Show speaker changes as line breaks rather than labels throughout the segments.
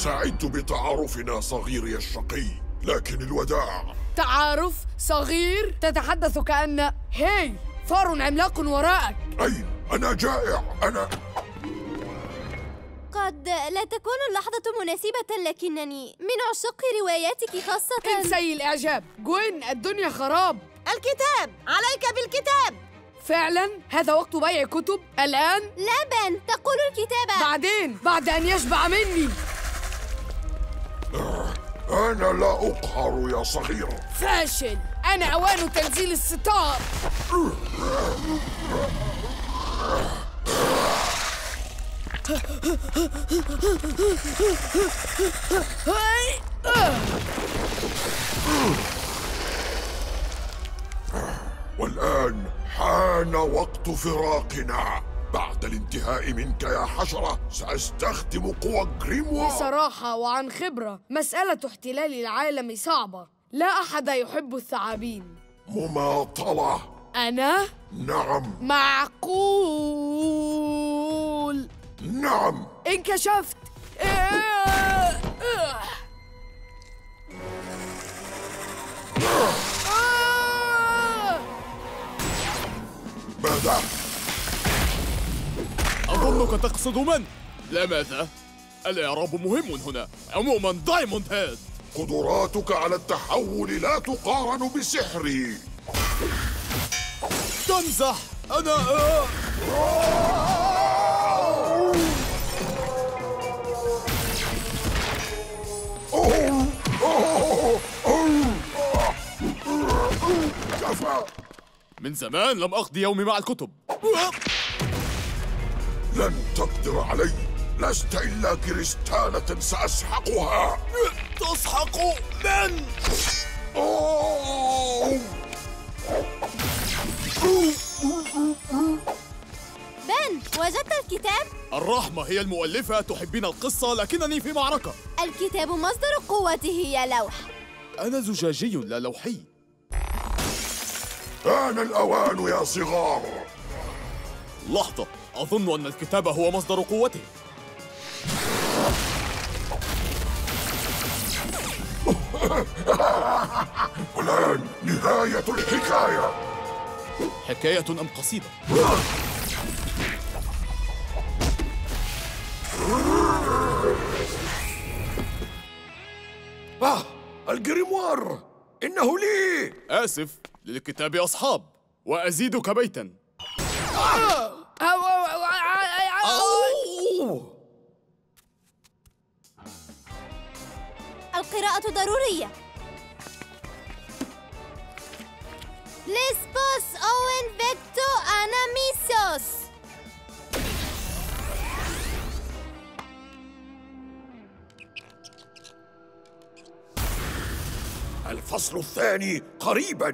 سعدت بتعارفنا صغيري الشقي، لكن الوداع.
تعارف صغير؟ تتحدث كأن هاي فار عملاق وراءك.
أين؟ أنا جائع. أنا
قد لا تكون اللحظة مناسبة، لكنني من عشاق رواياتك خاصة.
انسي الإعجاب جوين، الدنيا خراب.
الكتاب، عليك بالكتاب.
فعلا هذا وقت بيع كتب الآن؟
لا بن، تقول الكتابة
بعدين، بعد أن يشبع مني.
أنا لا أقهر يا صغير.
فاشل. أنا أوان تنزيل الستار.
والآن حان وقت فراقنا. بعد الانتهاء منك يا حشرة سأستخدم قوى جريموار.
بصراحة وعن خبرة، مسألة احتلال العالم صعبة. لا أحد يحب الثعابين.
مماطلة.
أنا؟
نعم.
معقول.
نعم.
انكشفت.
ماذا؟
أظنك تقصد من؟ لا ماذا؟ الإعراب مهم هنا. عموما دايموند هيد،
قدراتك على التحول لا تقارن بسحري.
تمزح. أنا
كفى.
من زمان لم أقضي يومي مع الكتب.
لن تقدر علي. لست إلا كريستالة سأسحقها.
تسحق من؟
بن، وجدت الكتاب؟
الرحمة هي المؤلفة. تحبين القصة لكنني في معركة.
الكتاب مصدر قوته يا لوح.
أنا زجاجي لا لوحي.
آن الأوان يا صغار.
لحظة، أظن أن الكتاب هو مصدر قوته.
والآن نهاية الحكاية.
حكاية أم قصيدة؟
الجريموار إنه لي.
آسف، للكتاب أصحاب، وأزيدك بيتاً.
القراءة ضرورية. ليسبوس أوين فيكتو أناميسوس.
الفصل الثاني قريباً.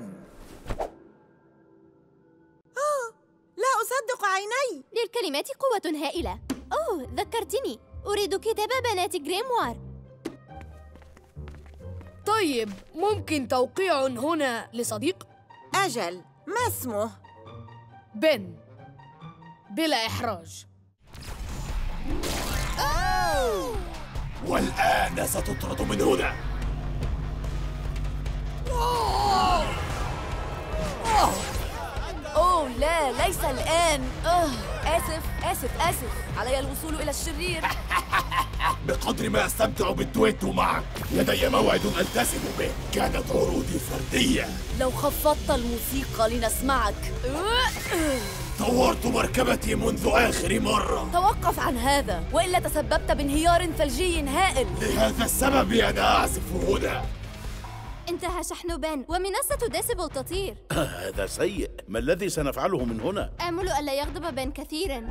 لا أصدق عيني.
للكلمات قوة هائلة. أوه، ذكرتني، أريد كتاب بنات جريموار.
طيب، ممكن توقيع هنا لصديق؟
أجل، ما اسمه؟
بن، بلا إحراج.
والآن ستطرد من هنا.
أوه لا، ليس الآن. آسف، علي الوصول إلى الشرير.
بقدر ما أستمتع بالدويتو معك، لدي موعد ألتزم به. كانت عروضي فردية.
لو خفضت الموسيقى لنسمعك.
طورت مركبتي منذ آخر مرة.
توقف عن هذا، وإلا تسببت بانهيار ثلجي هائل.
لهذا السبب أنا أعزف هنا.
انتهى شحن بن، ومنصة ديسيبل تطير.
هذا سيء. ما الذي سنفعله من هنا؟
آمل ألا يغضب بن كثيراً.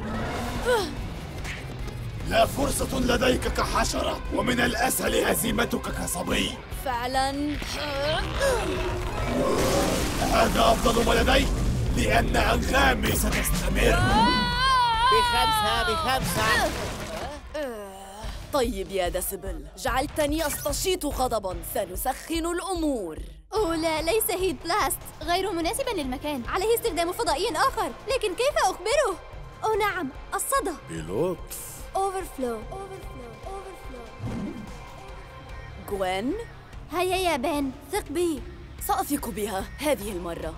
لا فرصة لديك كحشرة، ومن الأسهل هزيمتك كصبي.
فعلاً.
هذا أفضل ما لدي، لأن أنغامي ستستمر.
بخمسة. طيب يا ديسيبل، جعلتني أستشيط غضباً. سنسخن الأمور.
أوه لا، ليس هيت بلاست. غير مناسب للمكان. عليه استخدام فضائي آخر. لكن كيف أخبره؟ أوه نعم، الصدى.
بلطف.
Overflow.
غوين،
هيا يا بان، ثق بي.
سأثق بها هذه المرة.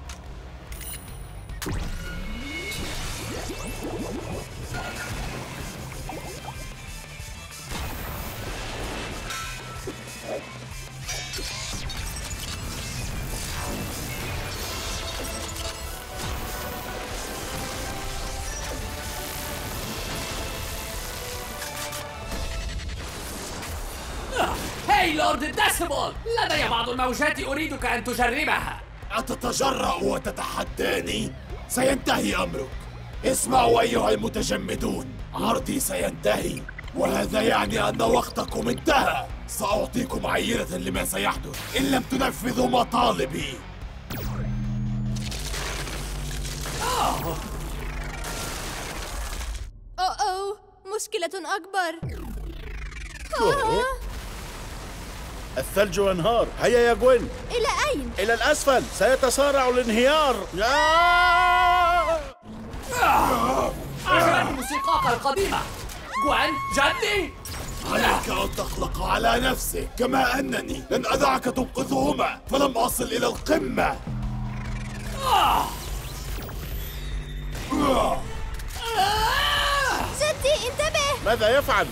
هاي لورد داسبول، لدي بعض الموجات أريدك أن تجربها.
أتتجرأ وتتحداني؟ سينتهي أمرك. اسمعوا أيها المتجمدون، عرضي سينتهي، وهذا يعني أن وقتكم انتهى. سأعطيكم عينة لما سيحدث إن لم تنفذوا مطالبي.
أوه، مشكلة أكبر.
الثلج ينهار. هيا يا غوين.
إلى أين؟
إلى الأسفل، سيتسارع الانهيار.
أعجبتني موسيقاك القديمة. غوين جدي،
عليك أن تخلق على نفسك، كما أنني لن أدعك تنقذهما، فلم أصل إلى القمة.
جدي انتبه.
ماذا يفعل؟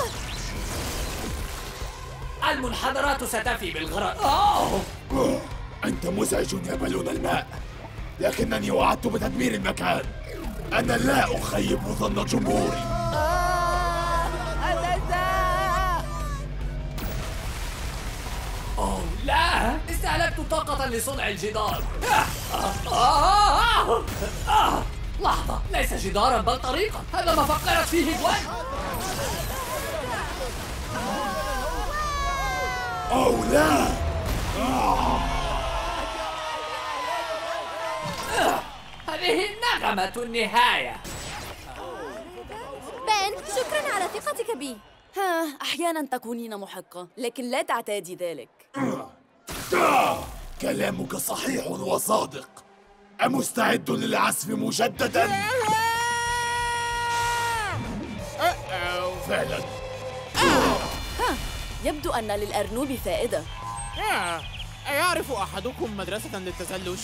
المنحدرات ستفي بالغرق.
أنت مزعج يا بالون الماء، لكنني وعدت بتدمير المكان. أنا لا أخيب ظن جمهوري.
أوه لا، استهلكت طاقة لصنع الجدار. لحظة، ليس جدارا بل طريقا. هذا ما فكرت فيه غوين.
أو لا.
هذه نغمة النهاية.
بان، شكراً على ثقتك بي.
أحياناً تكونين محقة، لكن لا تعتادي ذلك.
كلامك صحيح وصادق. أمستعد للعزف مجدداً؟ فعلاً.
يبدو أن للأرنوب فائدة.
أيعرف أحدكم مدرسة للتزلج؟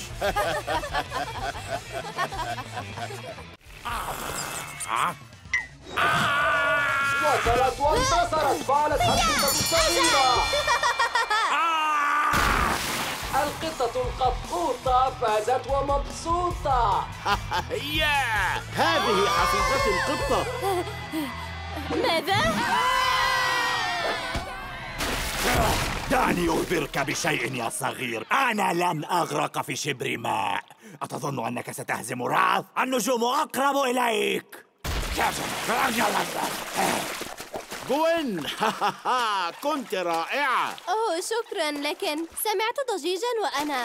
وصلت وانتصرت، فعلت القطة الصغيرة. القطة القطوطة فازت ومبسوطة.
هذه حفيظة القطة.
ماذا؟
دعني أخبرك بشيء يا صغير، أنا لن أغرق في شبر ماء. أتظن أنك ستهزم راث؟ النجوم أقرب إليك.
غوين، كنت رائعة.
أوه شكراً، لكن سمعت ضجيجاً وأنا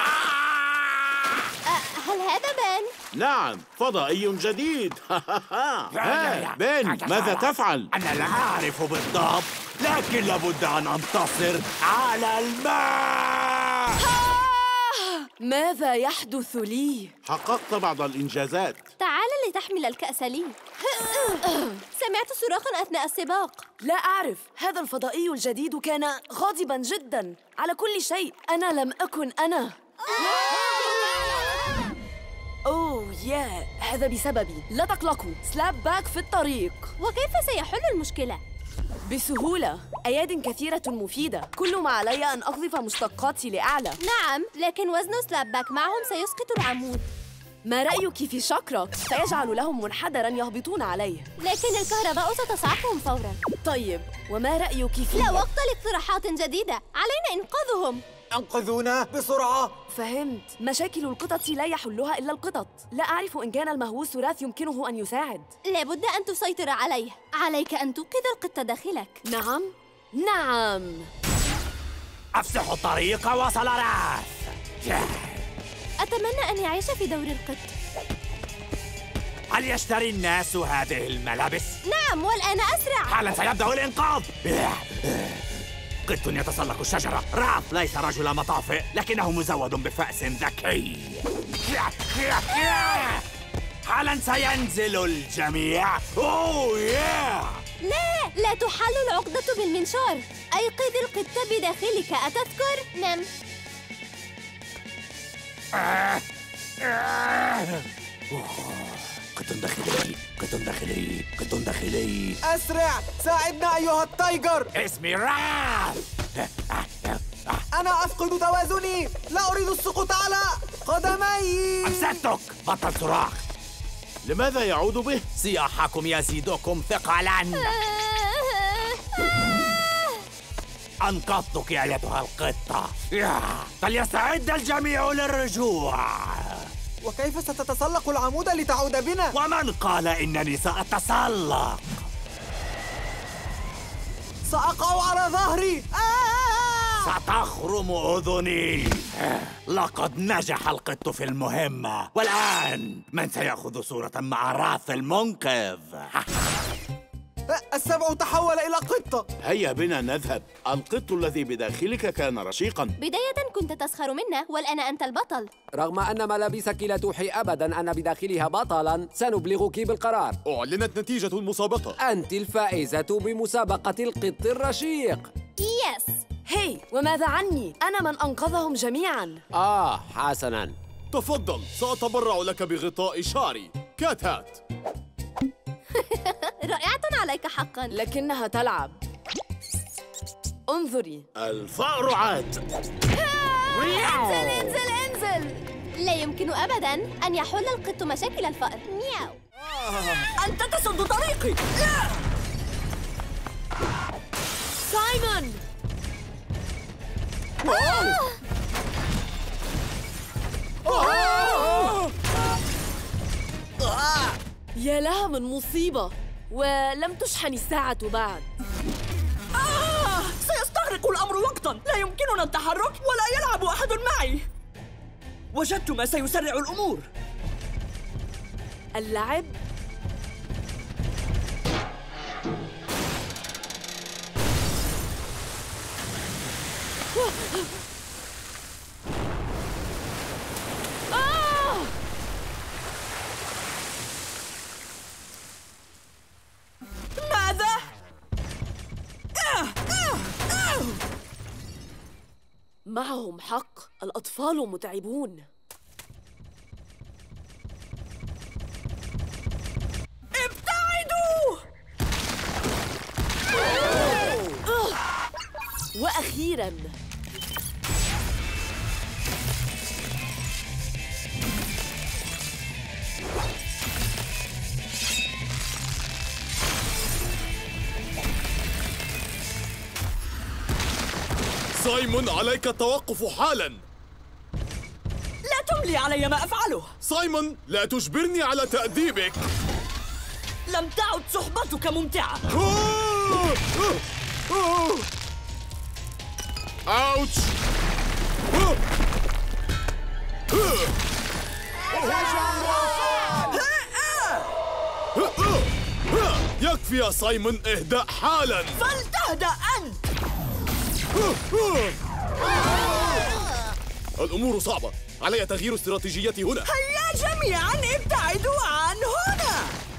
هل هذا بان؟
نعم، فضائي جديد. بن، ماذا تفعل؟
أنا لا أعرف بالضبط، لكن لابد أن أنتصر على الماء.
ماذا يحدث لي؟
حققت بعض الإنجازات.
تعال لتحمل الكأس لي. سمعت صراخاً أثناء السباق.
لا أعرف، هذا الفضائي الجديد كان غاضباً جداً على كل شيء. أنا لم أكن أنا. أوه يا، هذا بسببي. لا تقلقوا، سلاب باك في الطريق.
وكيف سيحل المشكلة؟
بسهولة، أياد كثيرة مفيدة. كل ما علي أن أقذف مشتقاتي لأعلى.
نعم، لكن وزن سلاب باك معهم سيسقط العمود.
ما رأيك في شاكرا؟ سيجعل لهم منحدراً يهبطون عليه.
لكن الكهرباء ستصعقهم فوراً.
طيب، وما رأيك في...
لا وقت لاقتراحات جديدة، علينا إنقاذهم.
أنقذونا بسرعة.
فهمت. مشاكل القطط لا يحلها إلا القطط. لا أعرف إن كان المهووس راث يمكنه أن يساعد.
لابد أن تسيطر عليه. عليك أن تنقذ القط داخلك.
نعم، نعم.
أفسحوا الطريق، وصل راث.
أتمنى أن يعيش في دور القط.
هل يشتري الناس هذه الملابس؟
نعم، والآن أسرع.
حالا سيبدأ الإنقاذ. قط يتسلق الشجرة. راث ليس رجل مطافئ، لكنه مزود بفأس ذكي. حالا سينزل الجميع. أوه
لا تحل العقدة بالمنشار. أيقظ القط بداخلك، أتذكر؟ نم.
قط داخلي، قط داخلي، قط داخلي.
أسرع، ساعدنا أيها التايجر.
اسمي راف.
أنا أفقد توازني، لا أريد السقوط على قدمي.
أمسكتك، بطل صراخ.
لماذا يعود به؟
صياحكم يزيدكم ثقلا. أنقذتك أيتها القطة. فليستعد الجميع للرجوع.
وكيف ستتسلق العمود لتعود بنا؟
ومن قال إنني سأتسلق؟
سأقع على ظهري.
ستخرم أذني. لقد نجح القط في المهمة، والآن من سيأخذ صورة مع راث المنقذ؟
السبع تحول إلى قطة.
هيا بنا نذهب. القط الذي بداخلك كان رشيقا.
بداية كنت تسخر منا، والآن أنت البطل.
رغم أن ملابسك لا توحي أبداً أن بداخلها بطلاً، سنبلغك بالقرار.
أعلنت نتيجة المسابقة.
أنت الفائزة بمسابقة القط الرشيق.
يس.
هي، وماذا عني؟ أنا من أنقذهم جميعاً.
حسناً.
تفضل، سأتبرع لك بغطاء شعري. كات هات.
رائعة عليك حقاً.
لكنها تلعب. انظري.
الفأر عاد.
انزل. لا يمكن أبداً أن يحل القط مشاكل الفأر. مياو.
أنت تسد طريقي. سايمون. يا لها من مصيبة، ولم تشحن الساعة بعد. سيستغرق الأمر وقتاً، لا يمكننا التحرك ولا يلعب أحد معي. وجدت ما سيسرع الأمور. اللعب. ماذا؟ معهم حق، الأطفال متعبون. ابتعدوا! وأخيراً
سايمون، عليك التوقف حالاً.
لا تملي علي ما أفعله.
سايمون، لا تجبرني على تأديبك.
لم تعد صحبتك ممتعة.
أوتش. يكفي يا سايمون، اهدأ حالاً.
فلتهدأ أنت.
الأمور صعبة، علي تغيير استراتيجيتي هنا.
هيا جميعاً ابتعدوا عن هنا.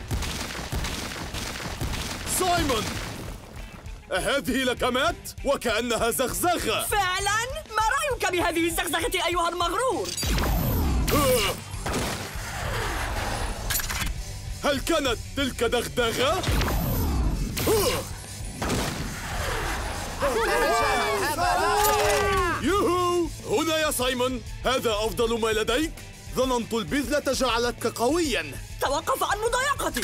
سايمون، أهذه لكمات؟ وكأنها زغزغة.
فعلاً؟ ما رأيك بهذه الزغزغة أيها المغرور؟
هل كانت تلك دغدغة؟ يوهو! هنا يا سايمون، هذا أفضل ما لديك؟ ظننت البذلة جعلتك قوياً.
توقف عن مضايقتي.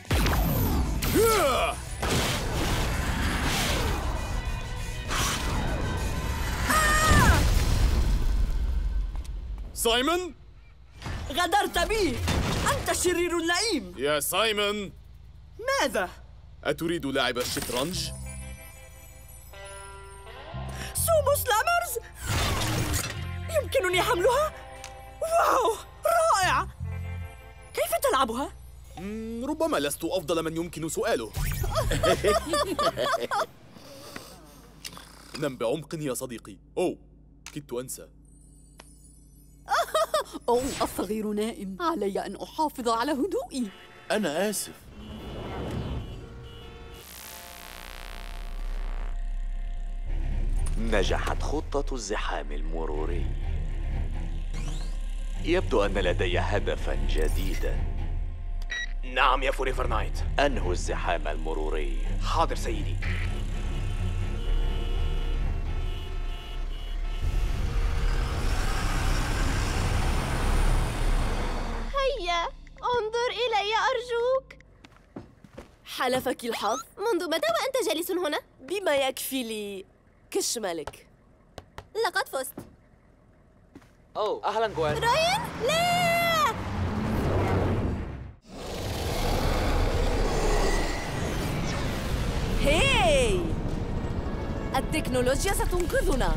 سايمون؟
غدرت بي، أنت الشرير اللئيم.
يا سايمون،
ماذا؟
أتريد لعب الشطرنج؟
سومو سلامرز؟ يمكنني حملها؟ واو، رائع! كيف تلعبها؟
ربما لست أفضل من يمكن سؤاله. نم بعمق يا صديقي. كدت أنسى.
الصغير نائم، علي أن أحافظ على هدوئي.
أنا آسف.
نجحت خطة الزحام المروري. يبدو أن لدي هدفاً جديداً.
نعم يا فوريفر نايت.
أنهوا الزحام المروري.
حاضر سيدي.
هيا انظر إلي أرجوك.
حلفك الحظ؟
منذ متى وأنت جالس هنا؟
بما يكفي لي كش ملك.
لقد فزت.
أوه أهلا جوين.
راين؟ لا!
هاي! التكنولوجيا ستنقذنا.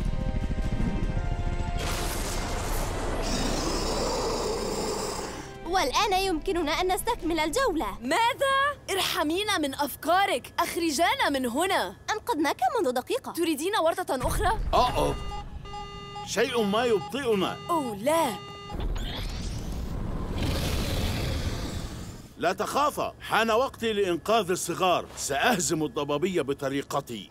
والآن يمكننا أن نستكمل الجولة.
ماذا؟ ارحمينا من أفكارك، أخرجانا من هنا.
أنقذناك منذ دقيقة.
تريدين ورطة أخرى؟
أوه شيء ما يبطئنا.
أوه لا.
لا تخافا، حان وقتي لإنقاذ الصغار. سأهزم الضبابية بطريقتي.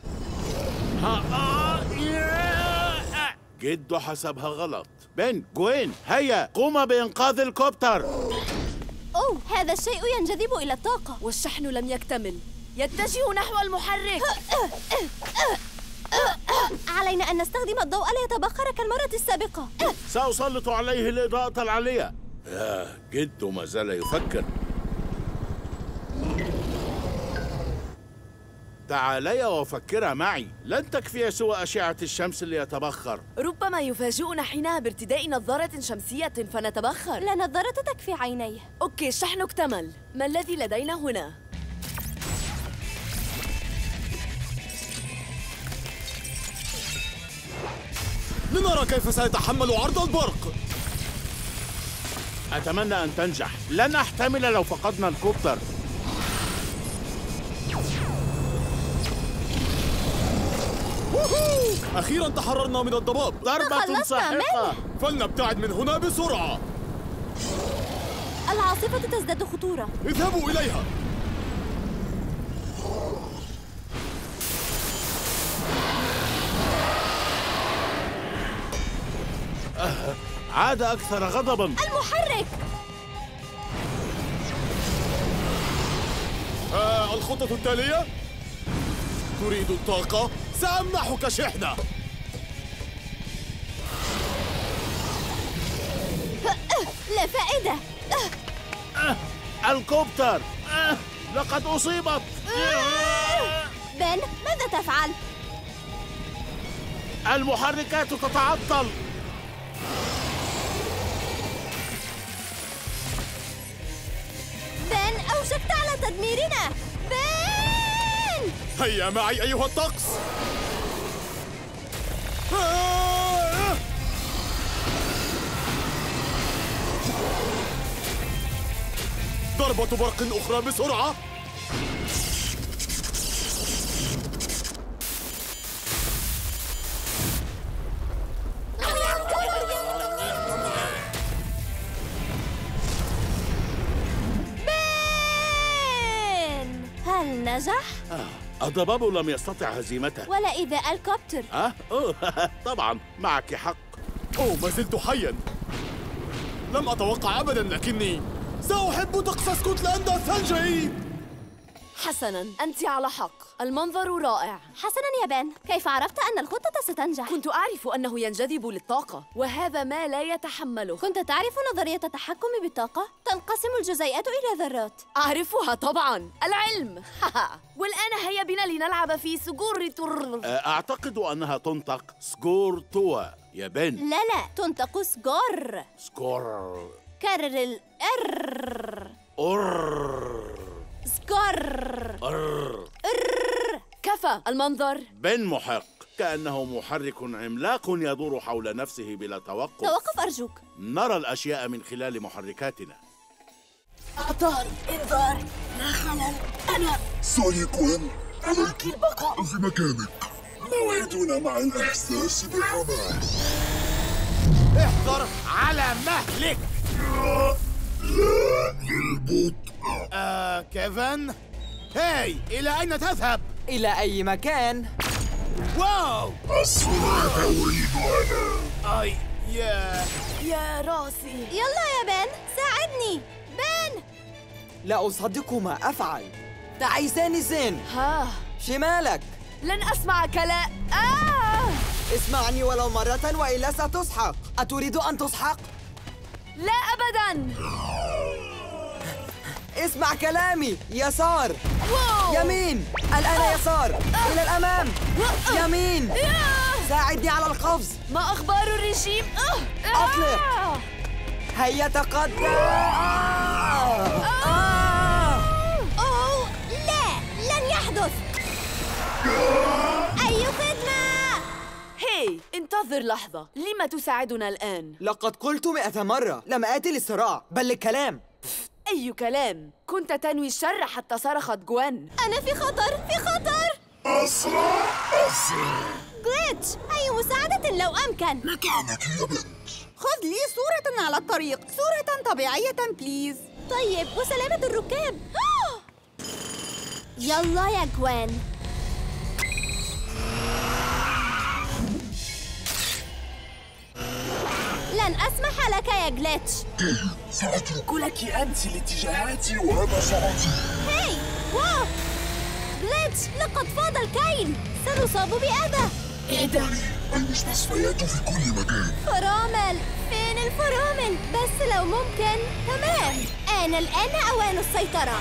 جدو حسبها غلط. بن، جوين، هيا قوما بإنقاذ الكوبتر.
أوه هذا الشيء ينجذب إلى الطاقة.
والشحن لم يكتمل. يتجه نحو المحرك.
علينا أن نستخدم الضوء ليتبخر كالمرة السابقة.
سأسلط عليه الإضاءة العالية. جدو ما زال يفكر. تعالي وفكرا معي. لن تكفي سوى أشعة الشمس ليتبخر.
ربما يفاجئنا حينها بارتداء نظارة شمسية فنتبخر.
لا نظارة تكفي عينيه.
أوكي الشحن اكتمل. ما الذي لدينا هنا؟
لنرى كيف سيتحمل عرض البرق.
أتمنى أن تنجح. لن أحتمل لو فقدنا الكوبتر.
أخيراً تحررنا من الضباب.
ضربة ساحقة.
فلنبتعد من هنا بسرعة.
العاصفة تزداد خطورة.
اذهبوا إليها.
عاد أكثر غضباً.
المحرك.
الخطة التالية. تريد الطاقة؟ سأمنحك شحنة.
لا فائدة.
الكوبتر لقد أصيبت.
بن ماذا تفعل؟
المحركات تتعطل.
بن أوشكت على تدميرنا. بن
هيا معي أيها الطقس. ضربة برق أخرى بسرعة.
هل نجح؟
الضباب لم يستطع هزيمته.
ولا إذا الكوبتر.
طبعا معك حق.
ما زلت حيا. لم أتوقع أبدا لكني سأحب طقس اسكتلندا الثلجي.
حسناً أنت على حق. المنظر رائع.
حسناً يا بن. كيف عرفت أن الخطة ستنجح؟
كنت أعرف أنه ينجذب للطاقة وهذا ما لا يتحمله.
كنت تعرف نظرية التحكم بالطاقة؟ تنقسم الجزيئات إلى ذرات.
أعرفها طبعاً. العلم. والآن هيا بنا لنلعب في سجور
أعتقد أنها تنطق سكور توا يا بن.
لا تنطق سكور.
سكور.
كرر الإر. سكور.
كفى. المنظر.
بن محق. كأنه محرك عملاق يدور حول نفسه بلا توقف.
توقف أرجوك.
نرى الأشياء من خلال محركاتنا.
أعطار إنذار. لا خلل. أنا
سونيكون عليك البقاء في مكانك. موعدنا مع الإحساس بحماس.
احذر على مهلك.
لا للبطء.
كيفن. هاي إلى أين تذهب؟
إلى أي مكان.
واو!
السرعة أريد أنا.
أي
يا راسي.
يلا يا بان، ساعدني. بان!
لا أصدق ما أفعل. تعيساني زين.
ها،
شمالك.
لن أسمع كلام.
اسمعني ولو مرة وإلا ستسحق. أتريد أن تسحق؟
لا أبداً.
اسمع كلامي. يسار.
واو.
يمين. الآن يسار. إلى الأمام. يمين. ساعدني على القفز.
ما أخبار الرجيم؟
أطلق. هيا تقدم.
أوه لا، لن يحدث. أي خدمة؟
هاي، انتظر لحظة. لما تساعدنا الآن؟
لقد قلت 100 مرة لم آتي للصراع بل للكلام.
أي كلام؟ كنت تنوي الشر حتى صرخت جوان.
أنا في خطر، في خطر.
أسرع أسرع.
جليتش، أي مساعدة لو أمكن.
مكانك يا بنت.
خذ لي صورة على الطريق، صورة طبيعية بليز.
طيب، وسلامة الركاب. يلا يا جوان. لن أسمح لك يا جليتش.
سأترك لك أنت الاتجاهات وهذا صعدي.
هاي، واو! جليتش، لقد فاض الكيل. سنصاب بأذى.
المستشفيات في كل مكان.
فرامل، فين الفرامل؟ بس لو ممكن. تمام، أنا الآن أوان السيطرة.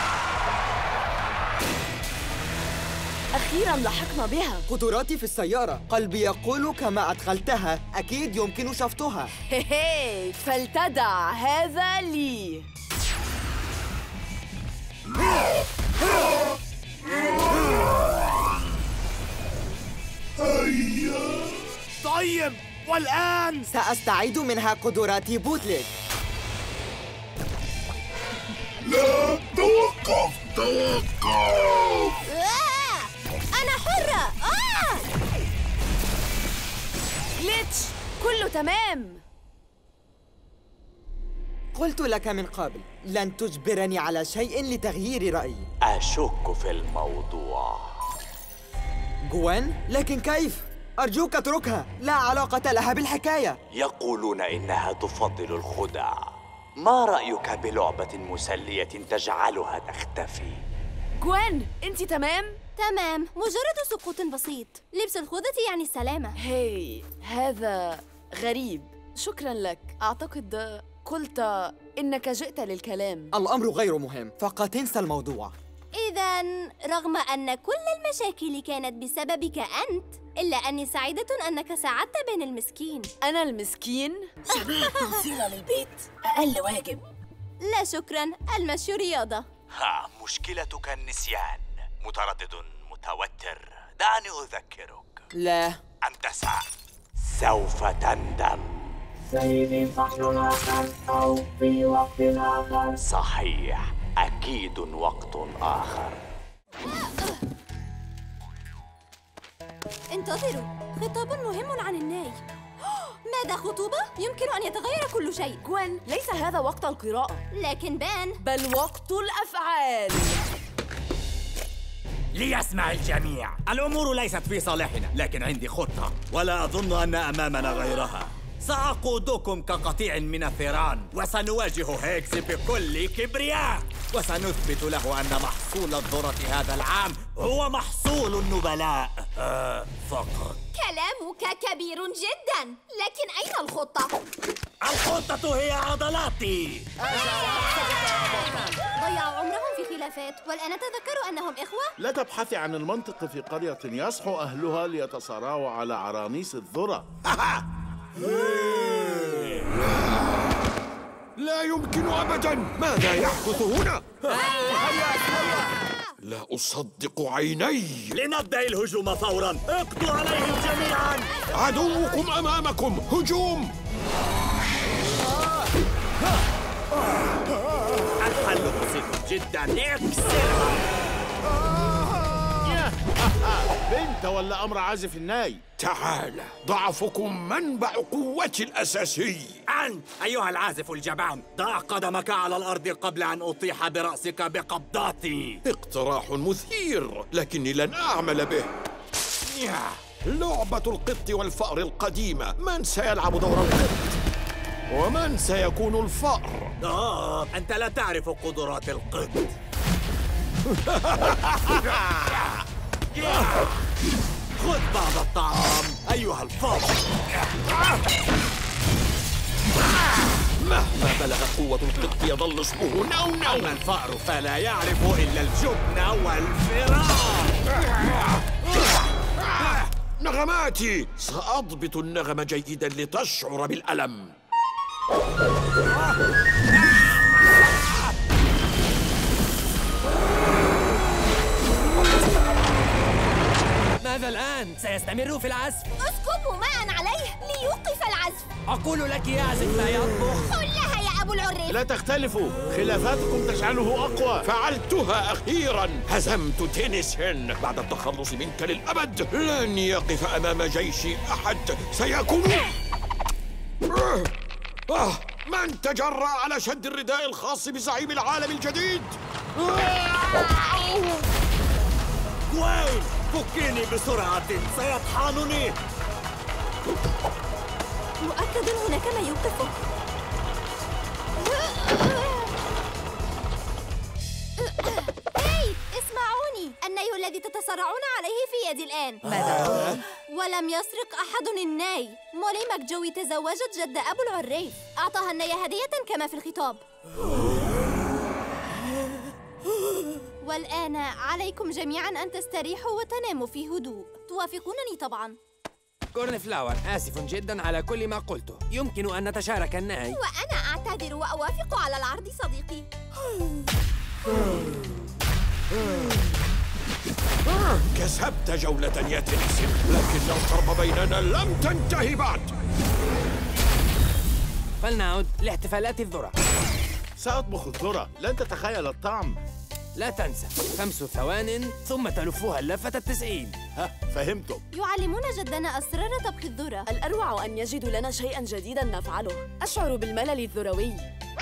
أخيراً لحقنا بها.
قدراتي في السيارة. قلبي يقول كما أدخلتها أكيد يمكن شفطها.
هي، فلتدع هذا لي.
طيب، والآن
سأستعيد منها قدراتي بوتليك.
لا، توقف توقف.
أنا حرة.
جليتش، كله تمام.
قلت لك من قبل لن تجبرني على شيء لتغيير رأيي.
أشك في الموضوع.
جوان؟ لكن كيف؟ أرجوك اتركها، لا علاقة لها بالحكاية.
يقولون إنها تفضل الخدع. ما رأيك بلعبة مسلية تجعلها تختفي؟
جوان، أنت تمام؟
تمام، مجرد سقوط بسيط. لبس الخوذة يعني السلامة.
هاي، هذا غريب. شكراً لك. أعتقد قلت إنك جئت للكلام.
الأمر غير مهم، فقط انسى الموضوع.
إذا رغم أن كل المشاكل كانت بسببك أنت، إلا أني سعيدة أنك ساعدت بين المسكين.
أنا المسكين؟
شباب توصيل للبيت أقل واجب. لا شكراً، المشي رياضة.
مشكلتك النسيان. متردد متوتر. دعني أذكرك.
لا.
أنت سوف تندم.
سيدي فحلنا أو في وقت آخر.
صحيح، أكيد وقت آخر.
انتظروا، خطاب مهم عن الناي. ماذا خطوبة؟ يمكن أن يتغير كل شيء.
جوين، ليس هذا وقت القراءة.
لكن بان،
بل وقت الأفعال.
ليسمع الجميع، الأمور ليست في صالحنا، لكن عندي خطة ولا أظن أن أمامنا غيرها. سأقودكم كقطيع من الثيران، وسنواجه هيكس بكل كبرياء، وسنثبت له أن محصول الذرة هذا العام هو محصول النبلاء فقط.
كلامك كبير جدا، لكن أين الخطة؟
الخطة هي عضلاتي.
ضيعوا عمرهم في خلافات، والآن تذكروا أنهم إخوة؟
لا تبحثي عن المنطق في قرية يصحو أهلها ليتصارعوا على عرانيس الذرة.
لا يمكن أبداً. ماذا يحدث هنا؟ لا أصدق عيني.
لنبدأ الهجوم فوراً. اقضوا عليهم جميعاً.
عدوكم أمامكم. هجوم.
الحل بسيط جداً. اكسرها.
بنت ولا أمر عازف الناي؟
تعال، ضعفكم منبع قوتي الأساسي.
أنت أيها العازف الجبان، ضع قدمك على الأرض قبل أن أطيح برأسك بقبضاتي.
اقتراح مثير، لكني لن أعمل به.
لعبة القط والفأر القديمة. من سيلعب دور القط؟ ومن سيكون الفأر؟
أنت لا تعرف قدرات القط. خذ بعض الطعام أيها الفأر.
مهما بلغ قوة القط يظل اسمه نونو.
أما الفأر فلا يعرف إلا الجبن والفرار.
نغماتي، سأضبط النغم جيدا لتشعر بالألم.
ماذا الآن؟ سيستمر في العزف.
اسكبوا ماء عليه ليوقف العزف.
أقول لك يعزف لا يطبخ.
قل لها يا أبو العريف.
لا تختلفوا، خلافاتكم تجعله أقوى.
فعلتها أخيراً. هزمت تينيسن. بعد التخلص منك للأبد لن يقف أمام جيشي أحد. سيكون من تجرأ على شد الرداء الخاص بزعيم العالم الجديد؟
جوين، فكيني بسرعة، سيطحنني.
مؤكد هناك ما يوقفه. هاي، اسمعوني. الناي الذي تتصارعون عليه في يدي الآن.
ماذا؟
ولم يسرق أحد الناي. مولي ماكجوي تزوجت جد أبو العريف. أعطاها الناي هدية كما في الخطاب. والآن عليكم جميعاً أن تستريحوا وتناموا في هدوء. توافقونني طبعاً.
كورن فلاور، آسف جداً على كل ما قلته. يمكن أن نتشارك الناي.
وأنا أعتذر وأوافق على العرض صديقي.
كسبت جولة يا تينيسن، لكن الحرب بيننا لم تنتهي بعد.
فلنعد لاحتفالات الذرة.
سأطبخ الذرة، لن تتخيل الطعم.
لا تنسى 5 ثوان ثم تلفها اللفة 90.
فهمتم.
يعلمون جدنا أسرار طبخ الذرة.
الأروع أن يجدوا لنا شيئاً جديداً نفعله. أشعر بالملل الذروي.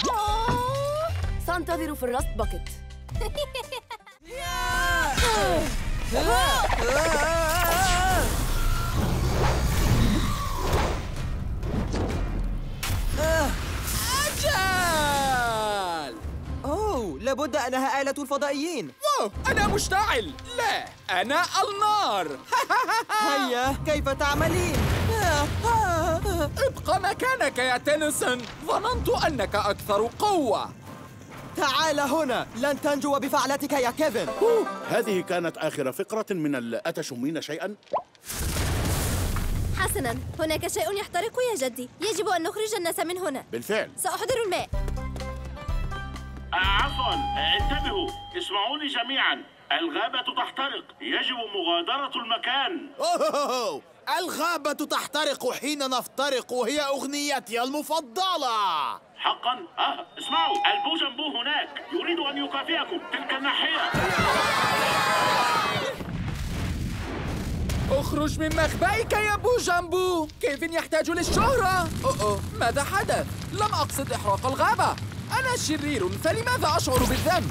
سأنتظر في الراست باكيت.
أجل! أوه، لابد أنها آلة الفضائيين.
واو، أنا مشتعل. لا، أنا النار.
هيا، كيف تعملين؟
ابق مكانك يا تينيسن. ظننت أنك أكثر قوة.
تعال هنا، لن تنجو بفعلتك يا كيفن.
هذه كانت آخر فقرة من أتشمين شيئاً؟
حسناً، هناك شيء يحترق يا جدي. يجب أن نخرج الناس من هنا.
بالفعل.
سأحضر الماء.
عفواً، انتبهوا. اسمعوني جميعاً. الغابة تحترق. يجب مغادرة المكان.
الغابة تحترق حين نفترق، وهي أغنيتي المفضلة.
حقاً؟ اسمعوا، البوجنبو هناك يريد أن يكافئكم. تلك الناحية.
اخرج من مخبئك يا بوجنبو. كيفن يحتاج للشهرة. ماذا حدث؟ لم أقصد إحراق الغابة. أنا شرير، فلماذا أشعر بالذنب؟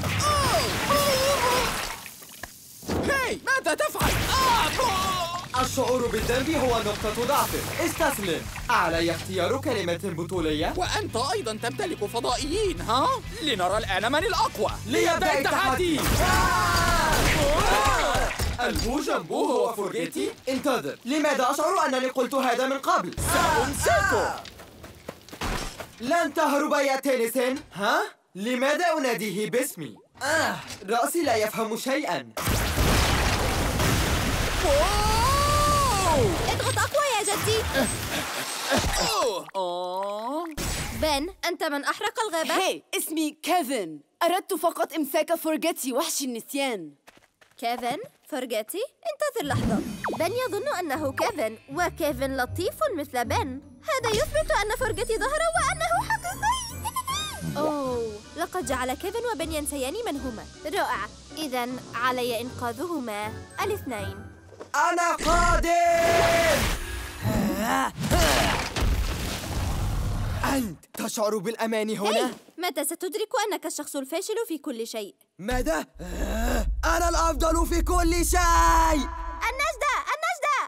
هاي، ماذا تفعل؟
الشعور بالذنب هو نقطة ضعفك. استسلم. علي اختيار كلمة بطولية.
وأنت أيضا تمتلك فضائيين، ها؟ لنرى الآن من الأقوى.
ليبدأ التحدي. البوجنبو هو فورجيتي؟ انتظر، لماذا أشعر أنني قلت هذا من قبل؟
سأمسكه.
لن تهرب يا تينيسن. ها؟ لماذا أناديه باسمي؟ رأسي لا يفهم شيئاً.
اضغط أقوى يا جدي. بن، أنت من أحرق الغابة؟
هاي، اسمي كيفن. أردت فقط إمساك فورجيتي وحش النسيان.
كيفن؟ فورجيتي؟ انتظر لحظة. بن يظن أنه كيفن، وكيفن لطيف مثل بن. هذا يثبت أن فورجيتي ظهر وأنه حقيقي. أوه، لقد جعل كيفن وبن ينسيان من هما. رائع. إذن علي إنقاذهما الاثنين.
أنا قادم! أنت تشعر بالأمان هنا؟
متى ستدرك أنك الشخص الفاشل في كل شيء؟
ماذا؟ أنا الأفضل في كل شيء!
النجدة! النجدة!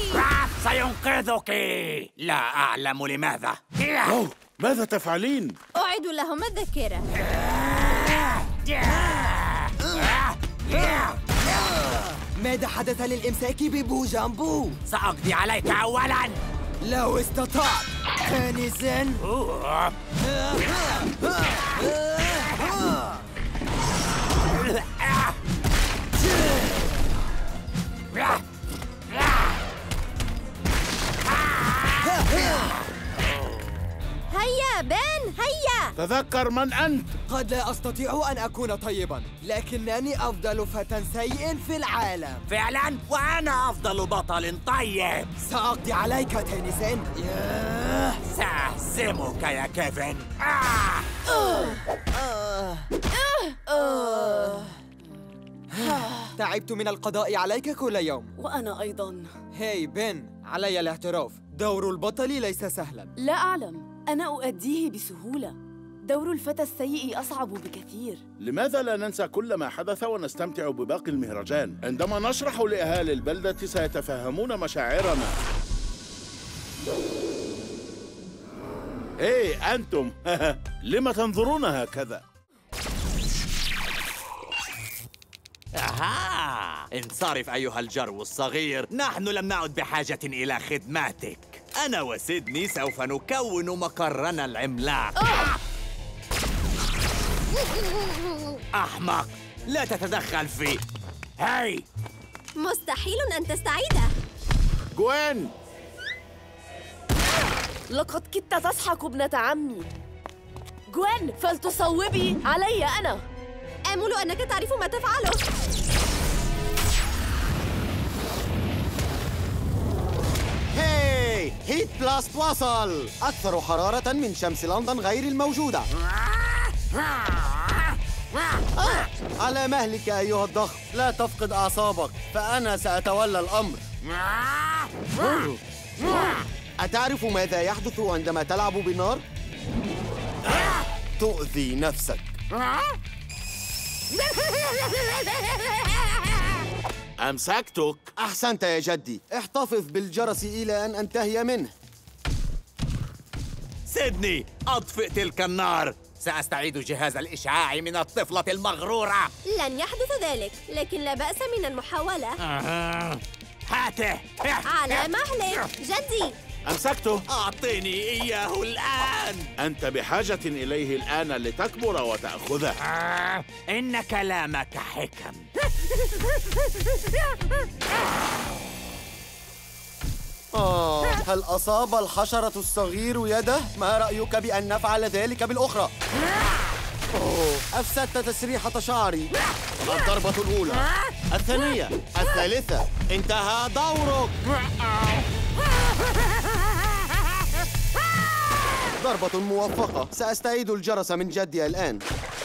سينقذك. لا أعلم لماذا.
أوه، ماذا تفعلين؟
أعيد لهم الذاكرة.
ماذا حدث للإمساك ببوجامبو؟
سأقضي عليك أولاً.
لو استطعت. تنسن.
هيا بن، هيا.
تذكر من أنت.
قد لا أستطيع أن أكون طيباً، لكنني أفضل فتى سيء في العالم.
فعلاً؟ وأنا أفضل بطل طيب.
سأقضي عليك تنسن.
سأهزمك يا كيفن.
تعبت من القضاء عليك كل يوم.
وأنا أيضاً.
هاي بن، علي الاعتراف، دور البطل ليس سهلاً.
لا أعلم، أنا أؤديه بسهولة. دور الفتى السيء أصعب بكثير.
لماذا لا ننسى كل ما حدث ونستمتع بباقي المهرجان؟ عندما نشرح لأهالي البلدة سيتفهمون مشاعرنا. إيه أنتم، لم تنظرون هكذا؟
انصرف أيها الجرو الصغير، نحن لم نعد بحاجة إلى خدماتك. أنا وسيدني سوف نكون مقرنا العملاق. أحمق، لا تتدخل في. هاي،
مستحيل أن تستعيده.
جوين،
لقد كدت تسحق ابنة عمي. جوين، فلتصوبي علي أنا.
آمل أنك تعرف ما تفعله.
هاي، هيت بلاست وصل. أكثر حرارة من شمس لندن غير الموجودة. على مهلك أيها الضخم، لا تفقد أعصابك، فأنا سأتولى الأمر. أتعرف ماذا يحدث عندما تلعب بالنار؟ تؤذي نفسك.
أمسكتك.
أحسنت يا جدي، احتفظ بالجرس إلى أن أنتهي منه.
سيدني، أطفئ تلك النار. سأستعيد جهاز الإشعاع من الطفلة المغرورة.
لن يحدث ذلك، لكن لا بأس من المحاولة.
هاته.
على مهلك جدي.
أمسكته.
أعطيني إياه الآن.
أنت بحاجة إليه الآن لتكبر وتأخذه.
إن كلامك حكم.
هل أصاب الحشرة الصغير يده؟ ما رأيك بأن نفعل ذلك بالأخرى؟ أفسدت تسريحة شعري. الضربة الأولى، الثانية، الثالثة. انتهى دورك. ضربة موفقة. سأستعيد الجرس من جدي الآن.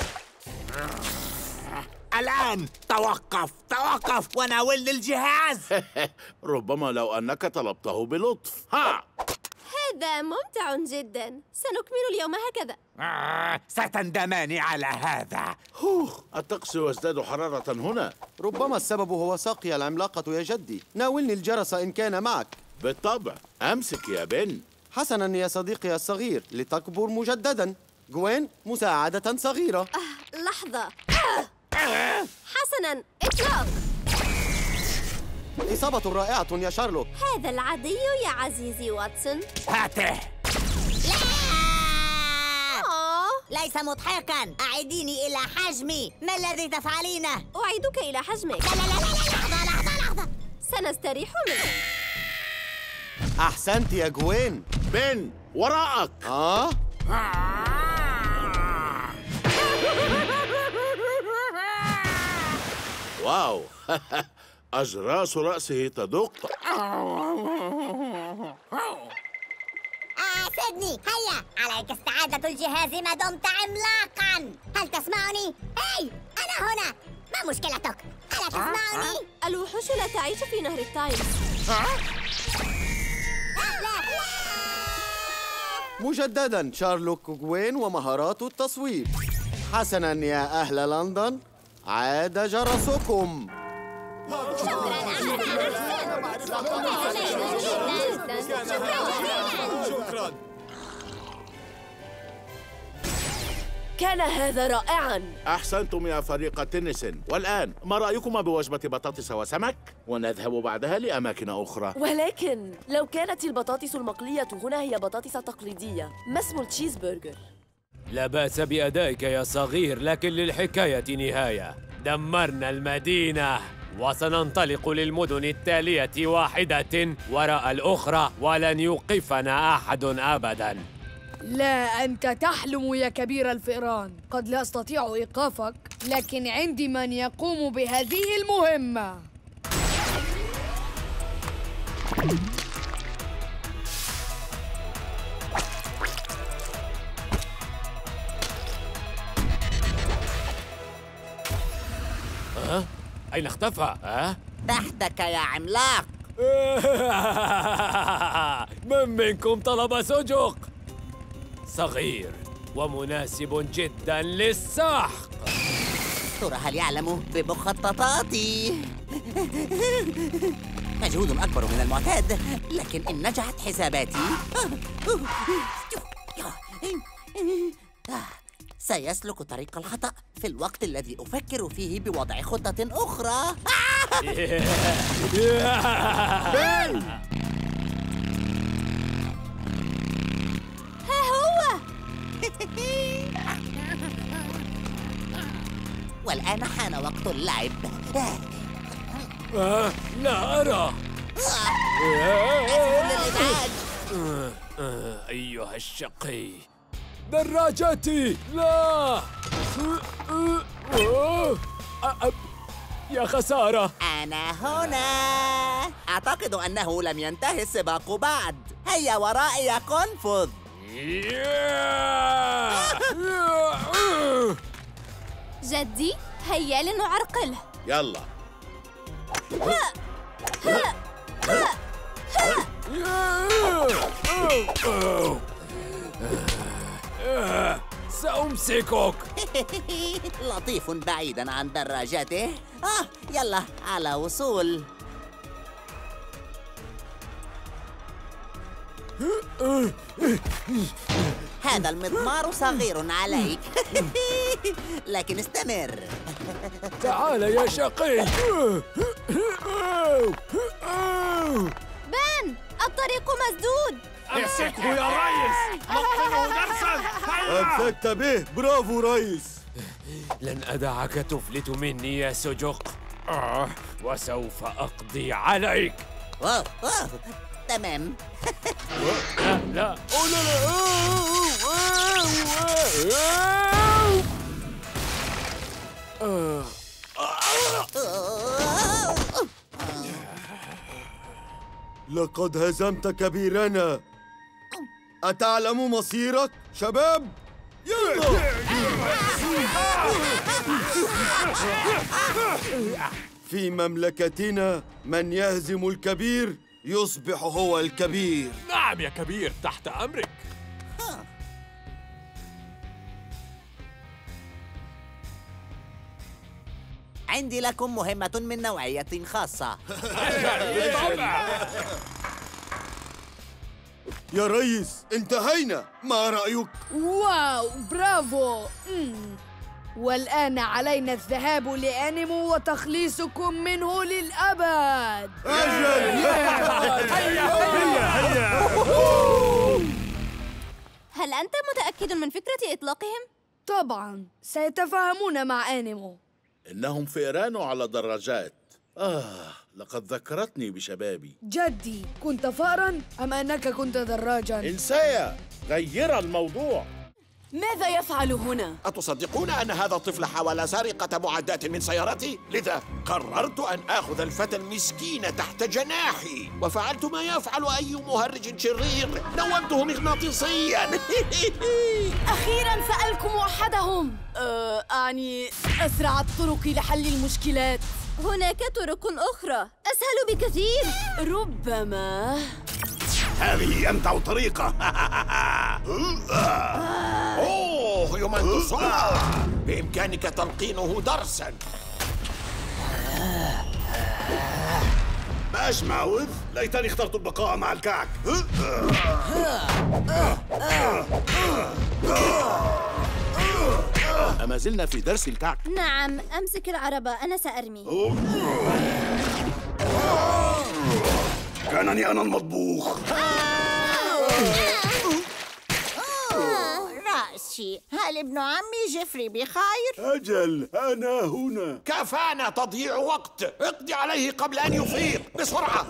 الآن توقف توقف وناولني الجهاز.
ربما لو أنك طلبته بلطف.
هذا ممتع جدا. سنكمل اليوم هكذا.
ستندمان على هذا.
الطقس يزداد حرارة هنا.
ربما السبب هو ساقي العملاقة يا جدي. ناولني الجرس إن كان معك.
بالطبع. أمسك يا بن.
حسناً يا صديقي الصغير، لتكبر مجدداً. جوين، مساعدة صغيرة.
لحظة. حسناً، إطلاق.
إصابة رائعة يا شارلوك.
هذا العادي يا عزيزي واتسون.
هاته.
ليس مضحكاً. أعيديني إلى حجمي. ما الذي تفعلينه؟
أعيدك إلى حجمك.
لا، لحظة.
سنستريح منه.
أحسنت يا جوين.
بن، وراءك. واو. أجراس رأسه تدق.
سيدني، هيا، عليك استعادة الجهاز ما دمت عملاقاً. هل تسمعني؟ هاي، أنا هنا. ما مشكلتك؟ ألا تسمعني؟
الوحوش لا تعيش في نهر التايمز.
مجدداً، شارلوك وجوين ومهارات التصويب. حسناً يا أهل لندن، عاد جرسكم.
شكراً.
شكرا.
كان هذا رائعاً.
أحسنتم يا فريق تنسن. والآن ما رأيكما بوجبة بطاطس وسمك؟ ونذهب بعدها لأماكن أخرى.
ولكن لو كانت البطاطس المقلية هنا هي بطاطس تقليدية، ما اسم التشيز برجر؟
لا بأس بأدائك يا صغير، لكن للحكاية نهاية. دمرنا المدينة وسننطلق للمدن التالية واحدة وراء الأخرى، ولن يوقفنا أحد أبداً.
لا، أنت تحلم يا كبير الفئران. قد لا أستطيع إيقافك، لكن عندي من يقوم بهذه المهمة.
أين اختفى؟
تحتك يا عملاق.
من منكم طلب سجق؟ صغير ومناسب جدا للسحق.
ترى هل يعلم بمخططاتي؟ مجهود أكبر من المعتاد، لكن إن نجحت حساباتي سيسلك طريق الخطأ في الوقت الذي أفكر فيه بوضع خطة أخرى.
بن! ها هو!
والآن حان وقت اللعب.
لا أرى.
آسف للإزعاج.
أيها الشقي، دراجتي لا. يا خسارة.
أنا هنا. أعتقد أنه لم ينتهي السباق بعد. هيا ورائي يا قنفذ.
جدي، هيا لنعرقله.
يلا.
سأمسكك.
لطيف بعيدا عن دراجته. يلا على وصول. هذا المضمار صغير عليك. لكن استمر.
تعال يا شقي.
بن، الطريق مسدود.
امسكه يا ريس، لقنه درسا.
أمسكت به، برافو ريس.
لن أدعك تفلت مني يا سجق. وسوف أقضي عليك.
تمام.
لا.
لقد هزمت كبيرنا. أتعلم مصيرك شباب؟ يلا. في مملكتنا من يهزم الكبير يصبح هو الكبير.
نعم يا كبير، تحت أمرك.
عندي لكم مهمة من نوعية خاصة.
يا ريس، انتهينا. ما رأيك؟
واو، برافو. والآن علينا الذهاب لأنيمو وتخليصكم منه للأبد.
أجل.
هل أنت متأكد من فكرة إطلاقهم؟
طبعاً، سيتفاهمون مع أنيمو.
إنهم فئران على دراجات. لقد ذكرتني بشبابي.
جدي، كنت فأراً أم أنك كنت دراجاً؟
انسايا، غير الموضوع.
ماذا يفعل هنا؟
أتصدقون أن هذا الطفل حاول سرقة معدات من سيارتي؟ لذا قررت أن آخذ الفتى المسكين تحت جناحي، وفعلت ما يفعل أي مهرج شرير، نومته مغناطيسياً.
أخيراً سألكم أحدهم. أعني أسرع الطرق لحل المشكلات.
هناك طرق أخرى أسهل بكثير.
ربما.
هذه أمتع طريقة. أوه يمنتصون. بإمكانك تلقينه درساً.
باشماوث، ليتني اخترت البقاء مع الكعك.
أما زلنا في درس الكعك؟
نعم، أمسك العربة، أنا سأرمي.
كانني أنا المطبوخ.
رأسي، هل ابن عمي جيفري بخير؟
أجل، أنا هنا.
كفانا تضييع وقت، اقضي عليه قبل أن يفيق بسرعة.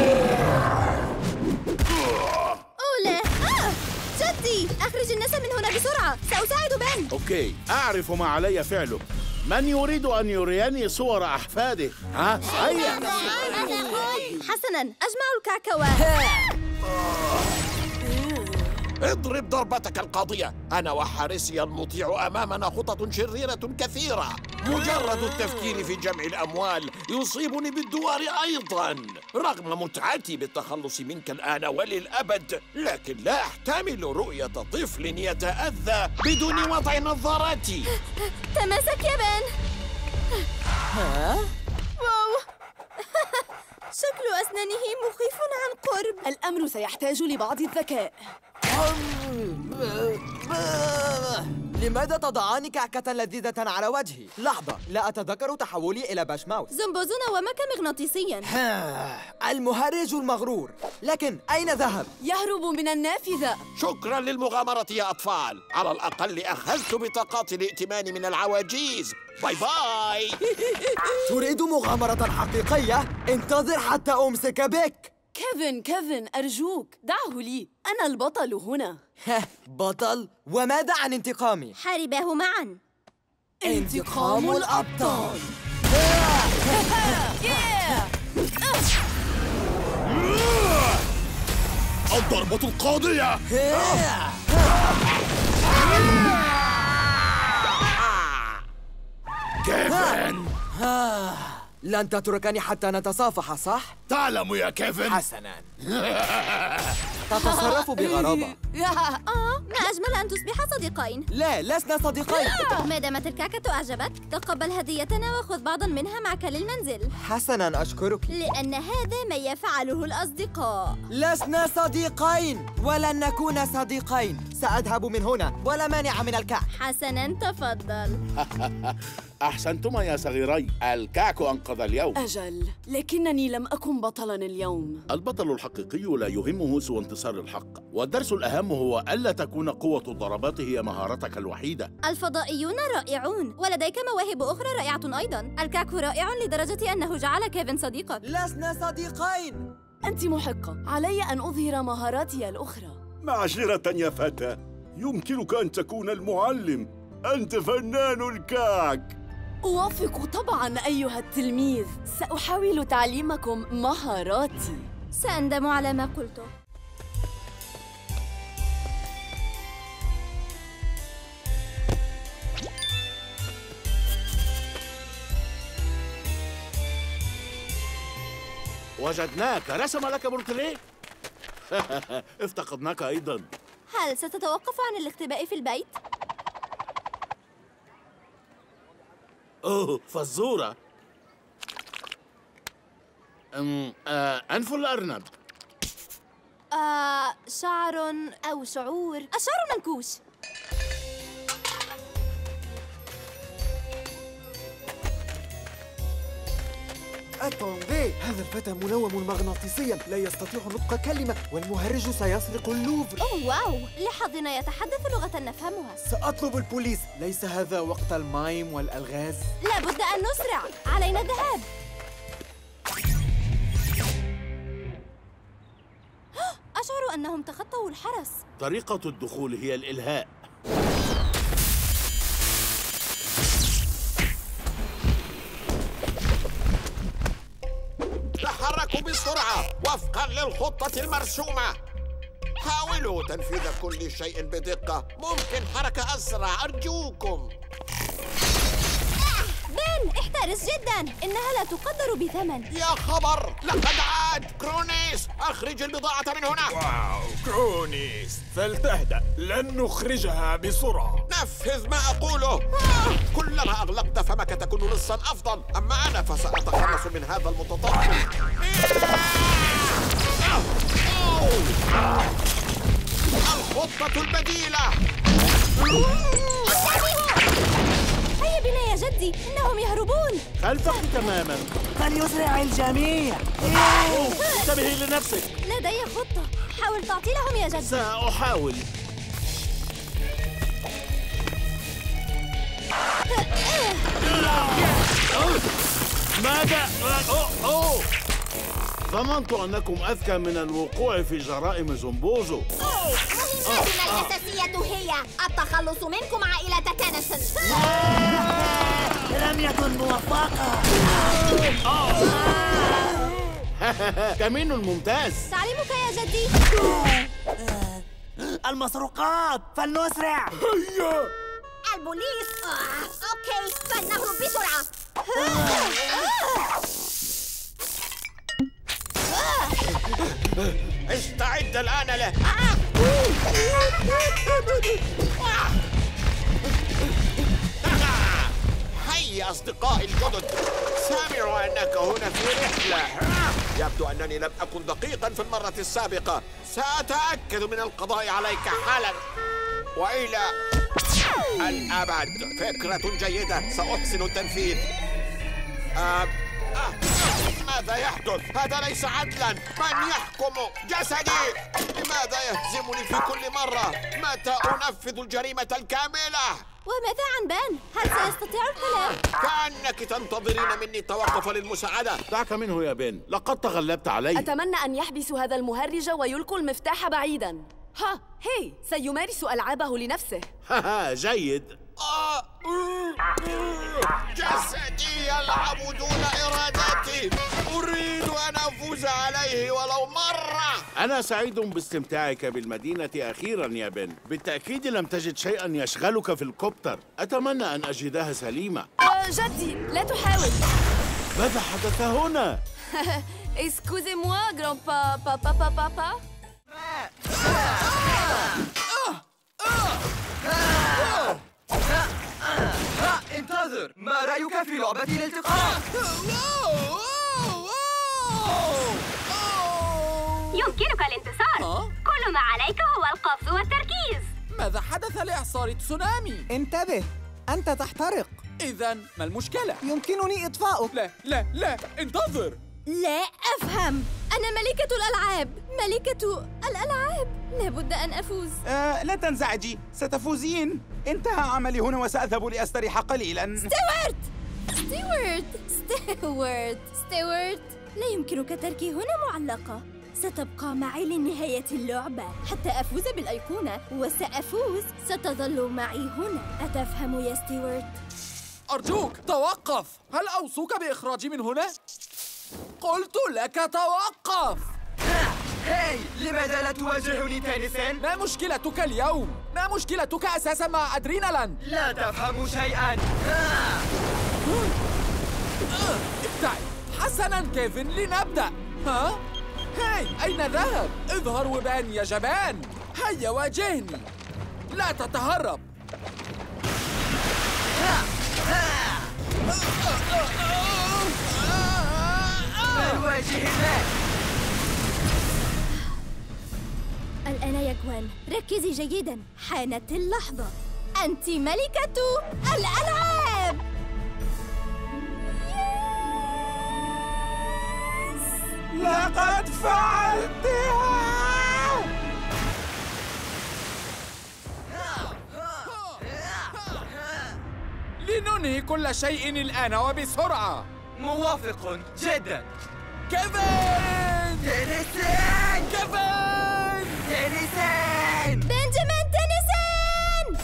أولى، جدي، أخرج الناس من هنا بسرعة، سأساعد بن.
أوكي، أعرف ما علي فعله. من يريد أن يريني صور أحفاده؟ ها؟ هيا.
حسناً، أجمع الكعكوة.
اضرب ضربتك القاضية. أنا وحارسي المطيع أمامنا خطط شريرة كثيرة. مجرد التفكير في جمع الأموال يصيبني بالدوار أيضا، رغم متعتي بالتخلص منك الآن وللأبد. لكن لا أحتمل رؤية طفل يتأذى بدون وضع نظاراتي.
تماسك يا بن. واو، شكل أسنانه مخيف عن قرب.
الأمر سيحتاج لبعض الذكاء.
لماذا تضعان كعكة لذيذة على وجهي؟ لحظة، لا أتذكر تحولي إلى باشماوث.
زنبوزون ومك مغناطيسياً.
المهرج المغرور، لكن أين ذهب؟
يهرب من النافذة.
شكرا للمغامرة يا أطفال، على الأقل أخذت بطاقات الائتمان من العواجيز. باي باي.
تريد مغامرة حقيقية؟ انتظر حتى أمسك بك.
كيفن، أرجوك دعه لي، أنا البطل هنا.
بطل؟ وماذا عن انتقامي؟
حارباه معاً.
انتقام الأبطال.
الضربة القاضية. كيفن،
لن تتركني حتى نتصافح، صح؟
تعلم يا كيفن.
حسناً. تتصرف بغرابة.
ما أجمل أن تصبح صديقين.
لا، لسنا صديقين.
ما دامت الكعكة أعجبك، تقبل هديتنا وخذ بعضاً منها معك للمنزل.
حسناً، أشكرك.
لأن هذا ما يفعله الأصدقاء.
لسنا صديقين ولن نكون صديقين. سأذهب من هنا ولا مانع من الكعك.
حسناً، تفضل.
أحسنتما يا صغيري، الكعك أنقذ اليوم.
أجل، لكنني لم أكن بطلاً اليوم.
البطل الحقيقي لا يهمه سوى انتصار الحق، والدرس الأهم هو ألا تكون قوة الضربات هي مهارتك الوحيدة.
الفضائيون رائعون، ولديك مواهب أخرى رائعة أيضاً. الكعك رائع لدرجة أنه جعل كيفن صديقك.
لسنا صديقين.
أنت محقة، علي أن أظهر مهاراتي الأخرى.
معذرة يا فتى، يمكنك أن تكون المعلم. أنت فنان الكعك.
أوافق طبعاً أيها التلميذ، سأحاول تعليمكم مهاراتي.
سأندم على ما قلته.
وجدناك. رسم لك بورتريه. افتقدناك أيضا.
هل ستتوقف عن الاختباء في البيت؟
أوه، فزورة. أنف الأرنب.
شعر أو شعور. الشعر منكوش.
أتوندي، هذا الفتى ملوم مغناطيسيا، لا يستطيع نطق كلمة، والمهرج سيسرق اللوفر.
أوه واو، لحظنا يتحدث لغة نفهمها.
سأطلب البوليس. ليس هذا وقت المايم والألغاز؟
لابد أن نسرع، علينا الذهاب. أشعر أنهم تخطوا الحرس.
طريقة الدخول هي الإلهاء.
تحركوا بسرعة وفقا للخطة المرسومة. حاولوا تنفيذ كل شيء بدقة. ممكن حركة أسرع أرجوكم.
بن، احترق شرس جدا. إنها لا تقدر بثمن.
يا خبر، لقد عاد كرونيس. أخرج البضاعة من هنا.
واو كرونيس، فلتهدأ، لن نخرجها بسرعة.
نفذ ما أقوله. كلما أغلقت فمك تكون لصا أفضل، أما أنا فسأتخلص من هذا المتطفل. الخطة البديلة.
هيا بنا يا جدي، إنهم يهربون.
خلفك تماما.
فليسرع الجميع.
انتبهي لنفسك.
لدي خطة، حاول تعطي لهم يا جدي.
سأحاول. ماذا؟ ظننت أنكم أذكى من الوقوع في جرائم زومبوزو.
مهمتنا الأساسية هي التخلص منكم عائلة تينيسن.
لم يكن موفقا.
كمين ممتاز.
تعليمك يا جدي.
المسروقات، فلنسرع.
هيا.
البوليس. أوكي، فلنهرب بسرعة.
استعد الآن له. هيا أصدقائي الجدد، سامعوا أنك هنا في رحلة. يبدو أنني لم أكن دقيقا في المرة السابقة. سأتأكد من القضاء عليك حالا وإلى الأبد. فكرة جيدة، سأحسن التنفيذ. ماذا يحدث؟ هذا ليس عدلا. من يحكم جسدي؟ لماذا يهزمني في كل مرة؟ متى أنفذ الجريمة الكاملة؟
وماذا عن بان؟ هل سيستطيع الكلام؟
كأنك تنتظرين مني التوقف للمساعدة.
دعك منه يا بن، لقد تغلبت علي.
أتمنى أن يحبسوا هذا المهرج ويلقوا المفتاح بعيداً. هي سيمارس ألعابه لنفسه.
جيد.
جسدي يلعب دون إرادتي. أريد أن أفوز عليه ولو مرة.
أنا سعيد باستمتاعك بالمدينة أخيرا يا بن. بالتأكيد لم تجد شيئا يشغلك في الكوبتر. أتمنى أن أجدها سليمة.
جدي، لا تحاول.
ماذا حدث هنا؟
Excusez-moi, grand-papa.
انتظر، ما رأيك في لعبة الالتقاط؟
يمكنك الانتصار. كل ما عليك هو القفز والتركيز.
ماذا حدث لإعصار تسونامي؟
انتبه، أنت تحترق.
إذا ما المشكلة؟
يمكنني إطفاؤك.
لا، انتظر.
لا أفهم. أنا ملكة الألعاب. ملكة الألعاب. لابد أن أفوز.
لا تنزعجي، ستفوزين. انتهى عملي هنا وسأذهب لأستريح قليلا.
ستيوارت، لا يمكنك تركي هنا معلقة. ستبقى معي لنهاية اللعبة حتى أفوز بالأيقونة، وسأفوز. ستظل معي هنا. أتفهم يا ستيوارت؟
أرجوك توقف. هل أوصوك بإخراجي من هنا؟ قلت لك توقف.
هاي، لماذا لا تواجهني تينيسن؟
ما مشكلتك اليوم؟ ما مشكلتك أساسا مع أدرينالاند؟
لا تفهم شيئا.
ابتعد. حسنا كيفن، لنبدأ. هاي، أين ذهب؟ اظهر وبان يا جبان. هيا واجهني، لا تتهرب.
الآن يا جوان، ركزي جيدا. حانت اللحظة. أنت ملكة الألعاب.
لقد فعلتها.
لننهي كل شيء الآن وبسرعة.
موافق جدا.
كيفن!
تينيسن!
كيفن!
تينيسن!
بنجامين تينيسن!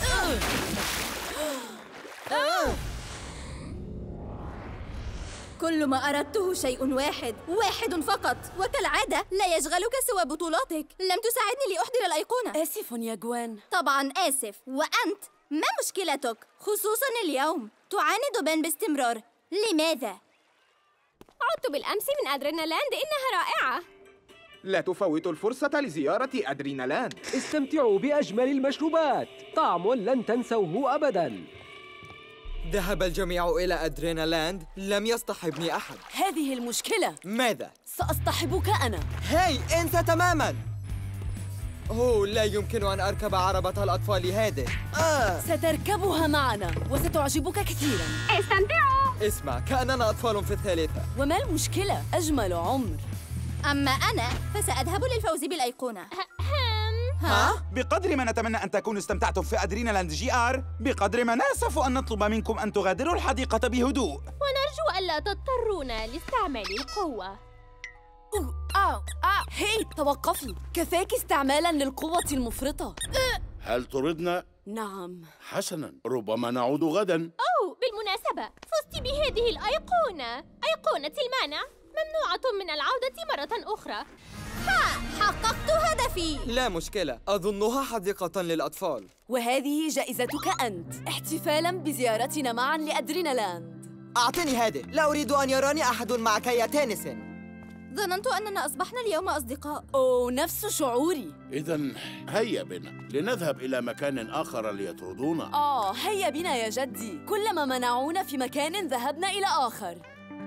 كل ما أردته شيء واحد فقط، وكالعادة لا يشغلك سوى بطولاتك. لم تساعدني لأحضر الأيقونة.
آسف يا جوان.
طبعاً آسف. وأنت ما مشكلتك؟ خصوصاً اليوم تعاند بن باستمرار. لماذا؟
عدت بالأمس من أدرينالاند، إنها رائعة.
لا تفوتوا الفرصة لزيارة أدرينالاند.
استمتعوا بأجمل المشروبات، طعم لن تنسوه أبداً.
ذهب الجميع إلى أدرينالاند، لم يصطحبني أحد.
هذه المشكلة.
ماذا؟
سأصطحبك أنا.
هاي، انسى تماماً. أوه، لا يمكن أن أركب عربة الأطفال هذه.
ستركبها معنا وستعجبك كثيراً.
استمتعوا.
اسمع، كأننا أطفال في الثالثة.
وما المشكلة؟ أجمل عمر.
أما أنا فسأذهب للفوز بالأيقونة.
ها؟ بقدر ما نتمنى أن تكونوا استمتعتم في أدرينالاند GR، بقدر ما نأسف أن نطلب منكم أن تغادروا الحديقة بهدوء.
ونرجو ألا تضطرون لاستعمال القوة.
هي، توقفي. كفاك استعمالاً للقوة المفرطة.
هل تردنا؟
نعم.
حسناً، ربما نعود غداً.
أوه، بالمناسبة فزت بهذه الأيقونة، أيقونة المانع. ممنوعة من العودة مرة أخرى.
حققت هدفي.
لا مشكلة، أظنها حديقة للأطفال.
وهذه جائزتك أنت، احتفالاً بزيارتنا معاً لأدرينالاند.
أعطني هذه، لا أريد أن يراني أحد معك يا تينيسن.
ظننت أننا أصبحنا اليوم أصدقاء.
أوه، نفس شعوري.
إذن هيا بنا لنذهب إلى مكان آخر ليطردونا.
هيا بنا يا جدي. كلما منعونا في مكان ذهبنا إلى آخر.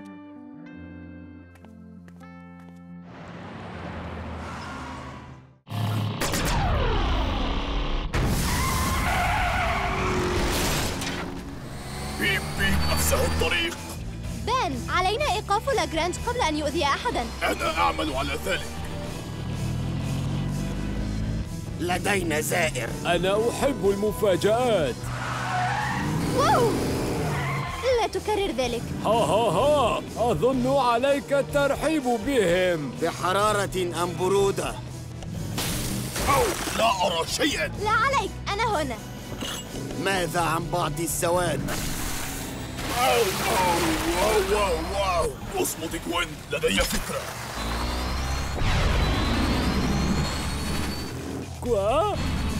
بيب نفسه الطريق.
بان، علينا إيقاف لاجرانج قبل أن يؤذي أحداً.
أنا أعمل على ذلك.
لدينا زائر.
أنا أحب المفاجآت.
واو! لا تكرر ذلك.
ها أظن عليك الترحيب بهم.
بحرارة أم برودة؟
لا أرى شيئاً.
لا عليك، أنا هنا.
ماذا عن بعض السواد؟
واو اصمت كوين، لدي فكرة.
كوا؟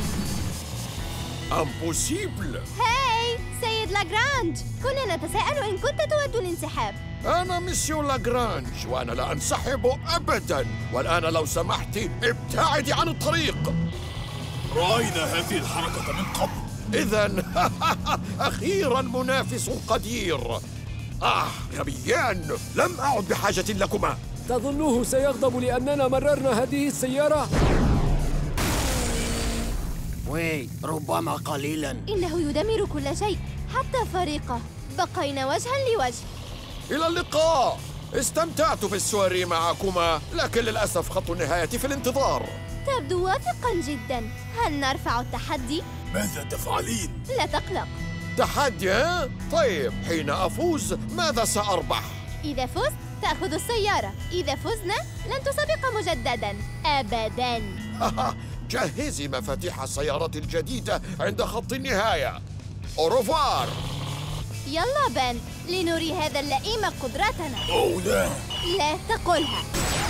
امبوسيبل.
هاي سيد لاجرانج، كنا نتساءل إن كنت تود الانسحاب.
أنا مسيو لاجرانج وأنا لا أنسحب أبداً، والآن لو سمحتي ابتعدي عن الطريق.
رأينا هذه الحركة من قبل.
إذن أخيراً منافس قدير. غبيان، لم أعد بحاجة لكما.
تظنه سيغضب لأننا مررنا هذه السيارة؟
ربما قليلاً.
إنه يدمر كل شيء، حتى فريقه. بقينا وجهاً لوجه.
إلى اللقاء. استمتعت بالسواري معكما، لكن للأسف خط النهاية في الانتظار.
تبدو واثقاً جداً. هل نرفع التحدي؟
ماذا تفعلين؟
لا تقلق.
تحدي ها؟ طيب، حين أفوز ماذا سأربح؟
إذا فزت تأخذ السيارة، إذا فزنا لن تسابق مجدداً أبداً.
جهزي مفاتيح السيارة الجديدة عند خط النهاية. أوروفوار.
يلا بان، لنري هذا اللئيم قدرتنا.
أوه لا.
لا تقولها.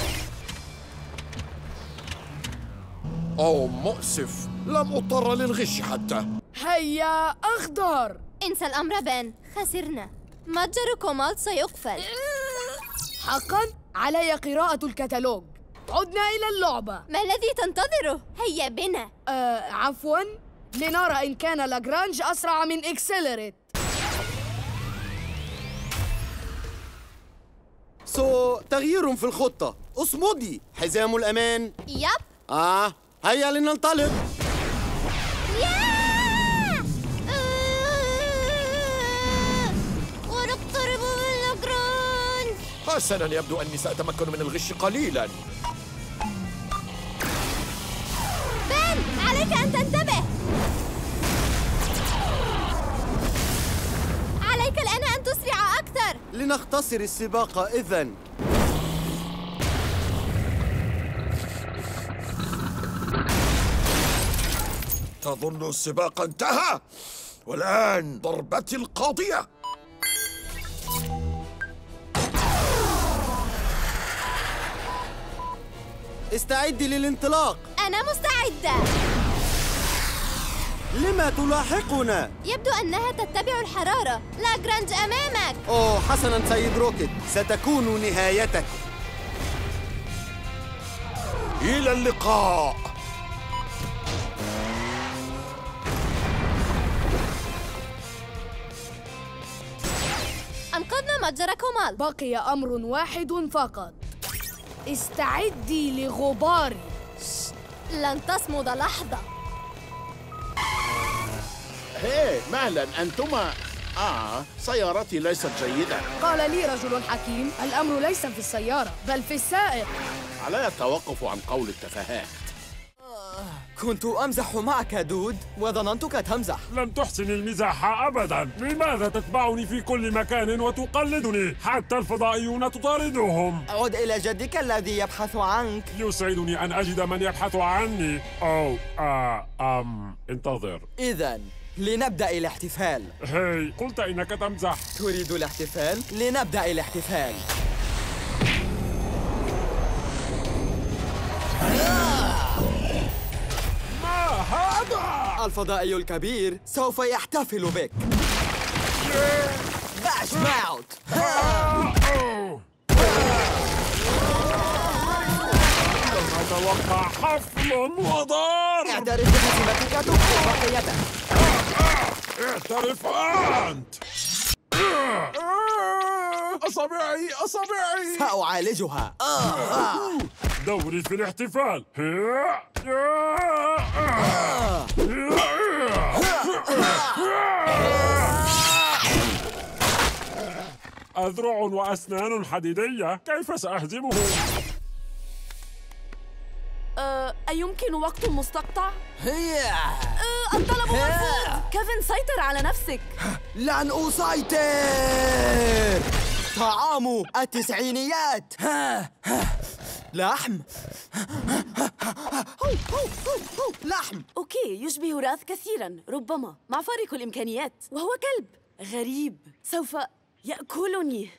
أوه مؤسف، لم أضطر للغش حتى.
هيا أخضر.
انسى الأمر بان، خسرنا. متجر كومالت سيقفل.
حقا علي قراءة الكتالوج. عدنا إلى اللعبة.
ما الذي تنتظره؟ هيا بنا.
عفوا، لنرى إن كان لاجرانج أسرع من إكسلريت.
تغيير في الخطة. اصمدي. حزام الأمان.
يب.
هيا لننطلق.
ونقترب من لاجرانج.
حسناً، يبدو أني سأتمكن من الغش قليلاً.
بان، عليك أن تنتبه. عليك الآن أن تسرع أكثر.
لنختصر السباق إذن.
تظن السباق انتهى؟ والآن ضربتي القاضية.
استعدي للانطلاق.
أنا مستعدة.
لما تلاحقنا؟
يبدو أنها تتبع الحرارة. لاجرانج أمامك.
أوه حسناً سيد روكيت، ستكون نهايتك.
إلى اللقاء.
أنقذنا متجر كومال.
بقي أمر واحد فقط. استعدي لغباري.
لن تصمد لحظة.
هيه مهلا أنتما. سيارتي ليست جيدة.
قال لي رجل حكيم: الأمر ليس في السيارة بل في السائق.
علي التوقف عن قول التفاهات.
كنت أمزح معك دود وظننتك تمزح.
لم تحسن المزاح أبدا. لماذا تتبعني في كل مكان وتقلدني؟ حتى الفضائيون تطاردهم.
عد إلى جدك الذي يبحث عنك.
يسعدني أن أجد من يبحث عني. انتظر.
إذن لنبدأ الاحتفال.
هاي، قلت إنك تمزح.
تريد الاحتفال؟ لنبدأ الاحتفال.
هذا
الفضائي الكبير سوف يحتفل بك. باش ماوت.
لم أتوقع حفل وضار.
اعترف بهزيمتك تبقي بقيتك.
اعترف أنت. أصابعي.
سأعالجها.
دوري في الاحتفال. أذرع وأسنان حديدية، كيف سأهزمه؟
أيمكن وقت مستقطع؟ الطلب مرفوض. كيفن سيطر على نفسك.
لن أسيطر. طعام التسعينيات. لحم. لحم.
أوكي، يشبه راث كثيراً، ربما مع فارق الإمكانيات. وهو كلب غريب، سوف يأكلني.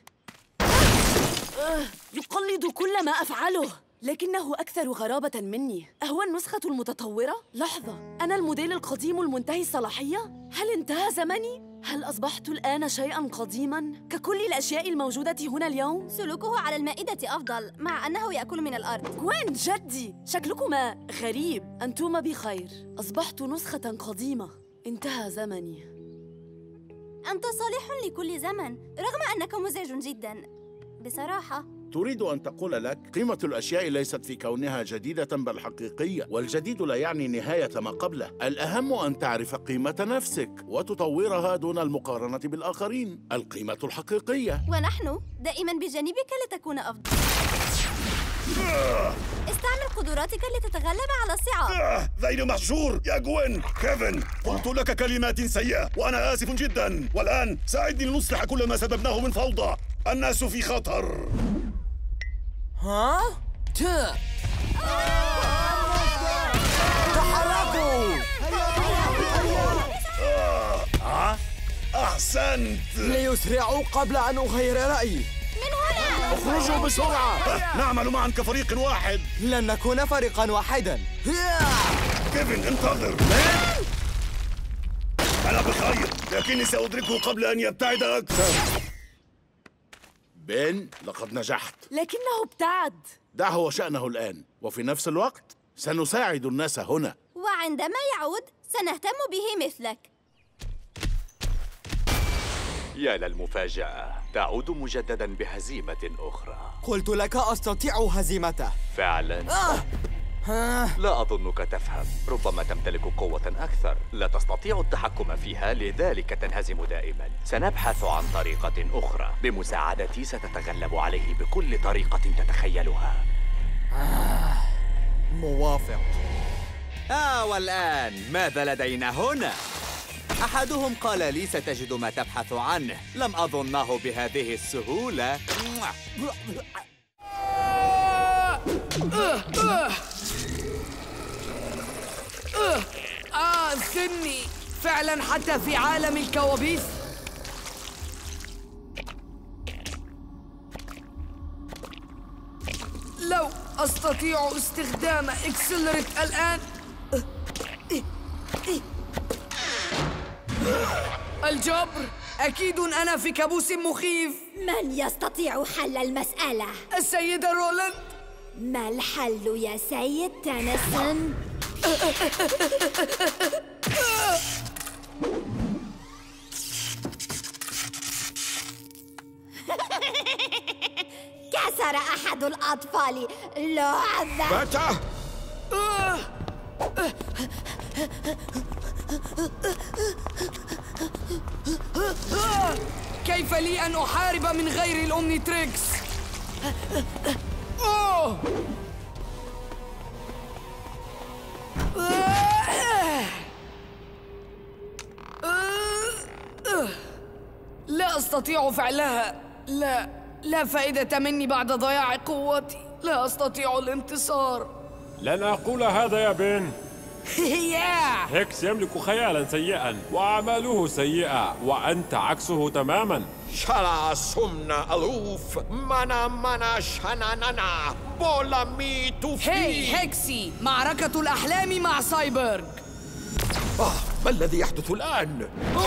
يقلد كل ما أفعله، لكنه أكثر غرابة مني. أهو النسخة المتطورة؟ لحظة، أنا الموديل القديم المنتهي الصلاحية؟ هل انتهى زمني؟ هل أصبحت الآن شيئاً قديماً ككل الأشياء الموجودة هنا اليوم؟
سلوكه على المائدة أفضل، مع أنه يأكل من الأرض.
وين جدي؟ شكلكما غريب. أنتما بخير. أصبحت نسخة قديمة. انتهى زمني.
أنت صالح لكل زمن، رغم أنك مزعج جداً بصراحة.
تريد أن تقول لك قيمة الأشياء ليست في كونها جديدة بل حقيقية، والجديد لا يعني نهاية ما قبله. الأهم أن تعرف قيمة نفسك وتطورها دون المقارنة بالآخرين. القيمة الحقيقية.
ونحن دائما بجانبك لتكون أفضل. استعمل قدراتك لتتغلب على الصعاب.
ذيل محشور يا جوين. كيفن، قلت لك كلمات سيئة وأنا آسف جدا، والآن ساعدني لنصلح كل ما سببناه من فوضى. الناس في خطر.
تحركوا.
أحسنت.
ليسرعوا قبل أن أغير رأيي.
من هنا.
اخرجوا بسرعة. نعمل معا كفريق واحد.
لن نكون فريقا واحدا.
كيفن انتظر. أنا بخير، لكني سأدركه قبل أن يبتعد أكثر.
بن، لقد نجحت.
لكنه ابتعد.
دعه وشأنه الآن، وفي نفس الوقت سنساعد الناس هنا.
وعندما يعود سنهتم به مثلك.
يا للمفاجأة، تعود مجددا بهزيمة أخرى.
قلت لك أستطيع هزيمته.
فعلا؟ لا أظنك تفهم. ربما تمتلك قوة أكثر، لا تستطيع التحكم فيها، لذلك تنهزم دائما. سنبحث عن طريقة أخرى. بمساعدتي ستتغلب عليه بكل طريقة تتخيلها.
موافق.
والآن ماذا لدينا هنا؟ أحدهم قال لي ستجد ما تبحث عنه. لم أظنه بهذه السهولة.
ذني فعلا حتى في عالم الكوابيس. لو أستطيع استخدام إكسلريت الآن. الجبر. أكيد أنا في كابوس مخيف.
من يستطيع حل المسألة؟
السيدة رولاند.
ما الحل يا سيد تنسن؟ كسر أحد الأطفال لعبة.
متى؟
كيف لي أن أحارب من غير الأومنيتريكس؟ لا أستطيع فعلها. لا فائدة مني بعد ضياع قوتي. لا أستطيع الانتصار.
لن أقول هذا يا بن. هيكس يملك خيالا سيئا وأعماله سيئة، وأنت عكسه تماما.
شلا سمنا ألوف منا شناننا بولا ميتو في.
هي هيكسي، معركة الأحلام مع سايبورغ.
ما الذي يحدث الآن؟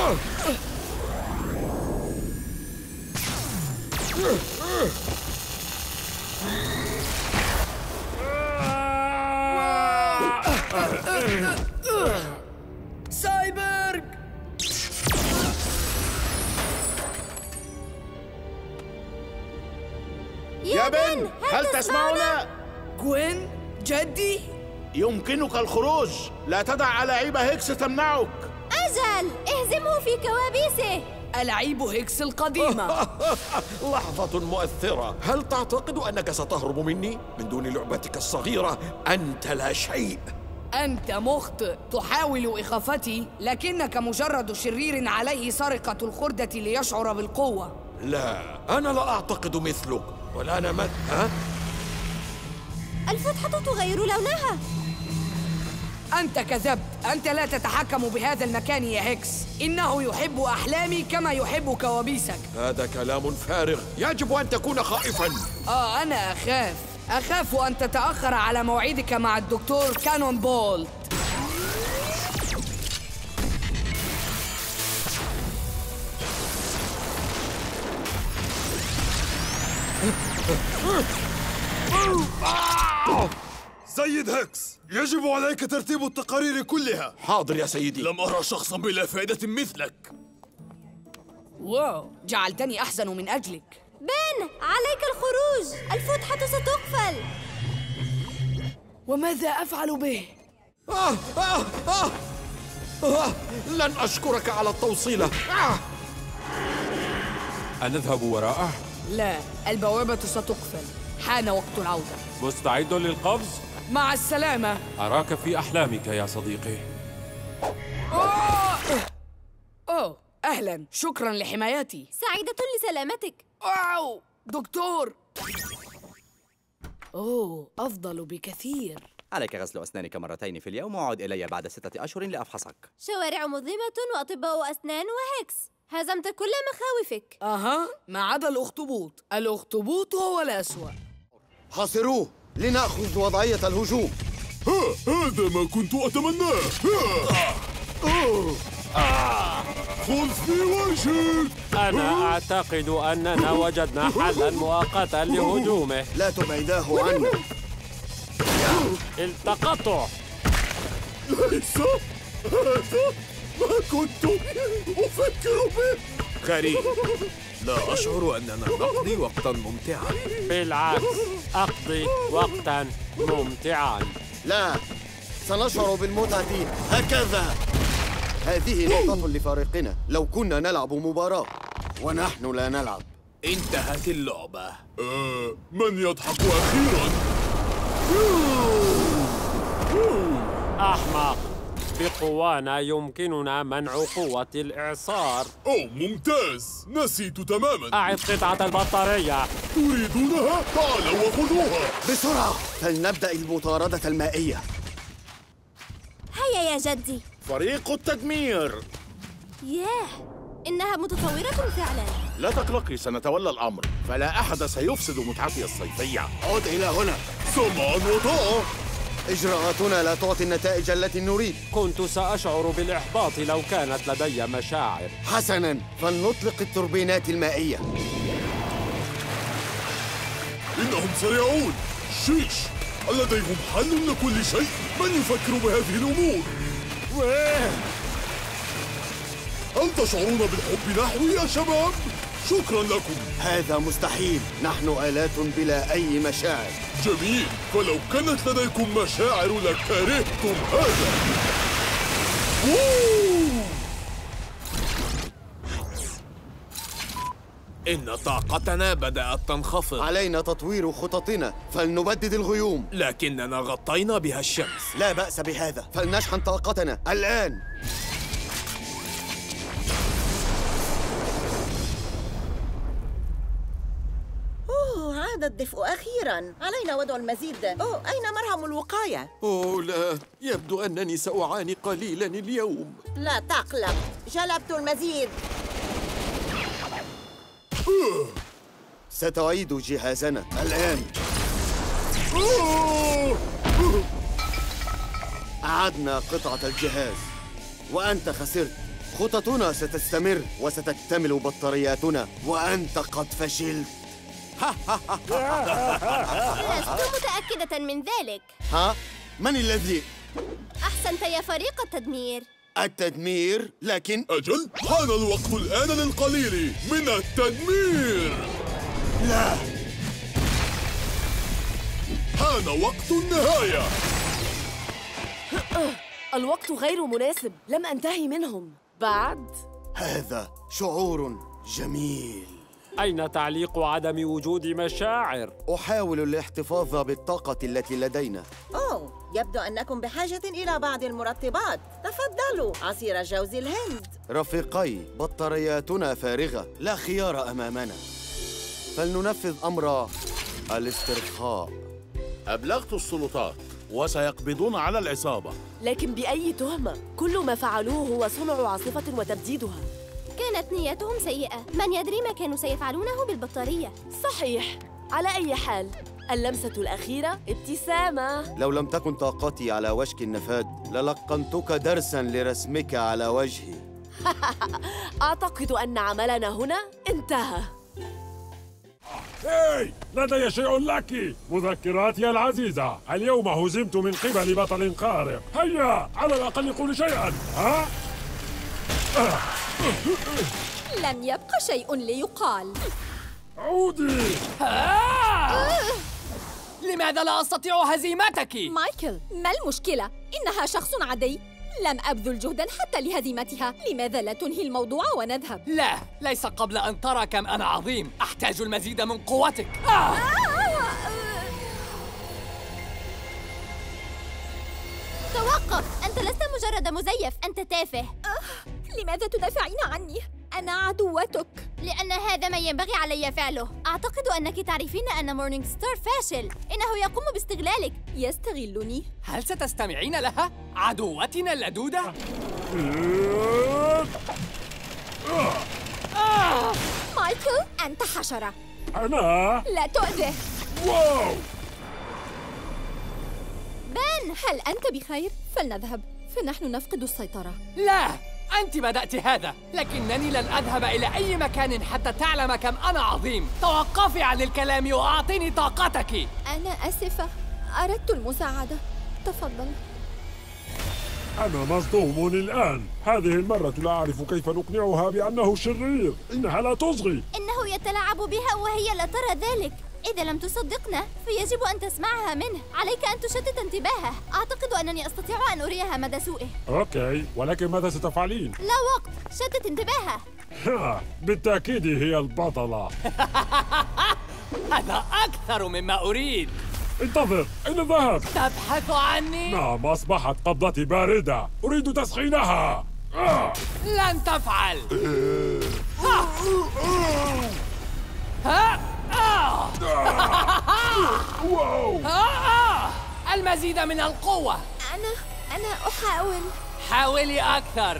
سايبورغ.
يا بن، هل تسمعنا؟
جوين، جدي؟
يمكنك الخروج. لا تدع ألاعيب هيكس تمنعك.
أجل، اهزمه في كوابيسه.
ألاعيب هيكس القديمة.
لحظة مؤثرة. هل تعتقد أنك ستهرب مني؟ من دون لعبتك الصغيرة أنت لا شيء.
أنت مخطئ. تحاول إخافتي، لكنك مجرد شرير عليه سرقة الخردة ليشعر بالقوة.
لا، أنا لا أعتقد مثلك. ولا أنا ها؟
الفتحة تغير لونها.
أنت كذبت. أنت لا تتحكم بهذا المكان يا هيكس. إنه يحب أحلامي كما يحب كوابيسك.
هذا كلام فارغ. يجب أن تكون خائفاً.
أنا أخاف أن تتأخر على موعدك مع الدكتور كانون بولت.
سيد هيكس، يجب عليك ترتيب التقارير كلها.
حاضر يا سيدي.
لم أرى شخصا بلا فائدة مثلك.
واو، جعلتني أحزن من أجلك.
بن، عليك الخروج. الفتحة ستقفل.
وماذا أفعل به؟
لن أشكرك على التوصيلة.
أنذهب وراءه؟
لا، البوابة ستقفل. حان وقت العودة.
مستعد للقفز؟
مع السلامة.
أراك في أحلامك يا صديقي.
أوه، أهلا. شكرا لحمايتي.
سعيدة لسلامتك.
أوه، دكتور. أفضل بكثير.
عليك غسل أسنانك مرتين في اليوم، وعد إلي بعد 6 أشهر لأفحصك.
شوارع مظلمة وأطباء أسنان وهيكس. هزمت كل مخاوفك.
ما عدا الأخطبوط. الأخطبوط هو الأسوأ.
حاصروه لنأخذ وضعية الهجوم.
هذا ما كنت أتمناه. خذ في وجهك.
أنا أعتقد أننا وجدنا حلاً مؤقتاً لهجومه.
لا تبعداه عنا.
التقطه.
ليس هذا ما كنت أفكر به. غريب، لا أشعر أننا نقضي وقتاً ممتعاً.
بالعكس، أقضي وقتاً ممتعاً.
لا، سنشعر بالمتعة هكذا. هذه نقطة لفريقنا. لو كنا نلعب مباراة ونحن لا نلعب.
انتهت اللعبة. من يضحك أخيراً؟
أحمق. بقوانا يمكننا منع قوة الإعصار.
ممتاز. نسيت تماماً.
أعد قطعة البطارية.
تريدونها؟ تعالوا وخذوها
بسرعة. فلنبدأ المطاردة المائية.
هيا يا جدي.
فريق التدمير.
ياه، إنها متطورة فعلا.
لا تقلقي، سنتولى الأمر. فلا أحد سيفسد متعتي الصيفية. عد إلى هنا.
سمعاً وطاعة.
إجراءاتنا لا تعطي النتائج التي نريد.
كنت سأشعر بالإحباط لو كانت لدي مشاعر.
حسناً، فلنطلق التوربينات المائية.
إنهم سريعون. شيش، لديهم حل لكل شيء. من يفكر بهذه الأمور؟ هل تشعرون بالحب نحوي يا شباب؟ شكرا لكم.
هذا مستحيل، نحن آلات بلا أي مشاعر.
جميل، فلو كانت لديكم مشاعر لكرهتم هذا.
إن طاقتنا بدأت تنخفض.
علينا تطوير خططنا، فلنبدد الغيوم.
لكننا غطينا بها الشمس.
لا بأس بهذا، فلنشحن طاقتنا الآن.
عاد الدفء أخيراً. علينا وضع المزيد. أين مرهم الوقاية؟
لا، يبدو أنني سأعاني قليلاً اليوم.
لا تقلق، جلبت المزيد.
ستعيد جهازنا الآن. أعدنا قطعة الجهاز وأنت خسرت. خططنا ستستمر وستكتمل بطارياتنا وأنت قد فشلت.
لست متأكدة من ذلك.
ها؟ من الذي؟
أحسنت يا فريق التدمير.
التدمير؟ لكن
أجل، حان الوقت الآن للقليل من التدمير.
لا،
حان وقت النهاية.
الوقت غير مناسب، لم أنتهي منهم بعد.
هذا شعور جميل.
أين تعليق عدم وجود مشاعر؟
أحاول الاحتفاظ بالطاقة التي لدينا.
يبدو أنكم بحاجة إلى بعض المرطبات. تفضلوا، عصير جوز الهند.
رفيقي، بطارياتنا فارغة، لا خيار أمامنا. فلننفذ أمر الاسترخاء.
أبلغت السلطات وسيقبضون على العصابة.
لكن بأي تهمة؟ كل ما فعلوه هو صنع عاصفة وتبديدها.
كانت نيتهم سيئة، من يدري ما كانوا سيفعلونه بالبطارية.
صحيح. على أي حال، اللمسة الأخيرة ابتسامة.
لو لم تكن طاقتي على وشك النفاد للقنتك درساً لرسمك على وجهي.
أعتقد أن عملنا هنا انتهى.
لدي شيء لك. مذكراتي العزيزة، اليوم هزمت من قبل بطل خارق. هيا، على الأقل قل شيئا. ها؟
لم يبق شيء ليقال.
عودي.
لماذا لا أستطيع هزيمتك؟
مايكل، ما المشكلة؟ إنها شخص عادي. لم أبذل جهداً حتى لهزيمتها. لماذا لا تنهي الموضوع ونذهب؟
لا، ليس قبل أن ترى كم أنا عظيم. أحتاج المزيد من قوتك.
توقف، أنت لست مجرد مزيف، أنت تافه.
لماذا تدافعين عني؟ أنا عدوتك.
لأن هذا ما ينبغي علي فعله. أعتقد أنك تعرفين أن مورنينغ ستار فاشل. إنه يقوم باستغلالك.
يستغلني؟
هل ستستمعين لها؟ عدوتنا اللدودة؟
مايكل، أنت حشرة.
أنا؟
لا تؤذه.
واو!
بن، هل أنت بخير؟ فلنذهب، فنحن نفقد السيطرة.
لا، أنت بدأت هذا، لكنني لن أذهب إلى أي مكان حتى تعلم كم أنا عظيم. توقفي عن الكلام وأعطيني طاقتك.
أنا آسفة، أردت المساعدة. تفضل.
أنا مصدوم الآن. هذه المرة لا أعرف كيف نقنعها بأنه شرير. إنها لا تصغي.
إنه يتلاعب بها وهي لا ترى ذلك. إذا لم تصدقنا فيجب أن تسمعها منه. عليك أن تشتت انتباهه. أعتقد أنني أستطيع أن أريها مدى سوءه.
أوكي، ولكن ماذا ستفعلين؟
لا وقت، شتت انتباهها.
بالتأكيد هي البطلة.
هذا أكثر مما أريد.
انتظر، أين الذهب؟
تبحث عني؟
نعم، أصبحت قبضتي باردة. أريد تسخينها.
لن تفعل.
واو!
المزيد من القوة.
أنا أحاول.
حاولي أكثر.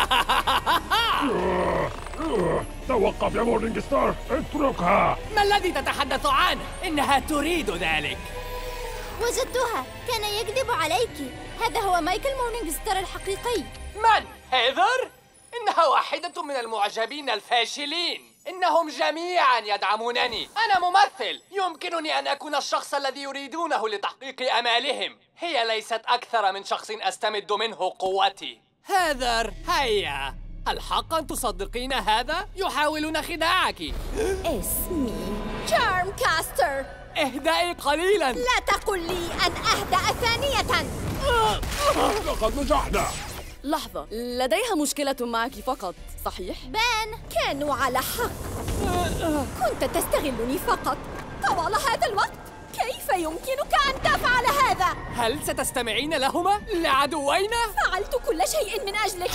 توقف يا مورنينغ ستار، اتركها.
ما الذي تتحدث عنه؟ إنها تريد ذلك.
وجدتها، كان يكذب عليك. هذا هو مايكل مورنينغستار الحقيقي.
من؟ هيذر؟ إنها واحدة من المعجبين الفاشلين. إنهم جميعاً يدعمونني. أنا ممثل، يمكنني أن أكون الشخص الذي يريدونه لتحقيق أمالهم. هي ليست أكثر من شخص أستمد منه قوتي. هيذر، هيا، هل حقاً تصدقين هذا؟ يحاولون خداعك.
اسمي تشارم كاستر.
اهدئي قليلاً.
لا تقل لي أن أهدأ ثانية.
لقد نجحنا.
لحظة، لديها مشكلة معك فقط، صحيح؟
بان كانوا على حق. كنت تستغلني فقط طوال هذا الوقت. كيف يمكنك أن تفعل هذا؟
هل ستستمعين لهما لعدوينا؟
فعلت كل شيء من أجلك.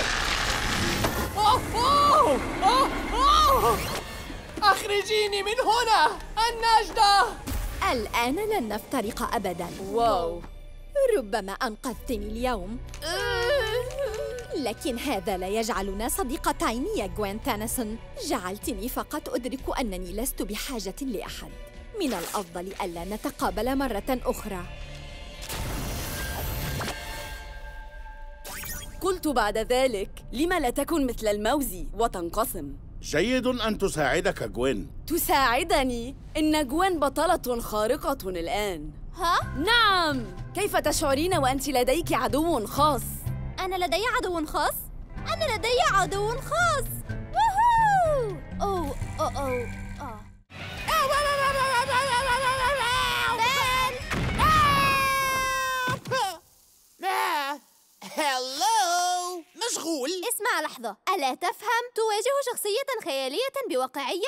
أخرجيني من هنا النجدة.
الآن لن نفترق أبداً.
واو،
ربما أنقذتني اليوم، لكن هذا لا يجعلنا صديقتين يا غوين تانيسون. جعلتني فقط أدرك أنني لست بحاجة لأحد. من الأفضل ألا نتقابل مرة أخرى.
قلت بعد ذلك، لما لا تكن مثل الموز وتنقسم؟
جيد أن تساعدك غوين.
تساعدني؟ إن غوين بطلة خارقة الآن.
ها؟
نعم. كيف تشعرين وأنت لديك عدو خاص؟
أنا لدي عدو خاص؟ أنا لدي عدو خاص. ووهو! أوه أوه أوه أوه.
هلو، مشغول.
اسمع لحظة، ألا تفهم؟ تواجه شخصية خيالية بواقعية؟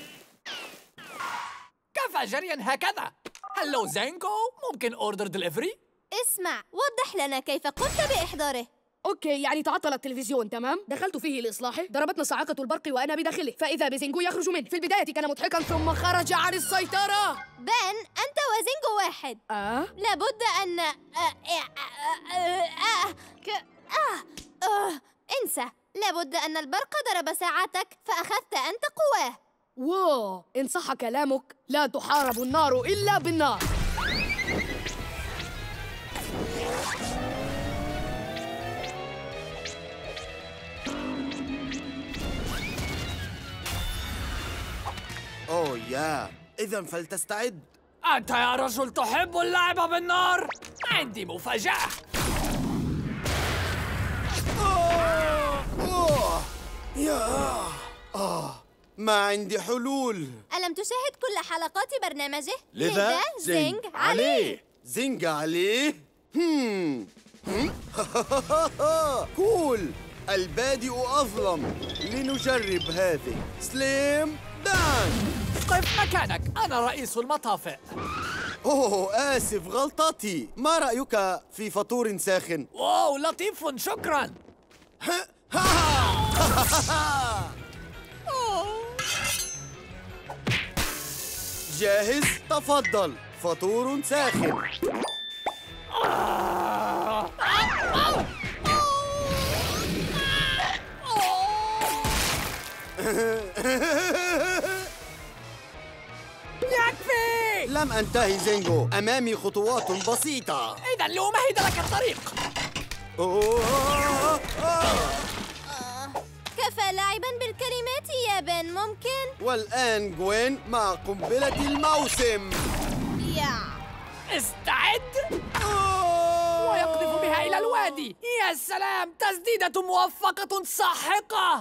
كفى جريا هكذا. هلو زينكو، ممكن اوردر دليفري؟
اسمع، وضح لنا كيف قمت بإحضاره.
أوكي، يعني تعطل التلفزيون، تمام؟ دخلت فيه لإصلاحه، ضربتنا صاعقة البرق وأنا بداخله، فإذا بزينجو يخرج منه. في البداية كان مضحكاً ثم خرج عن السيطرة.
بان، أنت وزينجو واحد. لابد أن انسى. لابد أن البرق ضرب ساعتك فأخذت أنت قواه.
واو، إن صح كلامك لا تحارب النار إلا بالنار.
أوه يا، إذا فلتستعد.
أنت يا رجل تحب اللعب بالنار؟ عندي مفاجأة.
ما عندي حلول.
ألم تشاهد كل حلقات برنامجه؟
لذا
زنج عليه.
زنج عليه؟ كول. البادئ أظلم. لنجرب هذه. سليم دان.
قف مكانك، أنا رئيس المطافئ.
أوه، آسف، غلطتي. ما رأيك في فطور ساخن؟
واو، لطيف، شكراً.
جاهز؟ تفضل، فطور ساخن.
يكفي!
لم أنتهي زينجو، أمامي خطوات بسيطة.
إذا لأمهد لك الطريق.
كفى لعباً بالكلمات يا بن، ممكن؟
والآن غوين مع قنبلة الموسم.
استعد. ويقذف بها إلى الوادي. يا سلام، تسديدة موفقة ساحقة.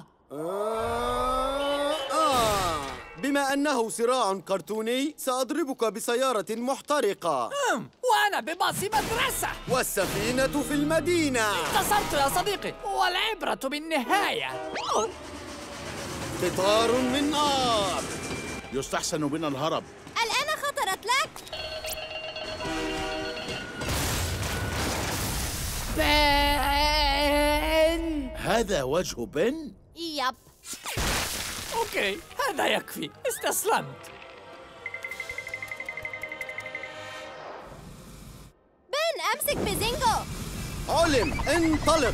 بما أنه صراع كرتوني، سأضربك بسيارة محترقة.
وأنا بباص مدرسة.
والسفينة في المدينة.
انتصرت يا صديقي، والعبرة بالنهاية.
قطار من نار. يستحسن بنا الهرب.
الآن خطرت لك.
بن.
هذا وجه بن؟
يب.
أوكي، هذا يكفي، استسلمت.
بن، أمسك بزينجو.
علم، انطلق.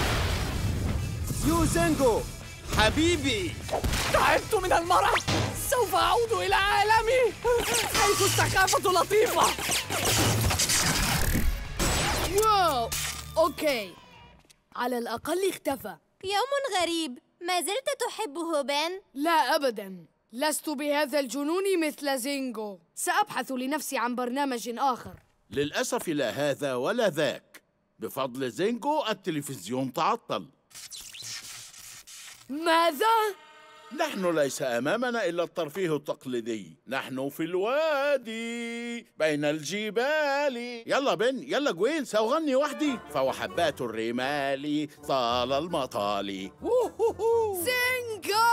يو زينجو، حبيبي.
تعبت من المرح،
سوف أعود إلى عالمي حيث الثقافة لطيفة.
واو، أوكي، على الأقل اختفى.
يوم غريب. ما زلت تحبه بن؟
لا أبداً، لست بهذا الجنون مثل زينغو. سأبحث لنفسي عن برنامج آخر.
للأسف لا هذا ولا ذاك. بفضل زينغو التلفزيون تعطل.
ماذا؟
نحن ليس أمامنا إلا الترفيه التقليدي. نحن في الوادي بين الجبال. يلا بن، يلا جوين، سأغني وحدي. فوحبات الرمال طال المطال.
زينغو!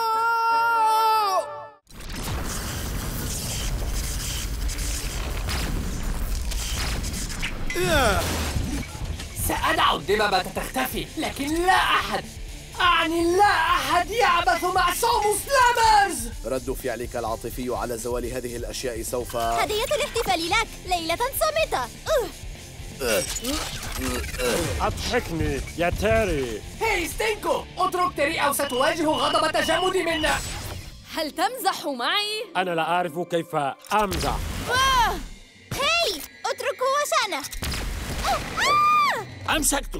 سأدع الدببة تختفي، لكن لا أحد، أعني لا أحد يعبث مع سومو سلامرز.
رد فعلك العاطفي على زوال هذه الأشياء سوف...
هدية الاحتفال لك، ليلة صامتة.
أضحكني يا تيري.
هاي ستينكو، اترك تيري أو ستواجه غضب تجمد منا.
هل تمزح معي؟
أنا لا أعرف كيف أمزح.
هاي، اتركه وشأنه.
أمسكتك.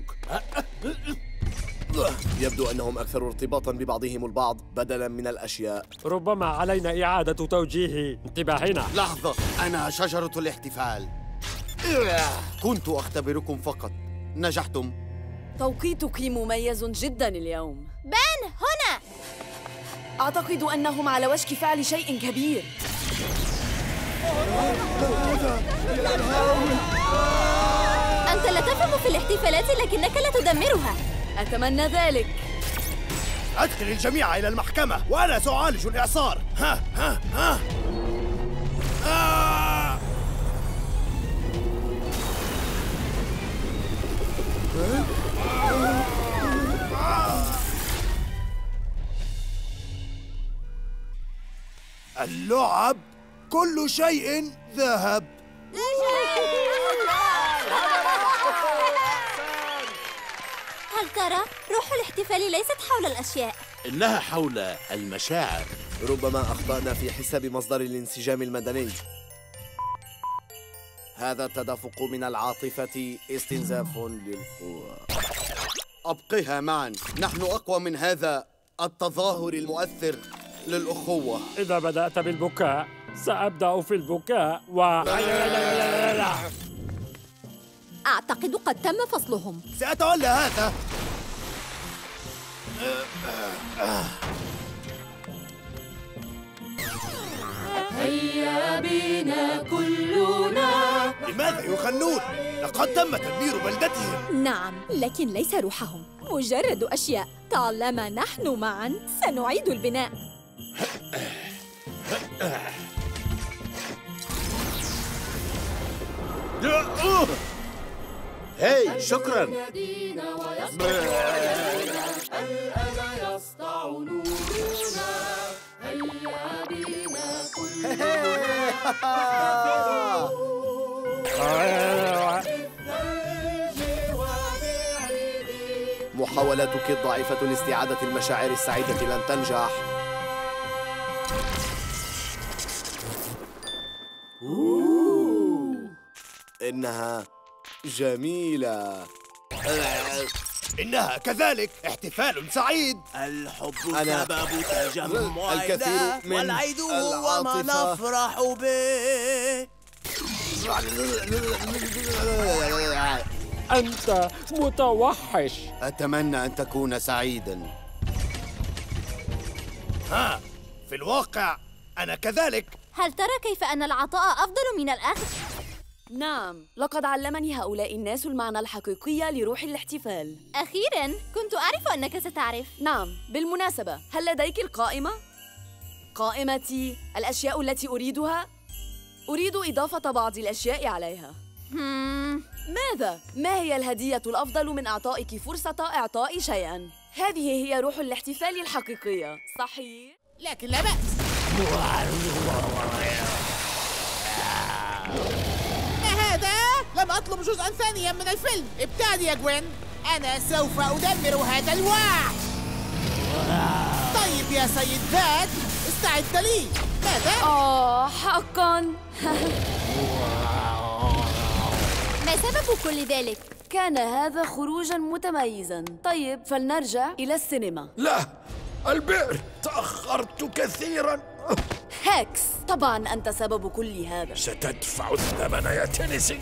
يبدو أنهم أكثر ارتباطاً ببعضهم البعض بدلاً من الأشياء.
ربما علينا إعادة توجيه انتباهنا.
لحظة، أنا شجرة الاحتفال. كنت أختبركم فقط. نجحتم.
توقيتك مميز جداً اليوم.
بن، هنا.
أعتقد أنهم على وشك فعل شيء كبير.
أنت لا تفهم في الاحتفالات لكنك لا تدمرها.
أتمنى ذلك.
أدخل الجميع إلى المحكمة وأنا سأعالج الإعصار. ها ها ها. اللعب، كل شيء ذهب.
هل ترى؟ روح الاحتفال ليست حول الأشياء،
إنها حول المشاعر.
ربما أخطأنا في حساب مصدر الانسجام المدني. هذا التدفق من العاطفة استنزاف للقوى.
أبقها معا، نحن أقوى من هذا التظاهر المؤثر للأخوة.
إذا بدأت بالبكاء سأبدأ في البكاء
أعتقد قد تم فصلهم.
سأتولى هذا.
هيا بنا كلنا.
لماذا يغنون؟ لقد تم تدمير بلدتهم.
نعم، لكن ليس روحهم، مجرد أشياء. طالما نحن معا سنعيد البناء.
هاي، شكراً.
محاولاتك الضعيفة لاستعادة المشاعر السعيدة لن تنجح. إنها جميلة.
إنها كذلك احتفال سعيد.
الحب سبب تجمعنا
الكثير من
والعيد هو ما نفرح به.
أنت متوحش.
أتمنى أن تكون سعيداً.
ها، في الواقع أنا كذلك.
هل ترى كيف أن العطاء أفضل من الأخذ؟
نعم، لقد علمني هؤلاء الناس المعنى الحقيقي لروح الاحتفال.
أخيراً، كنت أعرف أنك ستعرف.
نعم، بالمناسبة، هل لديك القائمة؟ قائمتي، الأشياء التي أريدها؟ أريد إضافة بعض الأشياء عليها. ماذا؟ ما هي الهدية الأفضل من إعطائك فرصة إعطاء شيئاً؟ هذه هي روح الاحتفال الحقيقية، صحيح؟
لكن لا بأس. ما هذا؟ لم أطلب جزءاً ثانياً من الفيلم. ابتعدي يا جوين، أنا سوف أدمر هذا الوحش. طيب، طيب يا سيد ذات، استعد لي. ماذا؟
حقا.
ما سبب كل ذلك؟
كان هذا خروجا متميزا. طيب فلنرجع إلى السينما.
لا، البئر، تأخرت كثيرا.
هيكس، طبعا أنت سبب كل هذا.
ستدفع الثمن يا تينيسي.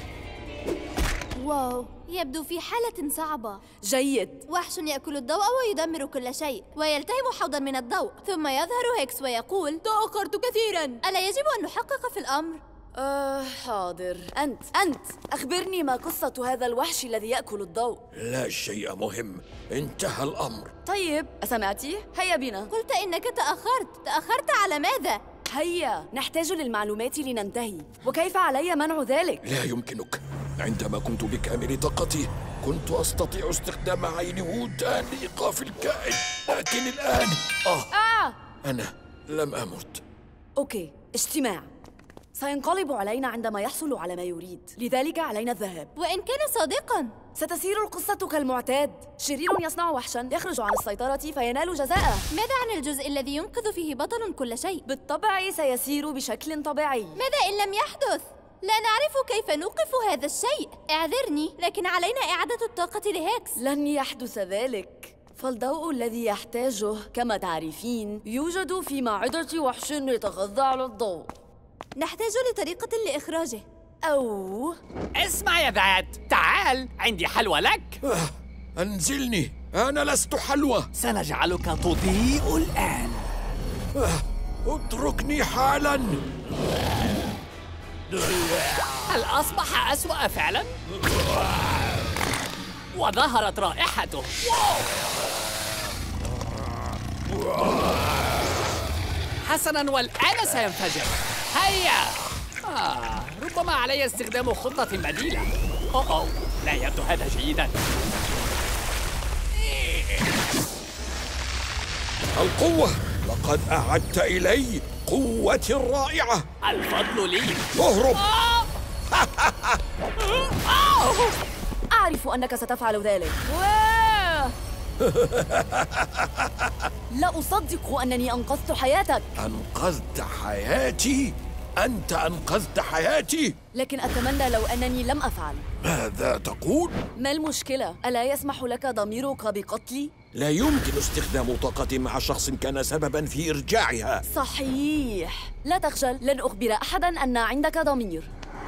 واو، يبدو في حالة صعبة.
جيد.
وحش يأكل الضوء ويدمر كل شيء، ويلتهم حوضا من الضوء، ثم يظهر هيكس ويقول: تأخرت كثيرا. ألا يجب أن نحقق في الأمر؟
حاضر. أنت أخبرني ما قصة هذا الوحش الذي يأكل الضوء؟
لا شيء مهم، انتهى الأمر.
طيب، أسمعتي؟ هيا بنا.
قلت إنك تأخرت على ماذا؟
هيا، نحتاج للمعلومات لننتهي. وكيف علي منع ذلك؟
لا يمكنك. عندما كنت بكامل طاقتي كنت أستطيع استخدام عين وودان لإيقاف الكائن، لكن الآن أنا لم أمت.
أوكي، اجتماع. سينقلب علينا عندما يحصل على ما يريد، لذلك علينا الذهاب.
وإن كان صادقاً
ستسير القصة كالمعتاد. شرير يصنع وحشاً يخرج عن السيطرة فينال جزاءه.
ماذا عن الجزء الذي ينقذ فيه بطل كل شيء؟
بالطبع سيسير بشكل طبيعي.
ماذا إن لم يحدث؟ لا نعرف كيف نوقف هذا الشيء. اعذرني، لكن علينا إعادة الطاقة لهيكس.
لن يحدث ذلك، فالضوء الذي يحتاجه كما تعرفين يوجد في معدة وحش يتغذى على الضوء.
نحتاج لطريقة لإخراجه.
أو
اسمع يا ذات، تعال، عندي حلوى لك.
أنزلني، أنا لست حلوى.
سنجعلك تضيء الآن.
اتركني حالا.
هل أصبح أسوأ فعلا؟ وظهرت رائحته. حسنا، والآن سينفجر. هيا. ربما علي استخدام خطة بديلة. لا يبدو هذا جيدا.
القوة، لقد أعدت إلي قوتي الرائعة.
الفضل لي.
اهرب.
أعرف أنك ستفعل ذلك. لا أصدق أنني أنقذت حياتك.
أنقذت حياتي؟ أنت أنقذت حياتي؟
لكن أتمنى لو أنني لم أفعل.
ماذا تقول؟
ما المشكلة؟ ألا يسمح لك ضميرك بقتلي؟
لا يمكن استخدام طاقتي مع شخص كان سبباً في إرجاعها.
صحيح. لا تخجل، لن أخبر أحداً أن عندك ضمير.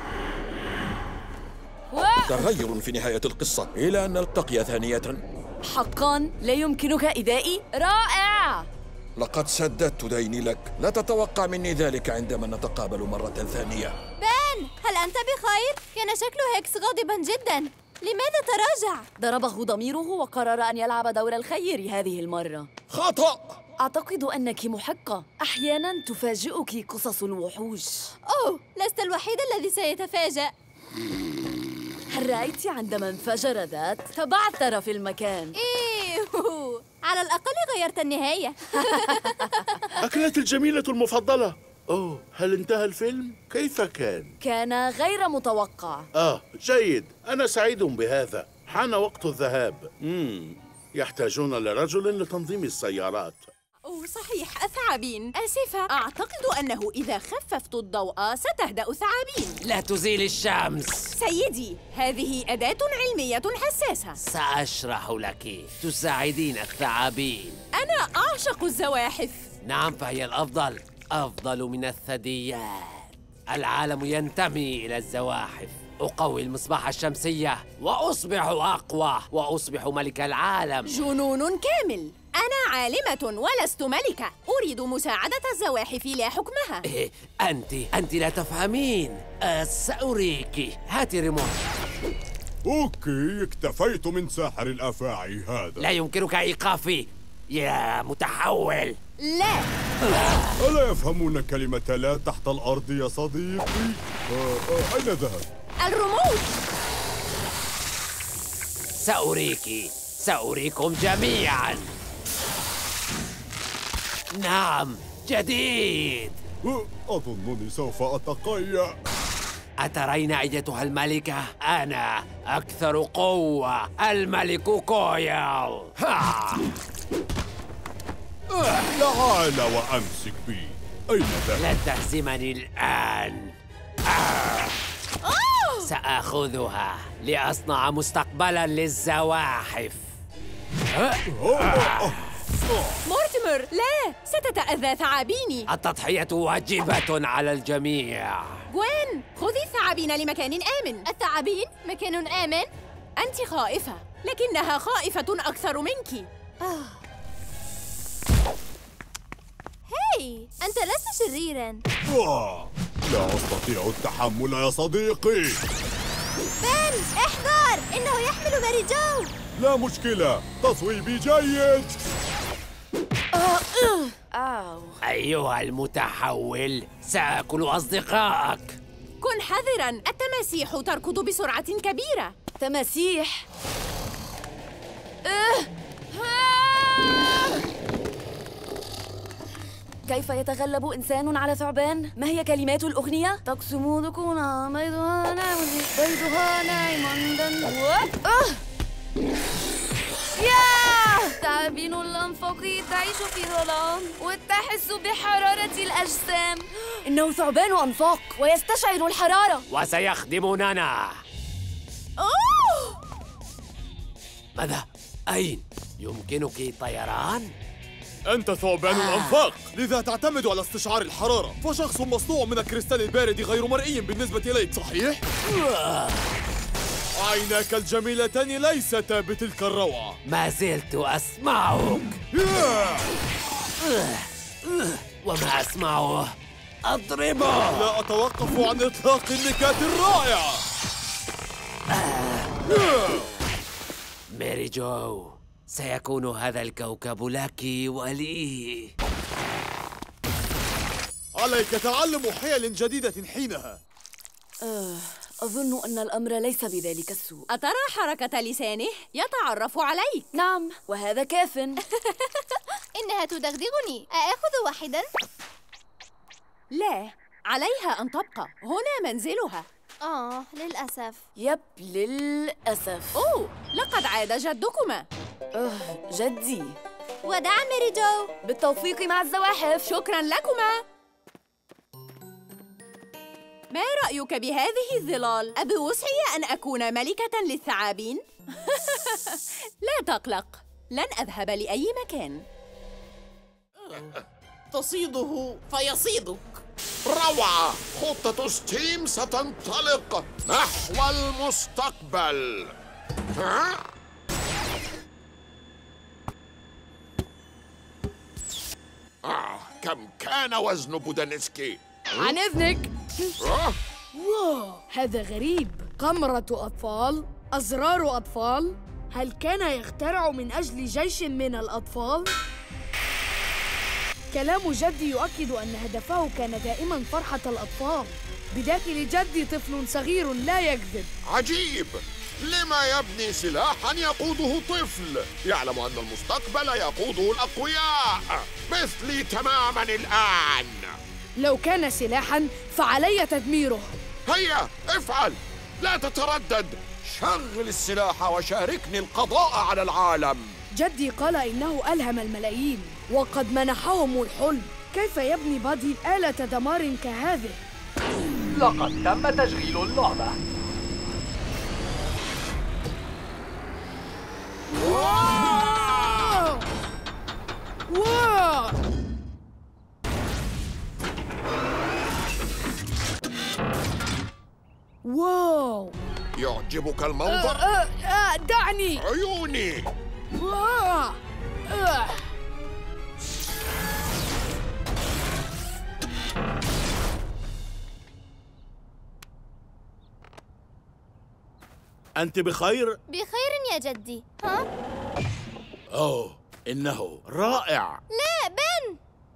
تغير في نهاية القصة، إلى أن نلتقي ثانية.
حقاً؟ لا يمكنك إيذائي؟ رائع!
لقد سددت ديني لك، لا تتوقع مني ذلك عندما نتقابل مرة ثانية.
بان، هل أنت بخير؟ كان شكل هيكس غاضباً جداً. لماذا تراجع؟
ضربه ضميره وقرر أن يلعب دور الخير هذه المرة.
خطأ!
أعتقد أنك محقة. أحياناً تفاجئك قصص الوحوش.
لست الوحيد الذي سيتفاجأ.
هل رأيت عندما انفجر ذات؟ تبعثر في المكان.
على الأقل غيرت النهاية.
أكلتي الجميلة المفضلة. هل انتهى الفيلم؟ كيف كان؟
كان غير متوقع.
جيد، أنا سعيد بهذا. حان وقت الذهاب. يحتاجون لرجل لتنظيم السيارات.
صحيح، الثعابين. آسفة، أعتقد أنه إذا خففت الضوء ستهدأ الثعابين.
لا تزيل الشمس.
سيدي، هذه أداة علمية حساسة.
سأشرح لك. تساعدين الثعابين.
أنا أعشق الزواحف.
نعم، فهي أفضل من الثدييات. العالم ينتمي إلى الزواحف. أقوي المصباح الشمسية وأصبح أقوى وأصبح ملك العالم.
جنون كامل. أنا عالمة ولست ملكة. أريد مساعدة الزواحف لا حكمها.
أنت لا تفهمين. سأريك. هاتي الريموت.
أوكي، اكتفيت من ساحر الأفاعي هذا.
لا يمكنك إيقافي يا متحول.
لا.
ألا يفهمون كلمة لا تحت الأرض يا صديقي؟ أين ذهب؟
الرموز.
سأريكم جميعاً. نعم، جديد.
أظنني سوف أتقيأ.
أترين أيتها الملكة؟ أنا أكثر قوة، الملك كويل.
تعال وأمسك بي. أين ذهب؟
لن تهزمني الآن. سآخذها لأصنع مستقبلا للزواحف.
مورتيمر، لا! ستتأذى ثعابيني.
التضحية واجبة على الجميع.
غوين، خذي الثعابين لمكان آمن.
الثعابين؟ مكان آمن؟
أنت خائفة، لكنها خائفة أكثر منك.
هاي، أنت لست شريراً.
لا أستطيع التحمل يا صديقي.
بن، احذر! إنه يحمل ماري جو.
لا مشكلة، تصويبي جيد.
أيها المتحول، سآكل أصدقائك.
كن حذراً، التماسيح تركض بسرعة كبيرة.
تماسيح؟ كيف يتغلب إنسان على ثعبان؟ ما هي كلمات الأغنية؟ تقسم ذكونا بيضها ناعم بيضها ناعم
ثعابين الأنفاق تعيش في ظلام وتحس بحرارة الأجسام.
إنه ثعبان أنفاق ويستشعر الحرارة
وسيخدموننا. ماذا؟ أين؟ يمكنك الطيران؟
أنت ثعبان الأنفاق، لذا تعتمد على استشعار الحرارة، فشخص مصنوع من الكريستال البارد غير مرئي بالنسبة إليك، صحيح؟ عيناك الجميلتان ليستا بتلك الروعة.
ما زلت أسمعك. وما أسمعه أضربه.
لا أتوقف عن إطلاق النكات الرائعة.
ماري جو، سيكون هذا الكوكب لك ولي.
عليك تعلم حيل جديدة حينها.
أظن أن الأمر ليس بذلك السوء.
أترى حركة لسانه؟ يتعرف عليك.
نعم، وهذا كاف.
إنها تدغدغني. أأخذ واحداً؟
لا، عليها أن تبقى. هنا منزلها.
للأسف.
يب، للأسف.
أوه، لقد عاد جدكما.
جدي.
وداعاً ماري جو.
بالتوفيق مع الزواحف.
شكراً لكما. ما رأيك بهذه الظلال؟ أبوسعي أن أكون ملكة للثعابين؟ لا تقلق، لن أذهب لأي مكان.
تصيده فيصيدك.
روعة! خطة ستيم ستنطلق نحو المستقبل. ها؟ كم كان وزن بودانسكي؟
عن إذنك. واو، هذا غريب. قمرة أطفال؟ أزرار أطفال؟ هل كان يخترع من أجل جيش من الأطفال؟ كلام جدي يؤكد أن هدفه كان دائماً فرحة الأطفال. بداخل جدي طفل صغير لا يكذب.
عجيب! لما يبني سلاحاً يقوده طفل يعلم أن المستقبل يقوده الأقوياء مثلي تماماً الآن؟
لو كان سلاحاً فعلي تدميره.
هيا افعل، لا تتردد، شغل السلاح وشاركني القضاء على العالم.
جدي قال إنه ألهم الملايين وقد منحهم الحلم. كيف يبني بادي آلة دمار كهذه؟
لقد تم تشغيل اللعبة.
واو! واو! واو!
يعجبك المنظر؟
دعني!
عيوني!
أنت بخير؟
بخير يا جدي. ها؟
أوه، إنه رائع.
لا، بن!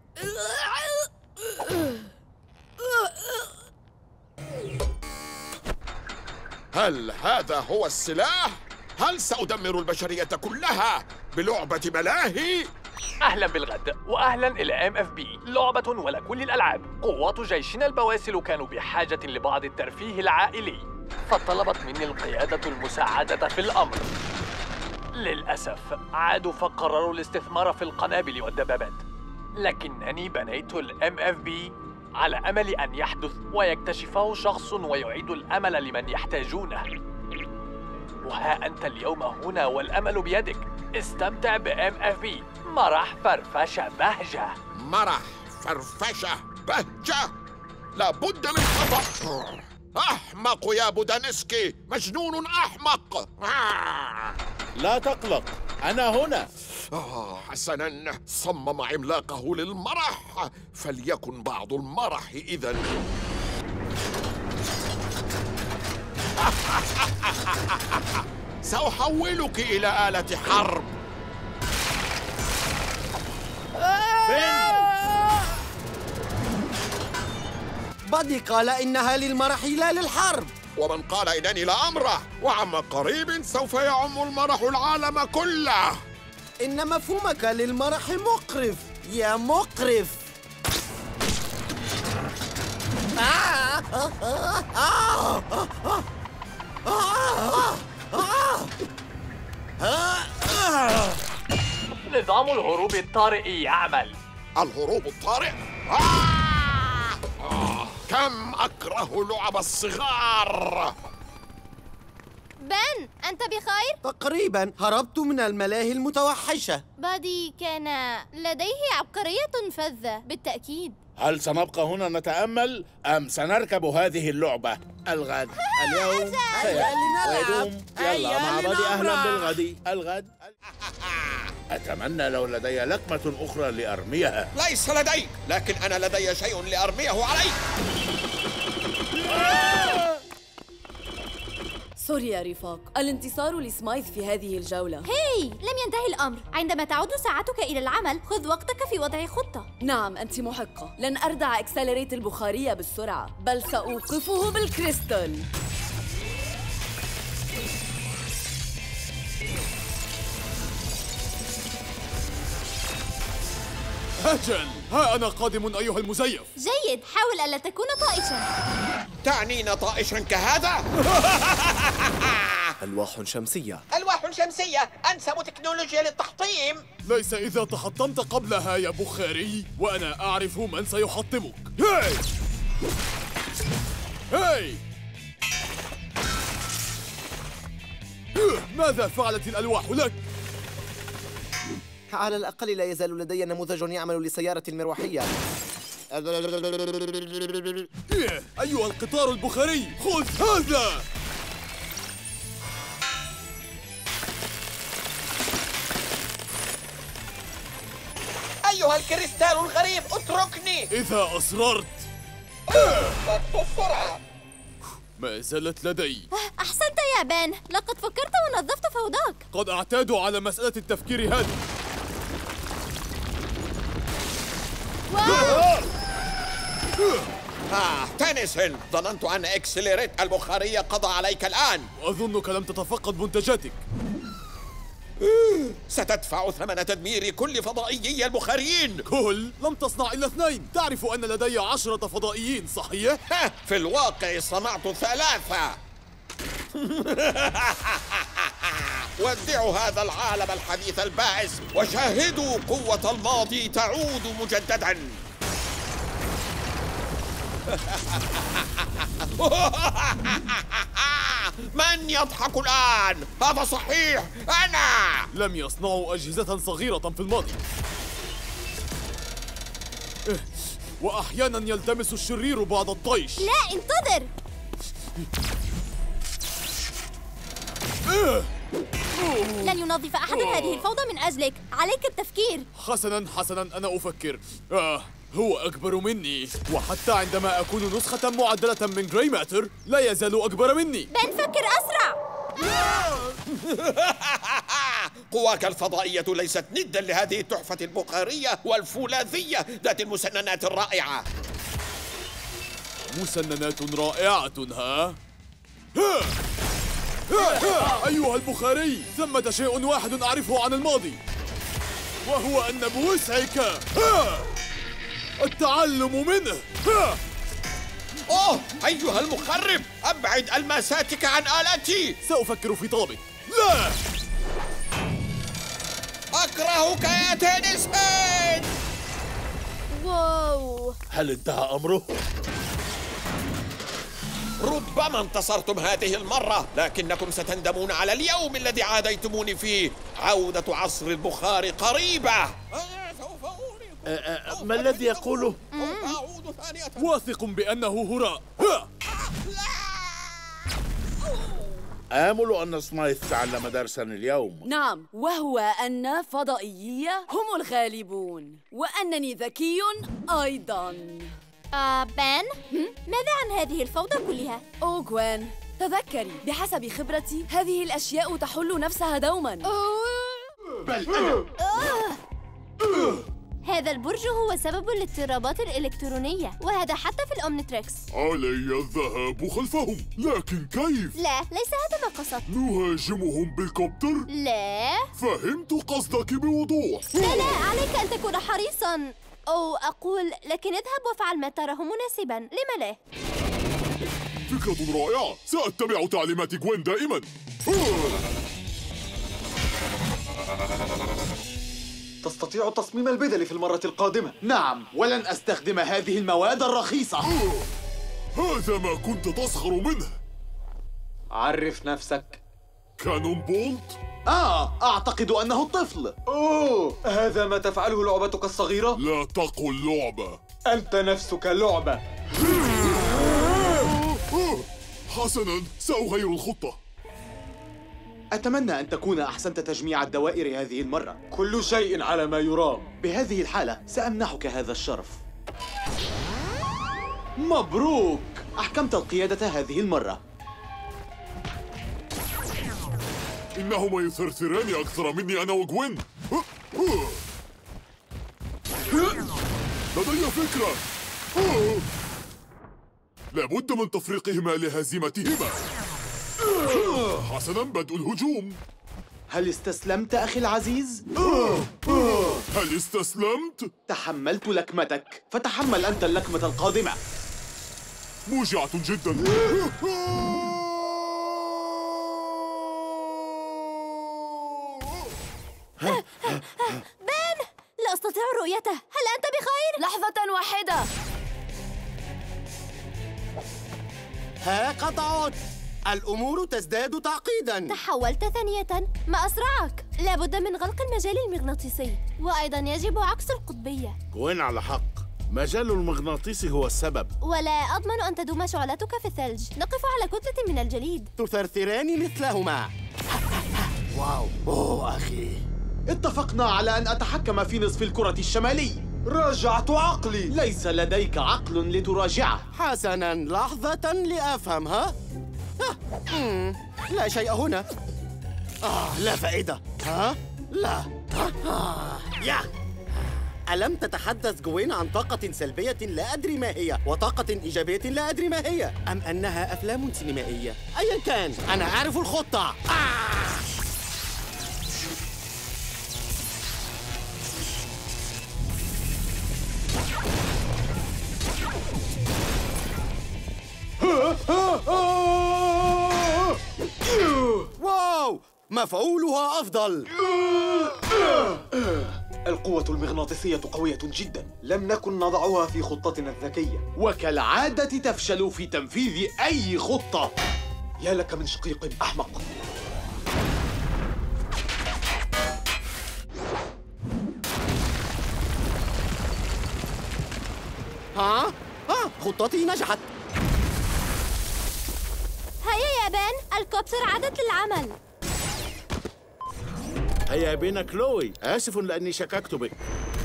هل هذا هو السلاح؟ هل سأدمر البشرية كلها بلعبة ملاهي؟
أهلا بالغد وأهلا إلى MFB، لعبة ولكل الألعاب. قوات جيشنا البواسل كانوا بحاجة لبعض الترفيه العائلي، فطلبت مني القيادة المساعدة في الأمر. للأسف عادوا فقرروا الاستثمار في القنابل والدبابات. لكنني بنيت الMFB على أمل أن يحدث ويكتشفه شخص ويعيد الأمل لمن يحتاجونه. وها أنت اليوم هنا والأمل بيدك. استمتع بMFB. مرح فرفشة بهجة.
مرح فرفشة بهجة. لابد من خطأ. أحمق يا بودانسكي، مجنون أحمق.
لا تقلق، أنا هنا.
حسناً، صمم عملاقه للمرح، فليكن بعض المرح إذن. سأحولك إلى آلة حرب.
بادي قال إنها للمرح لا للحرب.
ومن قال إنني لا أمرح، وعما قريب سوف يعم المرح العالم كله.
إن مفهومك للمرح مقرف يا مقرف.
نظام الهروب الطارئ يعمل.
الهروب الطارئ؟ كم أكره لعب الصغار.
بن، أنت بخير؟
تقريبا هربت من الملاهي المتوحشة.
بادي كان لديه عبقرية فذة بالتأكيد.
هل سنبقى هنا نتأمل أم سنركب هذه اللعبة؟ الغد اليوم ويدوم. يلا مع بادي، أهلا بالغد. الغد. أتمنى لو لدي لكمة أخرى لأرميها.
ليس لدي، لكن أنا لدي شيء لأرميه عليك.
سوري يا رفاق، الانتصار لسمايث في هذه الجولة.
هاي، لم ينتهي الأمر. عندما تعود ساعتك إلى العمل، خذ وقتك في وضع خطة.
نعم، أنت محقة. لن أردع إكسلريت البخارية بالسرعة، بل سأوقفه بالكريستال.
أجل، ها أنا قادم أيها المزيف.
جيد، حاول ألا تكون طائشا.
تعنين طائشا كهذا؟
ألواح شمسية.
ألواح شمسية، أنسب تكنولوجيا للتحطيم.
ليس إذا تحطمت قبلها يا بخاري، وأنا أعرف من سيحطمك. هاي هاي، ماذا فعلت الألواح لك؟
على الأقل لا يزال لدي نموذج يعمل لسيارة المروحية.
أيها القطار البخاري، خذ هذا!
أيها الكريستال الغريب، اتركني!
إذا أصررت
بسرعة.
ما زالت لدي.
أحسنت يا بن، لقد فكرت ونظفت فوضاك.
قد أعتاد على مسألة التفكير هذه.
تنسن، ظننت أن إكسلريت البخارية قضى عليك الآن.
وأظنك لم تتفقد منتجاتك.
ستدفع ثمن تدمير كل فضائيي البخاريين.
لم تصنع إلا 2. تعرف أن لدي 10 فضائيين، صحيح؟
في الواقع صنعت 3. ودعوا هذا العالم الحديث البائس وشاهدوا قوة الماضي تعود مجددا. من يضحك الآن؟ هذا صحيح، أنا!
لم يصنعوا أجهزة صغيرة في الماضي. وأحيانا يلتمس الشرير بعض الطيش.
لا، انتظر! لن ينظف أحد هذه الفوضى من أجلك. عليك التفكير.
حسناً، أنا أفكر. هو أكبر مني، وحتى عندما أكون نسخة معدلة من جراي ماتر لا يزال أكبر مني.
بن، فكر أسرع!
قواك الفضائية ليست ندا لهذه التحفة البخارية والفولاذية ذات المسننات الرائعة.
مسننات رائعة، ها؟ أيها البخاري، ثمة شيء واحد أعرفه عن الماضي، وهو أن بوسعك التعلم منه.
أوه، أيها المخرب، أبعد ألماساتك عن آلتي.
سأفكر في طلبك. لا!
أكرهك يا تنسن! هل انتهى أمره؟ ربما انتصرتم هذه المرة، لكنكم ستندمون على اليوم الذي عاديتموني فيه. عودة عصر البخار قريبة.
ما الذي يقوله؟
واثق بأنه هراء.
آمل أن سمايث تعلم درساً اليوم.
نعم، وهو أن فضائيية هم الغالبون وأنني ذكي أيضاً.
بان، ماذا عن هذه الفوضى كلها؟
غوين، تذكري بحسب خبرتي هذه الأشياء تحل نفسها دوماً.
بل أنا
هذا البرج هو سبب الاضطرابات الإلكترونية، وهذا حتى في الأومنتريكس.
علي الذهاب خلفهم، لكن كيف؟
لا، ليس هذا ما قصدت.
نهاجمهم بالكوبتر؟
لا.
فهمت قصدك بوضوح.
لا، عليك أن تكون حريصاً. أو أقول، لكن اذهب وافعل ما تراه مناسباً، لم لا؟
فكرة رائعة، سأتبع تعليمات غوين دائماً.
تستطيع تصميم البدل في المرة القادمة. نعم، ولن أستخدم هذه المواد الرخيصة.
هذا ما كنت تسخر منه.
عرف نفسك.
كانون بولت؟
أعتقد أنه الطفل. هذا ما تفعله لعبتك الصغيرة؟
لا تقل لعبة.
أنت نفسك لعبة.
حسناً، سأغير الخطة.
أتمنى أن تكون أحسنت تجميع الدوائر هذه المرة. كل شيء على ما يرام. بهذه الحالة سأمنحك هذا الشرف. مبروك! أحكمت القيادة هذه المرة.
إنهما يثرثران أكثر مني أنا وغوين. لدي فكرة. لابد من تفريقهما لهزيمتهما. حسناً، بدء الهجوم.
هل استسلمت أخي العزيز؟
هل استسلمت؟
تحملت لكمتك، فتحمل أنت اللكمة القادمة.
موجعة جداً.
بان، لا أستطيع رؤيته. هل أنت بخير؟
لحظة واحدة.
ها قد عدت. الأمور تزداد تعقيداً.
تحولت ثانية. ما أسرعك؟ لابد من غلق المجال المغناطيسي، وأيضاً يجب عكس القطبية.
غوين على حق، مجال المغناطيسي هو السبب.
ولا أضمن أن تدوم شعلتك في الثلج. نقف على كتلة من الجليد.
تثرثران مثلهما. واو، أخي.
اتفقنا على أن أتحكم في نصف الكرة الشمالي. راجعت عقلي. ليس لديك عقل لتراجعه.
حسناً، لحظة لأفهم. لا شيء هنا. لا فائدة. لا. يا ألم تتحدث غوين عن طاقة سلبية لا أدري ما هي وطاقة إيجابية لا أدري ما هي، أم أنها أفلام سينمائية؟ أياً كان، أنا أعرف الخطة. واو، مفعولها أفضل.
القوة المغناطيسية قوية جدا. لم نكن نضعها في خطتنا الذكية، وكالعادة تفشل في تنفيذ أي خطة. يا لك من شقيق أحمق.
خطتي نجحت.
هيا يا بان، الكوبتر عادت للعمل.
هيا بنا كلوي، آسف لأني شككت بك.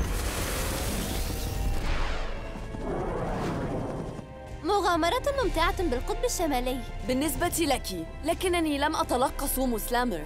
مغامرة ممتعة بالقطب الشمالي
بالنسبة لك، لكنني لم أتلقى سومو سلامر.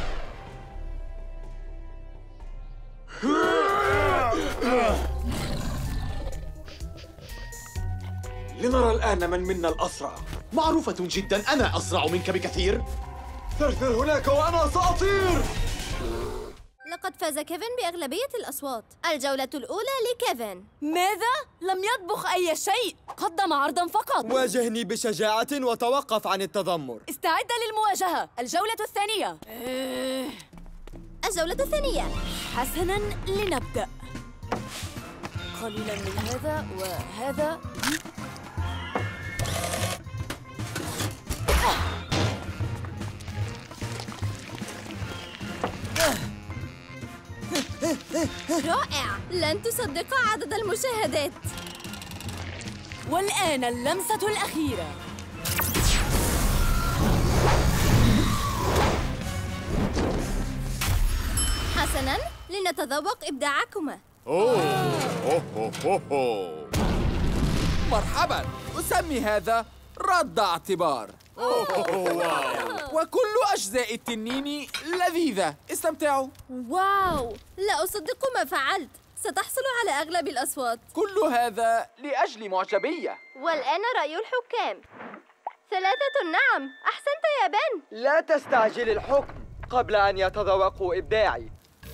لنرى الآن من منا الأسرع. معروفة جدا، أنا أسرع منك بكثير. ثرثر هناك وأنا سأطير.
لقد فاز كيفن بأغلبية الأصوات. الجولة الأولى لكيفن.
ماذا؟ لم يطبخ أي شيء، قدم عرضاً فقط.
واجهني بشجاعة وتوقف عن التذمر.
استعد للمواجهة. الجولة الثانية.
الجولة الثانية.
حسناً، لنبدأ. قليلا من هذا وهذا.
رائع! لن تصدق عدد المشاهدات.
والآن اللمسة الأخيرة.
حسناً، لنتذوق إبداعكما.
مرحبا، أسمي هذا رد اعتبار. وكل أجزاء التنين لذيذة، استمتعوا.
واو، لا أصدق ما فعلت. ستحصل على أغلب الأصوات.
كل هذا لأجل معجبية.
والآن رأي الحكام. 3 نعم، أحسنت يا بن.
لا تستعجل الحكم قبل أن يتذوقوا إبداعي.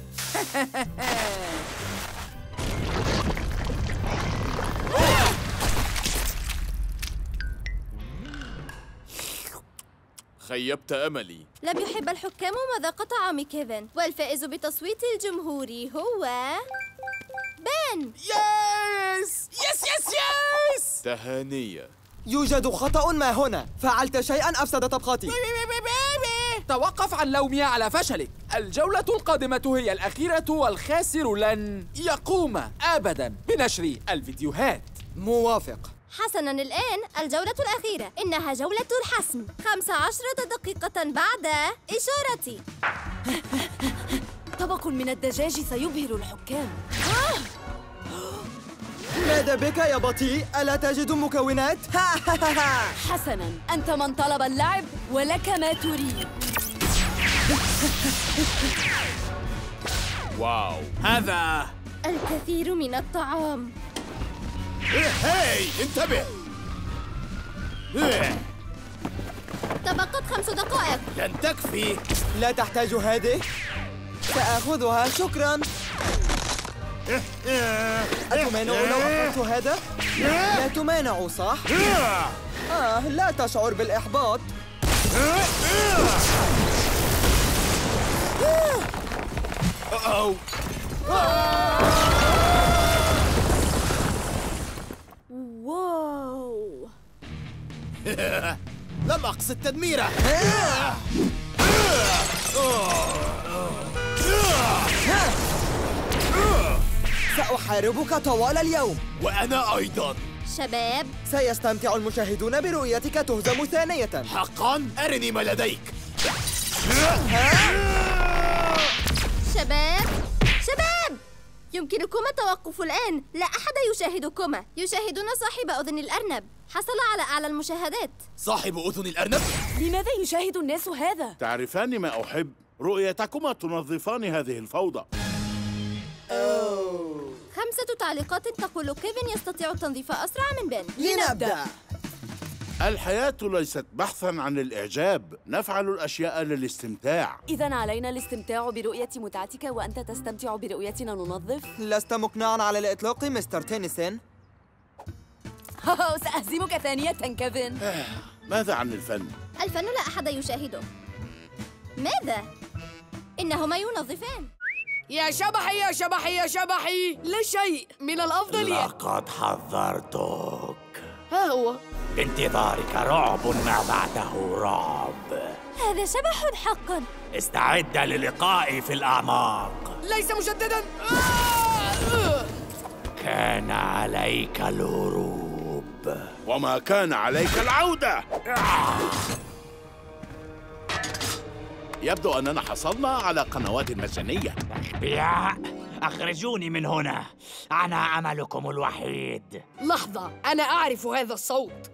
خيبت أملي.
لم يحب الحكام مذاق طعام كيفن، والفائز بتصويت الجمهور هو بن.
يس يس يس يس.
تهانية.
يوجد خطأ ما هنا. فعلت شيئاً أفسد طبختي.
توقف عن لومي على فشلك. الجولة القادمة هي الأخيرة، والخاسر لن يقوم أبداً بنشر الفيديوهات.
موافق.
حسناً، الآن الجولة الأخيرة. إنها جولة الحسم. 15 دقيقة بعد إشارتي.
طبق من الدجاج سيبهر الحكام.
ماذا بك يا بطيء؟ ألا تجد مكونات؟
حسناً، أنت من طلب اللعب ولك ما تريد.
واو،
هذا
الكثير من الطعام.
هاي انتبه.
تبقت 5 دقائق.
لن تكفي.
لا تحتاج هذه. سأخذها، شكراً. أتمانع لو أخذت هذا؟ لا تمانع، صح؟ لا تشعر بالإحباط.
واو.
لم أقصد تدميره.
سأحاربك طوال اليوم.
وأنا أيضاً.
شباب،
سيستمتع المشاهدون برؤيتك تهزم ثانية.
حقاً؟ أرني ما لديك.
شباب، يمكنكما التوقف الآن. لا أحد يشاهدكما. يشاهدون صاحب أذن الأرنب. حصل على أعلى المشاهدات.
صاحب أذن الأرنب؟
لماذا يشاهد الناس هذا؟
تعرفان ما أحب؟ رؤيتكما تنظفان هذه الفوضى.
5 تعليقات تقول كيفن يستطيع التنظيف أسرع من بن.
لنبدأ.
الحياة ليست بحثاً عن الإعجاب، نفعل الأشياء للاستمتاع.
إذن علينا الاستمتاع برؤية متعتك وأنت تستمتع برؤيتنا ننظف.
لست مقنعاً على الإطلاق مستر تينيسون.
سأهزمك ثانية كيفن.
ماذا عن الفن؟
الفن لا أحد يشاهده. ماذا؟ إنهما ينظفان.
يا شبحي يا شبحي يا شبحي، لا شيء. من الأفضل
لقد حذرتك.
ها هو.
بانتظارك رعب ما بعده رعب.
هذا شبح حقاً.
استعد للقائي في الأعماق.
ليس مجدداً.
كان عليك الهروب
وما كان عليك العودة. يبدو أننا حصلنا على قنوات مجانية.
أغبياء، أخرجوني من هنا. أنا أملكم الوحيد.
لحظة، أنا أعرف هذا الصوت.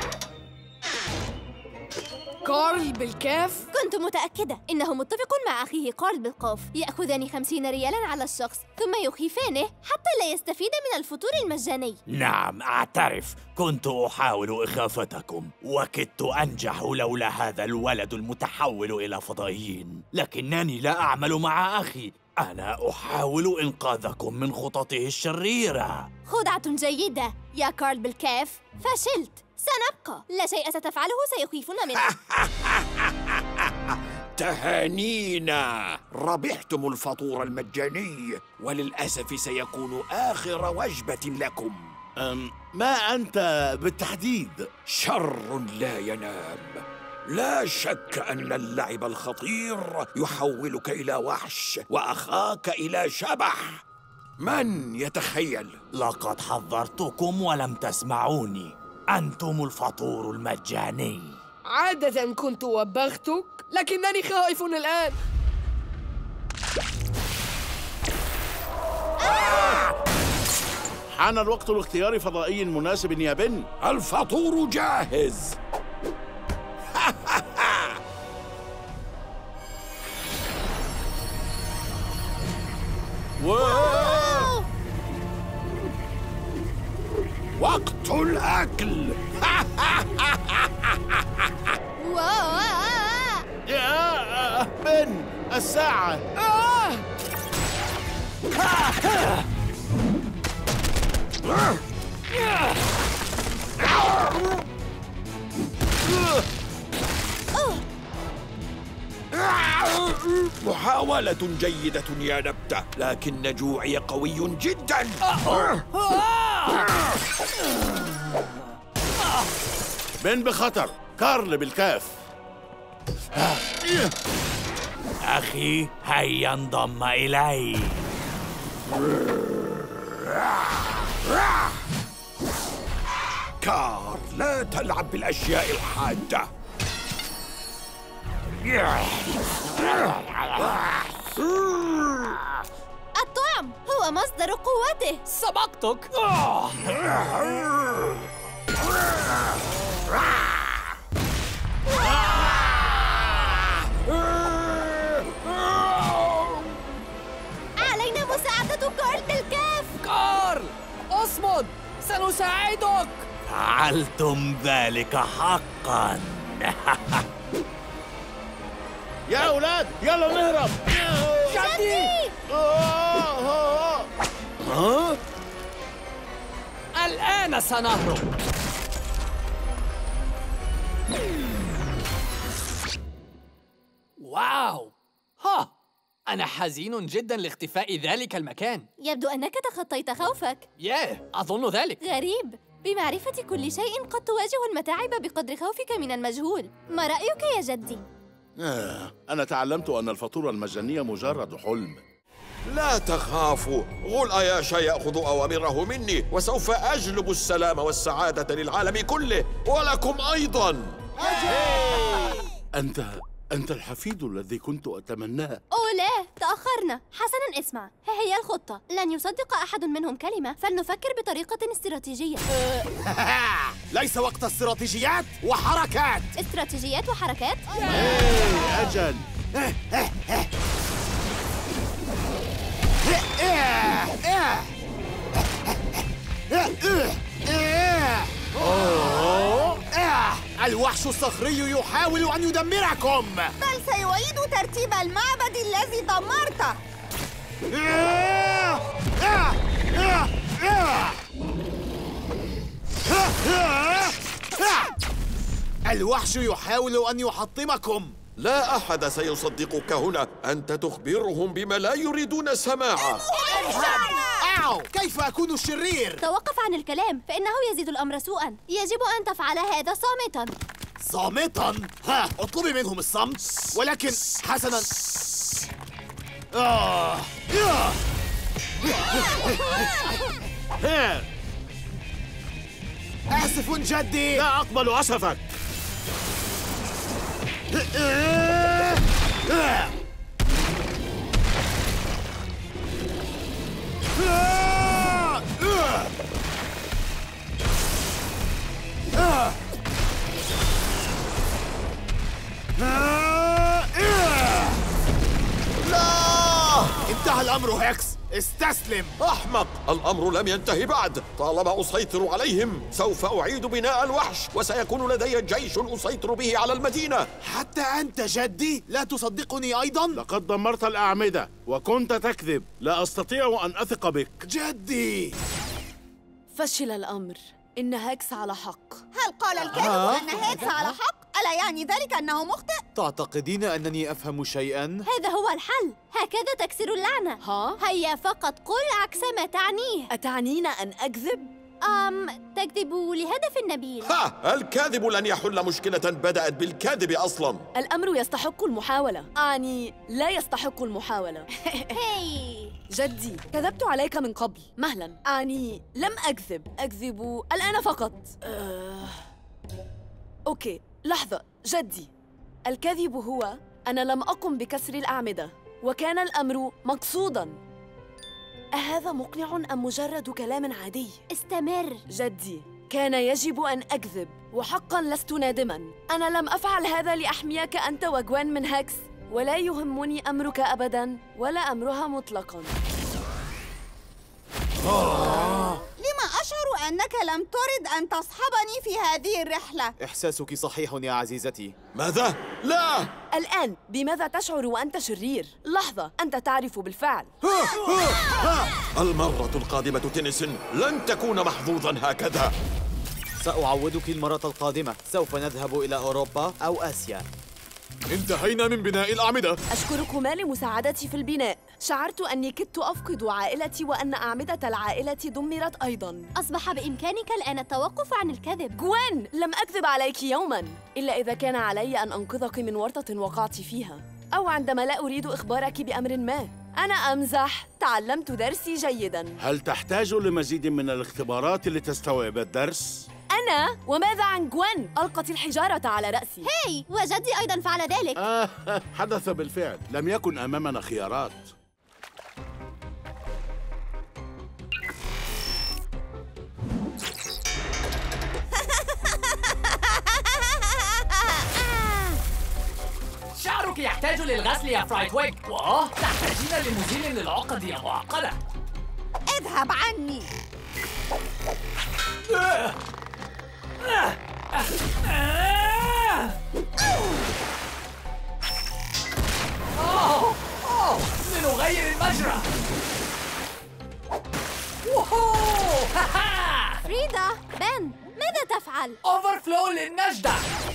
كارل بالكاف؟
كنت متأكدة. إنه متفق مع أخيه كارل بالقاف. يأخذان 50 ريالاً على الشخص، ثم يخيفانه حتى لا يستفيد من الفطور المجاني.
نعم، أعترف. كنت أحاول إخافتكم، وكدت أنجح لولا هذا الولد المتحول إلى فضائيين. لكنني لا أعمل مع أخي. أنا أحاول إنقاذكم من خططه الشريرة.
خدعة جيدة يا كارل بالكاف. فشلت. سنبقى. لا شيء ستفعله سيخيفنا منه.
تهانينا، ربحتم الفطور المجاني، وللأسف سيكون آخر وجبة لكم.
ما أنت بالتحديد؟
شر لا ينام. لا شك أن اللعب الخطير يحولك إلى وحش وأخاك إلى شبح. من يتخيل؟
لقد حذرتكم ولم تسمعوني. أنتم الفطور المجاني.
عادة كنت وبختك، لكنني خائف الآن.
حان الوقت لاختيار فضائي مناسب يا بن.
الفطور جاهز. وقت الأكل.
يا بن، الساعة.
محاولة جيدة يا نبتة، لكن جوعي قوي جدا.
بن بخطر، كارل بالكاف.
أخي هيا انضم إلي.
كار، لا تلعب بالأشياء الحادة.
الطعم هو مصدر قوته.
سبقتك.
علينا مساعدة كارل بالكاف.
كارل، اصمد، سنساعدك.
فعلتم ذلك حقا.
يا أولاد، يلا نهرب.
جدي! الآن سنهرب. واو! أنا حزين جدا لاختفاء ذلك المكان.
يبدو أنك تخطيت خوفك.
أظن ذلك.
غريب. بمعرفة كل شيء قد تواجه المتاعب بقدر خوفك من المجهول. ما رأيك يا جدي؟
أنا تعلمت أن الفطور المجاني مجرد حلم.
لا تخافوا، غول أياشا يأخذ أوامره مني، وسوف أجلب السلام والسعادة للعالم كله ولكم أيضا.
أنت الحفيد الذي كنت أتمناه.
أوه لا، تأخرنا. حسناً اسمع، ها هي الخطة. لن يصدق أحد منهم كلمة، فلنفكر بطريقة استراتيجية.
ليس وقت استراتيجيات وحركات.
استراتيجيات وحركات؟
أجل.
الوحش الصخري يحاول أن يدمركم.
بل سيعيد ترتيب المعبد الذي دمرته.
الوحش يحاول أن يحطمكم.
لا أحد سيصدقك هنا. أنت تخبرهم بما لا يريدون سماعه.
كيف أكون الشرير؟
توقف عن الكلام، فإنه يزيد الأمر سوءا. يجب أن تفعل هذا صامتا.
صامتا؟ اطلبي منهم الصمت. ولكن حسنا. آسف جدي.
لا أقبل أسفك.
لا! انتهى الأمر هيكس. استسلم.
أحمق، الأمر لم ينتهي بعد. طالما أسيطر عليهم سوف أعيد بناء الوحش، وسيكون لدي جيش أسيطر به على المدينة.
حتى أنت جدي لا تصدقني أيضا؟
لقد دمرت الأعمدة وكنت تكذب. لا أستطيع أن أثق بك.
جدي!
فشل الأمر. إن هيكس على حق.
هل قال الكاتب أن هيكس على حق؟ ألا يعني ذلك أنه مخطئ؟
تعتقدين أنني أفهم شيئاً؟
هذا هو الحل، هكذا تكسر اللعنة. هيا فقط قل عكس ما تعنيه.
أتعنين أن أكذب؟
تكذب لهدف نبيل.
ها، الكاذب لن يحل مشكلة بدأت بالكذب أصلاً.
الأمر يستحق المحاولة، أعني لا يستحق المحاولة.
هاي
جدي، كذبت عليك من قبل. مهلاً، أعني لم أكذب الآن فقط. أوكي، لحظة. جدي، الكذب هو أنا لم أقم بكسر الأعمدة، وكان الأمر مقصوداً. أهذا مقنع أم مجرد كلام عادي؟
استمر.
جدي، كان يجب أن أكذب، وحقاً لست نادماً. أنا لم أفعل هذا لأحميك أنت وجوان من هكس، ولا يهمني أمرك أبداً ولا أمرها مطلقاً.
لما أشعر أنك لم ترد أن تصحبني في هذه الرحلة؟
إحساسك صحيح يا عزيزتي.
ماذا؟ لا!
الآن بماذا تشعر وأنت شرير؟ لحظة، أنت تعرف بالفعل.
المرة القادمة تنسن لن تكون محظوظاً هكذا.
سأعودك المرة القادمة. سوف نذهب إلى أوروبا أو آسيا.
انتهينا من بناء الأعمدة.
أشكركما لمساعدتي في البناء. شعرت أني كدت أفقد عائلتي وأن أعمدة العائلة دمرت أيضاً.
أصبح بإمكانك الآن التوقف عن الكذب.
جوين، لم أكذب عليك يوماً، إلا إذا كان علي أن أنقذك من ورطة وقعت فيها، أو عندما لا أريد إخبارك بأمر ما. أنا أمزح، تعلمت درسي جيداً.
هل تحتاج لمزيد من الاختبارات لتستوعب الدرس؟
أنا؟ وماذا عن جوين؟ ألقت الحجارة على رأسي.
هاي، وجدي أيضاً فعل ذلك.
حدث بالفعل، لم يكن أمامنا خيارات.
شعرك يحتاج للغسل يا فرايتويج. تحتاجين لمزيل للعقد يا معقدة.
اذهب عني.
لنغير المجرى.
فريدا، بن، ماذا تفعل؟
اوفرفلو للنجدة.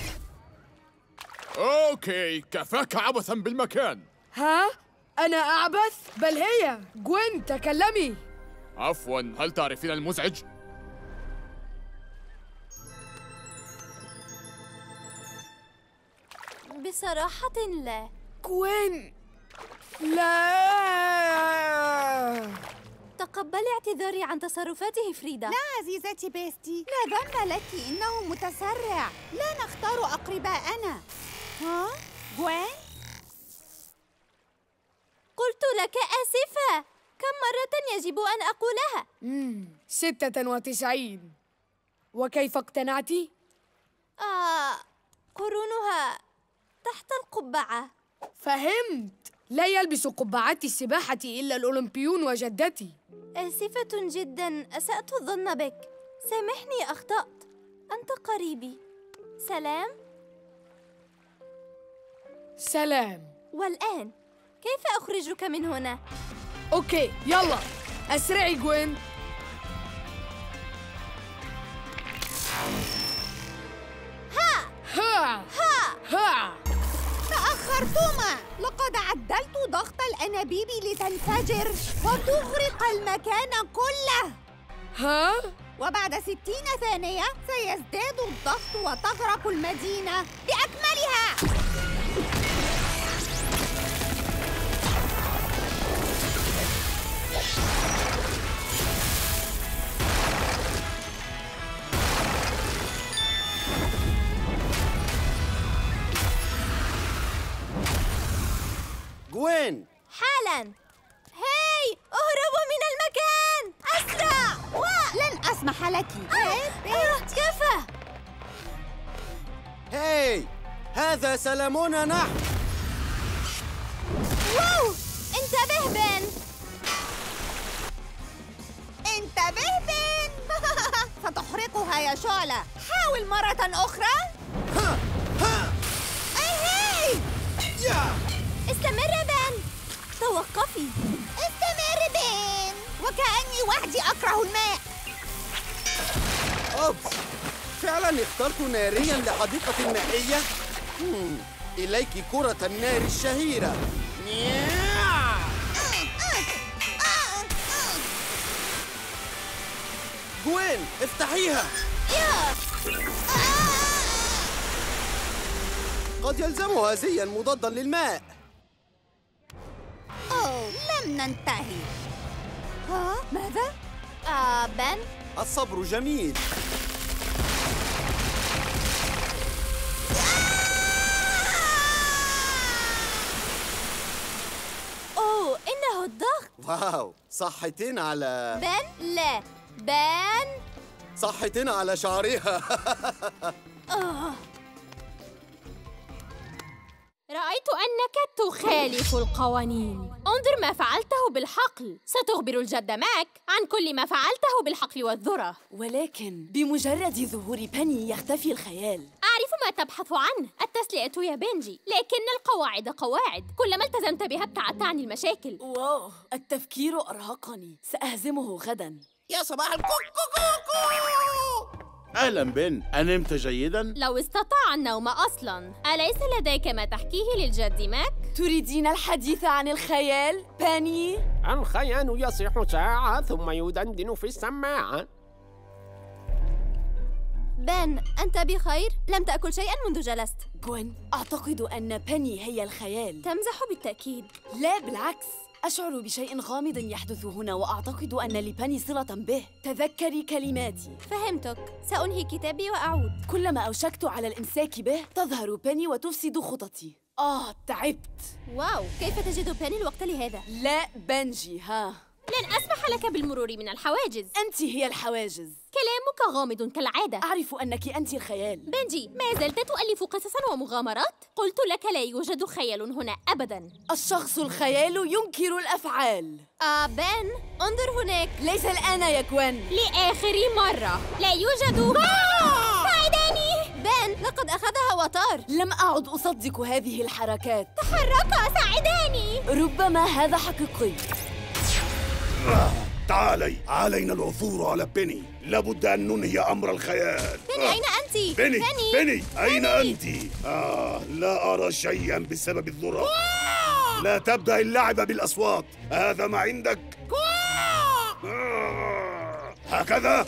أوكي، كفاك عبثاً بالمكان.
ها؟ أنا أعبث؟ بل هي. جوين، تكلمي.
عفواً، هل تعرفين المزعج؟
بصراحة لا.
جوين، لا.
تقبلي اعتذاري عن تصرفاته فريدا.
لا عزيزتي بيستي، لا ذنب لك، إنه متسرع. لا نختار أقرباءنا. ها؟ جوين؟
قلت لك آسفة. كم مرة يجب أن أقولها؟
96. وكيف اقتنعتِ؟
قرونها تحت القبعة.
فهمت. لا يلبس قبعات السباحة إلا الأولمبيون وجدتي.
آسفة جداً، أسأت الظن بك. سامحني، أخطأت. أنت قريبي. سلام.
سلام.
والآن كيف أخرجك من هنا؟
أوكي، يلا أسرعي جوين.
ها تأخرتما. لقد عدلت ضغط الأنابيب لتنفجر وتغرق المكان كله.
ها؟
وبعد 60 ثانية سيزداد الضغط وتغرق المدينة بأكملها.
جوين،
حالاً. هاي، اهربوا من المكان أسرع.
لن أسمح لك.
كفى.
هاي، هذا سلامنا نحن.
واو، انتبه بن.
انتبه بن. ستحرقها يا شعلة. حاول مرة أخرى. هاي.
استمر بن. توقفي.
استمر بن. وكأني وحدي أكره الماء.
أوبس،
فعلا اخترت ناريا لحديقة مائية؟ إليك كرة النار الشهيرة. جوين، افتحيها! قد يلزمها زيا مضادا للماء.
أوه، لم ننتهي. ها؟ ماذا؟
بن؟
الصبر جميل.
أوه، إنه الضغط.
واو، صحتين على
بن؟ لا، بن؟
صحتين على شعرها.
رأيت أنك تخالف القوانين. انظر ما فعلته بالحقل. ستخبر الجد ماك عن كل ما فعلته بالحقل والذرة.
ولكن بمجرد ظهور بني يختفي الخيال.
أعرف ما تبحث عنه، التسلية يا بنجي، لكن القواعد قواعد. كلما التزمت بها ابتعدت عن المشاكل.
واو، التفكير أرهقني. سأهزمه غدا.
يا صباح الكوكوكوكو.
أهلا بن، أنمت جيدا؟
لو استطاع النوم أصلاً. أليس لديك ما تحكيه للجد ماك؟
تريدين الحديث عن الخيال، باني؟
الخيال يصيح ساعة ثم يدندن في السماعة.
بن، أنت بخير؟ لم تأكل شيئاً منذ جلست.
جوين، أعتقد أن باني هي الخيال.
تمزح بالتأكيد.
لا بالعكس، أشعر بشيء غامض يحدث هنا وأعتقد أن لباني صلة به. تذكري كلماتي.
فهمتك. سأنهي كتابي وأعود.
كلما أوشكت على الإمساك به تظهر باني وتفسد خططي. تعبت.
واو، كيف تجد باني الوقت لهذا؟
لا بنجي،
لن أسمح لك بالمرور من الحواجز.
أنت هي الحواجز.
كلامك غامض كالعادة.
أعرف أنك أنت الخيال.
بنجي، ما زلت تؤلف قصصاً ومغامرات؟ قلت لك لا يوجد خيال هنا أبداً.
الشخص الخيال ينكر الأفعال.
بن، انظر هناك.
ليس الآن يا جوين.
لآخر مرة، لا يوجد. ساعدني.
بن، لقد أخذها وطار.
لم أعد أصدق هذه الحركات.
تحرك، ساعداني.
ربما هذا حقيقي.
تعالي، علينا العثور على بيني. لابد أن ننهي أمر الخيال.
بيني، أين أنت؟
بيني، أين أنت؟ لا أرى شيئا بسبب الذرة. لا تبدأ اللعب بالأصوات. هذا ما عندك. هكذا.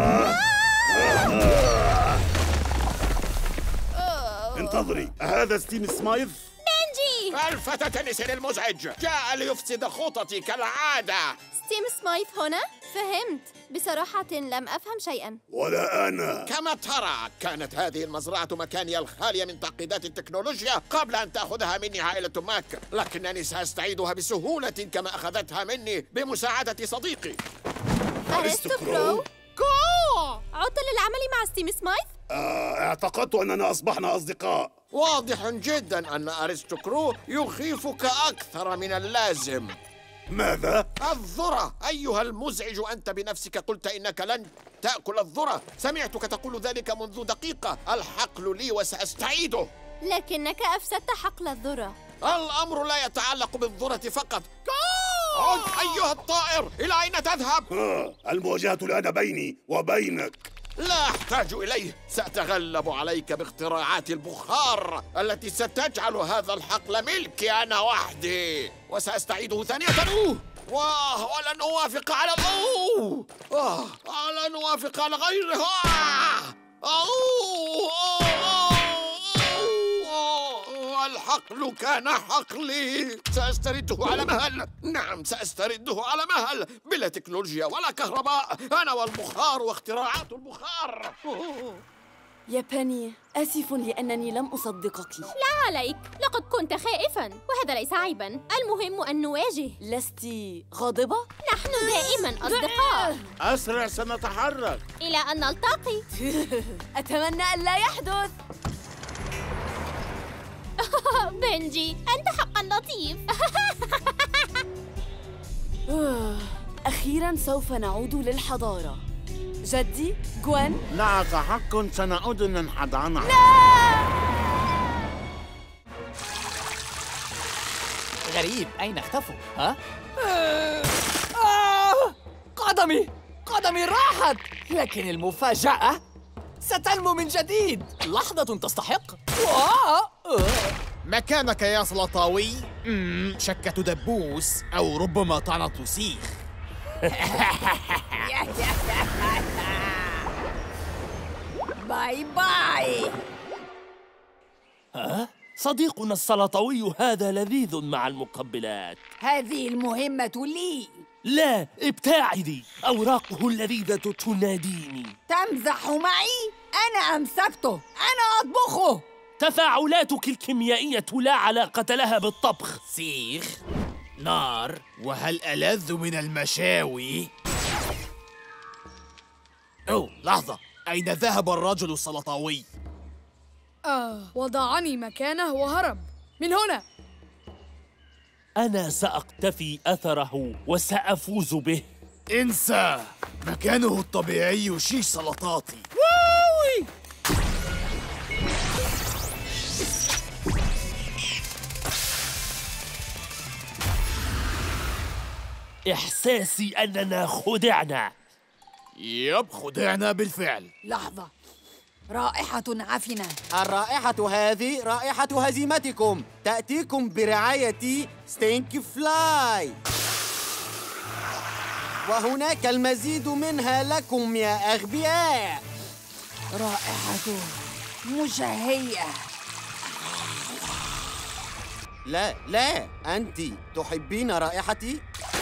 انتظري، هذا ستيم سمايث؟
بنجي!
الفتى تنسي المزعج جاء ليفسد خططي كالعادة.
ستيم سمايث هنا؟ فهمت. بصراحة لم أفهم شيئا.
ولا أنا.
كما ترى، كانت هذه المزرعة مكاني الخالية من تعقيدات التكنولوجيا قبل أن تأخذها مني عائلة ماك، لكنني سأستعيدها بسهولة كما أخذتها مني بمساعدة صديقي
أرستوكرو. عدت للعمل مع ستيم سمايث؟
اعتقدت أننا أصبحنا أصدقاء.
واضح جدا أن أرستوكرو يخيفك أكثر من اللازم.
ماذا؟
الذرة. أيها المزعج، أنت بنفسك قلت إنك لن تأكل الذرة. سمعتك تقول ذلك منذ دقيقة. الحقل لي وسأستعيده.
لكنك أفسدت حقل الذرة.
الأمر لا يتعلق بالذرة فقط. عد أيها الطائر، إلى أين تذهب؟
المواجهة الآن بيني وبينك.
لا أحتاج إليه. سأتغلب عليك باختراعات البخار التي ستجعل هذا الحقل ملكي أنا وحدي، وسأستعيده ثانية. ولن أوافق على لن أوافق على غيره. الحقل كان حقلي. سأسترده على مهل. نعم، سأسترده على مهل، بلا تكنولوجيا ولا كهرباء. أنا والبخار واختراعات البخار.
يا باني، آسف لأنني لم أصدقك.
لا عليك، لقد كنت خائفاً، وهذا ليس عيباً. المهم أن نواجه.
لست غاضبة؟
نحن دائماً أصدقاء.
أسرع، سنتحرك.
إلى أن نلتقي.
أتمنى أن لا يحدث.
بنجي، أنت حقاً لطيف.
أخيراً سوف نعود للحضارة. جدي، جوين.
لك حق، سنعود للحضانة.
غريب، أين اختفوا؟ ها؟ قدمي راحت. لكن المفاجأة ستنمو من جديد. لحظة تستحق.
مكانك يا سلطاوي. شكة دبوس أو ربما طعنة سيخ.
باي باي.
ها؟ صديقنا السلطوي هذا لذيذ مع المقبلات.
هذه المهمة لي.
لا، ابتعدي. أوراقه اللذيذة تناديني.
تمزح معي؟ أنا أمسكته، أنا أطبخه.
تفاعلاتك الكيميائية لا علاقة لها بالطبخ.
سيخ، نار، وهل ألذ من المشاوي؟ أوه، لحظة، أين ذهب الرجل السلطوي؟
وضعني مكانه وهرب من هنا.
أنا سأقتفي أثره وسأفوز به.
انسى، مكانه الطبيعي شيش سلطاتي.
واوي.
إحساسي أننا خدعنا.
يب، خدعنا بالفعل.
لحظة، رائحة عفنة.
الرائحة هذه رائحة هزيمتكم، تأتيكم برعاية ستينك فلاي، وهناك المزيد منها لكم يا أغبياء.
رائحة مشهية.
لا، أنت تحبين رائحتي؟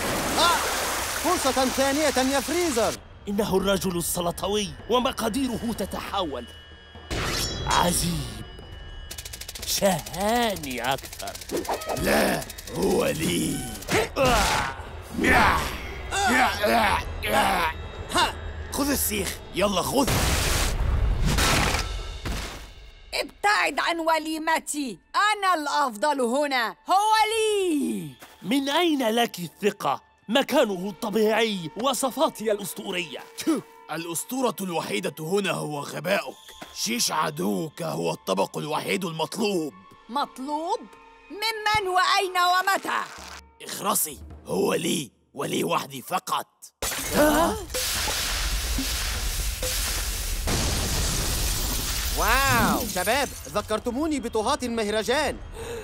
فرصة ثانية يا فريزر.
إنه الرجل السلطوي ومقاديره تتحول. عجيب، شهاني أكثر.
لا، هو لي. خذ السيخ، يلا خذ.
ابتعد عن وليمتي، أنا الأفضل هنا، هو لي.
من أين لك الثقة؟ مكانه الطبيعي، وصفاتي الأسطورية.
الأسطورة الوحيدة هنا هو غباؤك. شيش عدوك هو الطبق الوحيد المطلوب.
مطلوب؟ ممن وأين ومتى؟
اخرسي، هو لي ولي وحدي فقط.
واو شباب، ذكرتموني بطهاة المهرجان.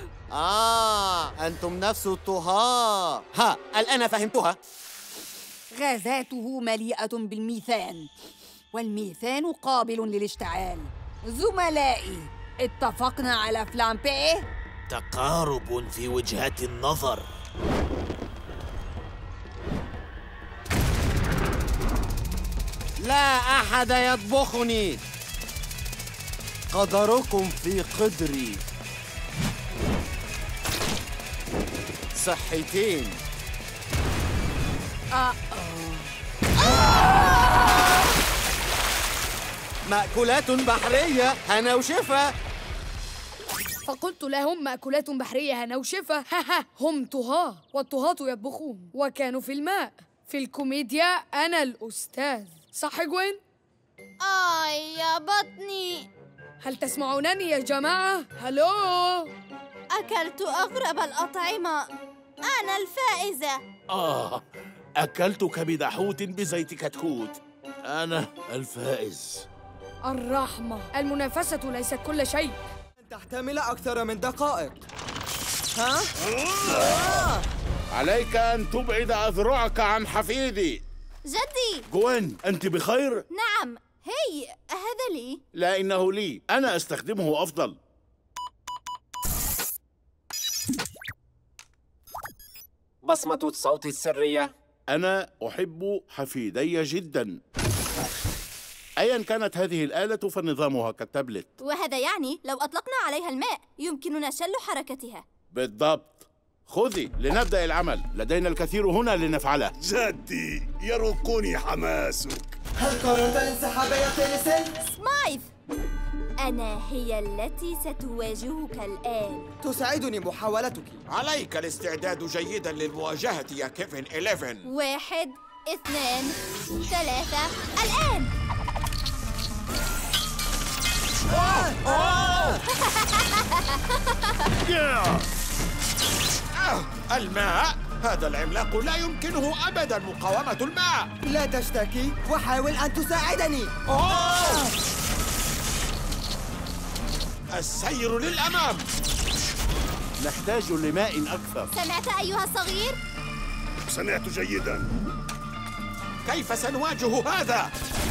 أنتم نفس الطهاة. الآن فهمتها.
غازاته مليئة بالميثان، والميثان قابل للاشتعال. زملائي، اتفقنا على فلامبيه؟
تقارب في وجهات النظر.
لا أحد يطبخني، قدركم في قدري. صحتين. مأكولات بحرية، هنا وشفا.
فقلت لهم مأكولات بحرية هنا وشفا. هم طهاة، والطهاة يطبخون، وكانوا في الماء. في الكوميديا أنا الأستاذ، صح جوين؟
يا بطني.
هل تسمعونني يا جماعة؟ هلو؟
أكلت أغرب الأطعمة، أنا الفائزة.
أكلت كبد حوت بزيت كتكوت، أنا الفائز.
الرحمة، المنافسة ليست كل شيء.
تحتمل أكثر من دقائق.
عليك أن تبعد أذرعك عن حفيدي.
جدي.
جوين، أنت بخير؟
نعم. هي، هذا لي.
لا، إنه لي، أنا أستخدمه أفضل.
بصمة الصوت السرية.
أنا أحب حفيدي جدا. أيا كانت هذه الآلة فنظامها كالتابلت.
وهذا يعني لو أطلقنا عليها الماء يمكننا شل حركتها.
بالضبط. خذي لنبدأ العمل، لدينا الكثير هنا لنفعله.
جدي، يروقني حماسك.
هل قررت الانسحاب يا تيليسن؟
سمايث، أنا هي التي ستواجهك الآن.
تساعدني محاولتك.
عليك الاستعداد جيدا للمواجهة يا كيفن 11.
1 2 3 الآن.
الماء؟ هذا العملاق لا يمكنه أبدا مقاومة الماء.
لا تشتكي وحاول أن تساعدني.
السير للأمام.
نحتاج لماء أكثر.
سمعت أيها الصغير؟
سمعت جيدا.
كيف سنواجه هذا؟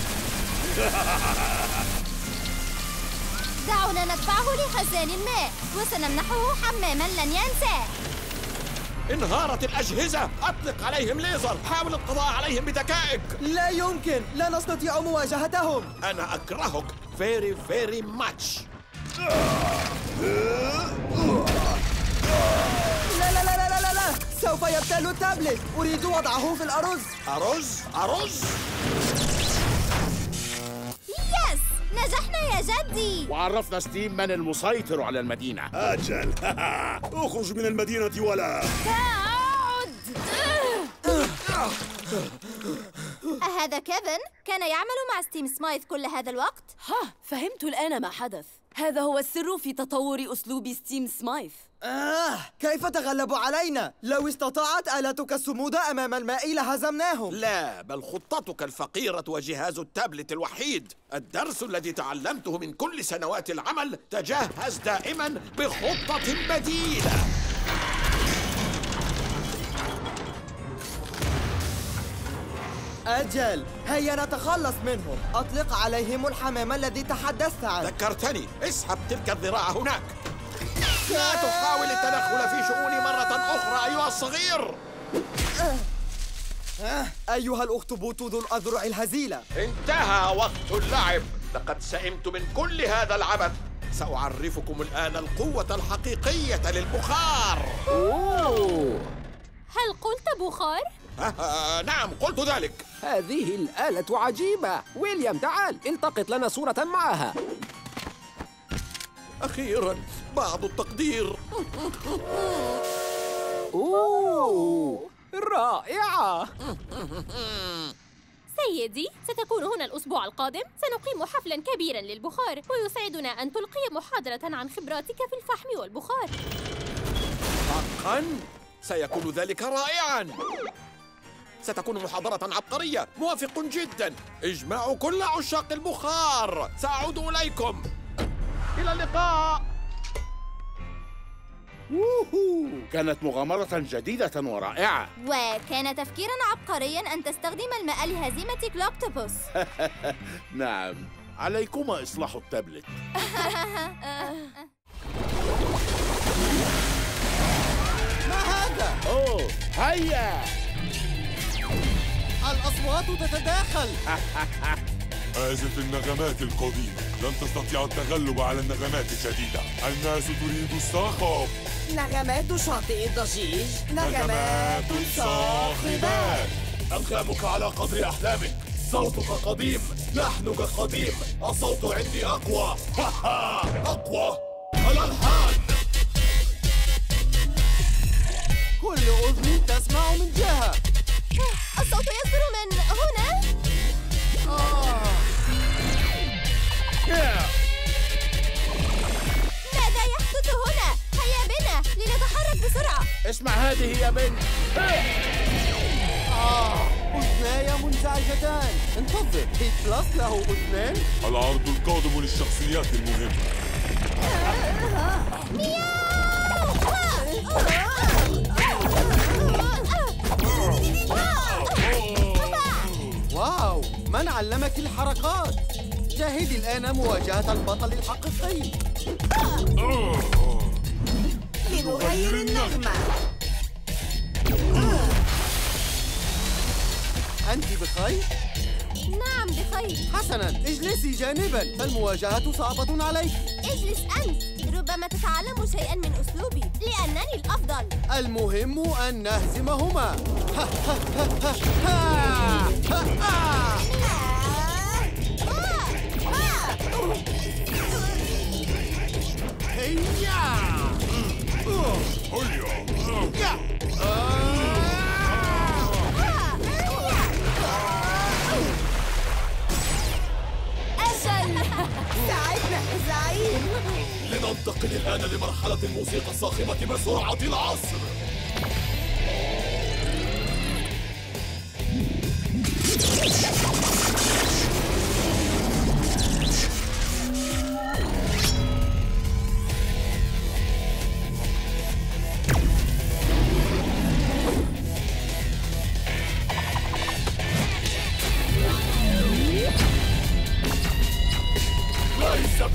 دعونا ندفعه لخزان الماء وسنمنحه حماما لن ينساه.
انهارت الأجهزة. أطلق عليهم ليزر. حاول القضاء عليهم بذكائك.
لا يمكن. لا نستطيع مواجهتهم.
أنا أكرهك very much.
لا لا لا لا لا لا، سوف يبتل التابلت. أريد وضعه في الأرز.
أرز؟
يس، نجحنا يا جدي.
وعرفنا ستيم من المسيطر على المدينة.
أجل. اخرج من المدينة ولا
تعد. أهذا كيفن؟ كان يعمل مع ستيم سمايث كل هذا الوقت؟
فهمت الآن ما حدث. هذا هو السر في تطور أسلوب ستيم سمايث.
كيف تغلبوا علينا؟ لو استطاعت آلتك الصمود أمام الماء لهزمناهم.
لا، بل خطتك الفقيرة وجهاز التابلت الوحيد. الدرس الذي تعلمته من كل سنوات العمل: تجهز دائما بخطة بديلة.
أجل، هيا نتخلص منهم. أطلق عليهم الحمام الذي تحدثت عنه.
ذكرتني. اسحب تلك الذراع هناك. لا تحاول التدخل في شؤوني مرة أخرى أيها الصغير.
أيها الأخطبوط ذو الأذرع الهزيلة،
انتهى وقت اللعب. لقد سئمت من كل هذا العبث. سأعرفكم الآن القوة الحقيقية للبخار.
هل قلت بخار؟
نعم، قلت ذلك.
هذه الآلة عجيبة. ويليام، تعال التقط لنا صورة معها.
أخيراً بعض التقدير.
رائعة.
سيدي، ستكون هنا الأسبوع القادم. سنقيم حفلاً كبيراً للبخار، ويسعدنا أن تلقي محاضرة عن خبراتك في الفحم والبخار.
حقاً؟ سيكون ذلك رائعاً. ستكون محاضرة عبقرية. موافق جداً. اجمعوا كل عشاق البخار. سأعود إليكم. إلى اللقاء.
كانت مغامرة جديدة ورائعة.
وكان تفكيراً عبقرياً أن تستخدم الماء لهزيمة كلوكتوبوس.
نعم، عليكما إصلاح التابلت.
ما هذا؟
هيا.
الأصوات تتداخل.
آسف، النغمات القديمة لن تستطيع التغلب على النغمات الجديدة. الناس تريد الصخب.
نغمات شاطئ الضجيج، نغمات صاخبات.
أنغامك على قدر أحلامك. صوتك قديم، لحنك قديم، الصوت عندي أقوى. أقوى. الألحان.
كل أذن تسمع من جهة.
الصوت يصدر من هنا. ماذا يحدث هنا؟ هيا بنا لنتحرك بسرعة.
اسمع هذه يا بنت.
أذناي منزعجتان. انتظر، هيت بلس له أذنان؟
العرض القادم للشخصيات المهمة.
واو، من علمك الحركات؟ جاهدي الآن مواجهة البطل الحقيقي.
لنغير النغمة.
أنت بخير؟
نعم بخير.
حسناً، اجلسي جانباً، فالمواجهة صعبة عليك.
اجلس أنت، ربما تتعلم شيئاً من أسلوبي لأنني الأفضل.
المهم أن نهزمهما.
ساعدنا يا زعيم.
لننتقل الآن لمرحلة الموسيقى الصاخبة بسرعة العصر.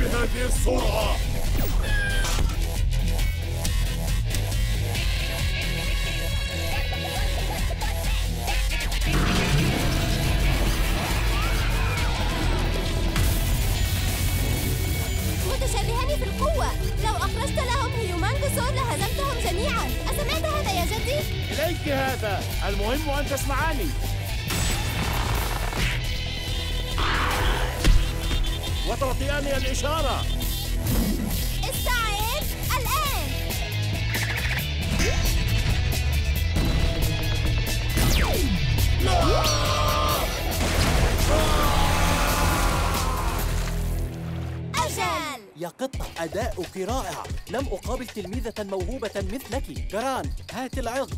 بهذه السرعة؟
متشابهان في القوة. لو أخرجت لهم هيومانجوسور لهزمتهم جميعا. أسمعت هذا يا جدي؟
إليك هذا، المهم أن تسمعاني. وتعطياني الإشارة.
استعد الآن. أجل.
يا قطة، أداؤك رائع. لم أقابل تلميذة موهوبة مثلك. جران، هات العقد.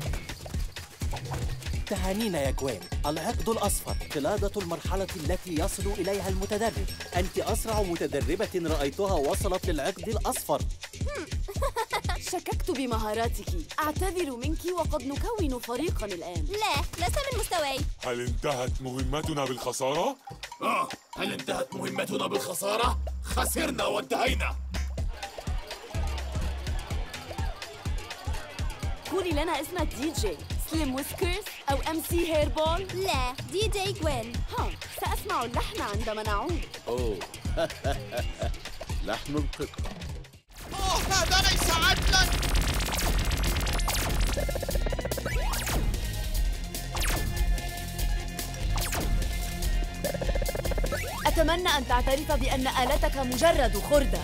تهانينا يا جوين. العقد الأصفر، قلادة المرحلة التي يصل إليها المتدرب. أنت أسرع متدربة رأيتها وصلت للعقد الأصفر.
شككت بمهاراتك. أعتذر منك وقد نكون فريقا الآن.
لا، لست من مستواي.
هل انتهت مهمتنا بالخسارة؟
هل انتهت مهمتنا بالخسارة؟ خسرنا وانتهينا.
قولي لنا اسم الدي جي. سليم ويسكرز أو MC هيربول؟
لا، دي جي جوين.
سأسمع اللحن عندما نعود.
أوه لحن القطة.
هذا ليس عدلا.
أتمنى أن تعترف بأن آلتك مجرد خردة.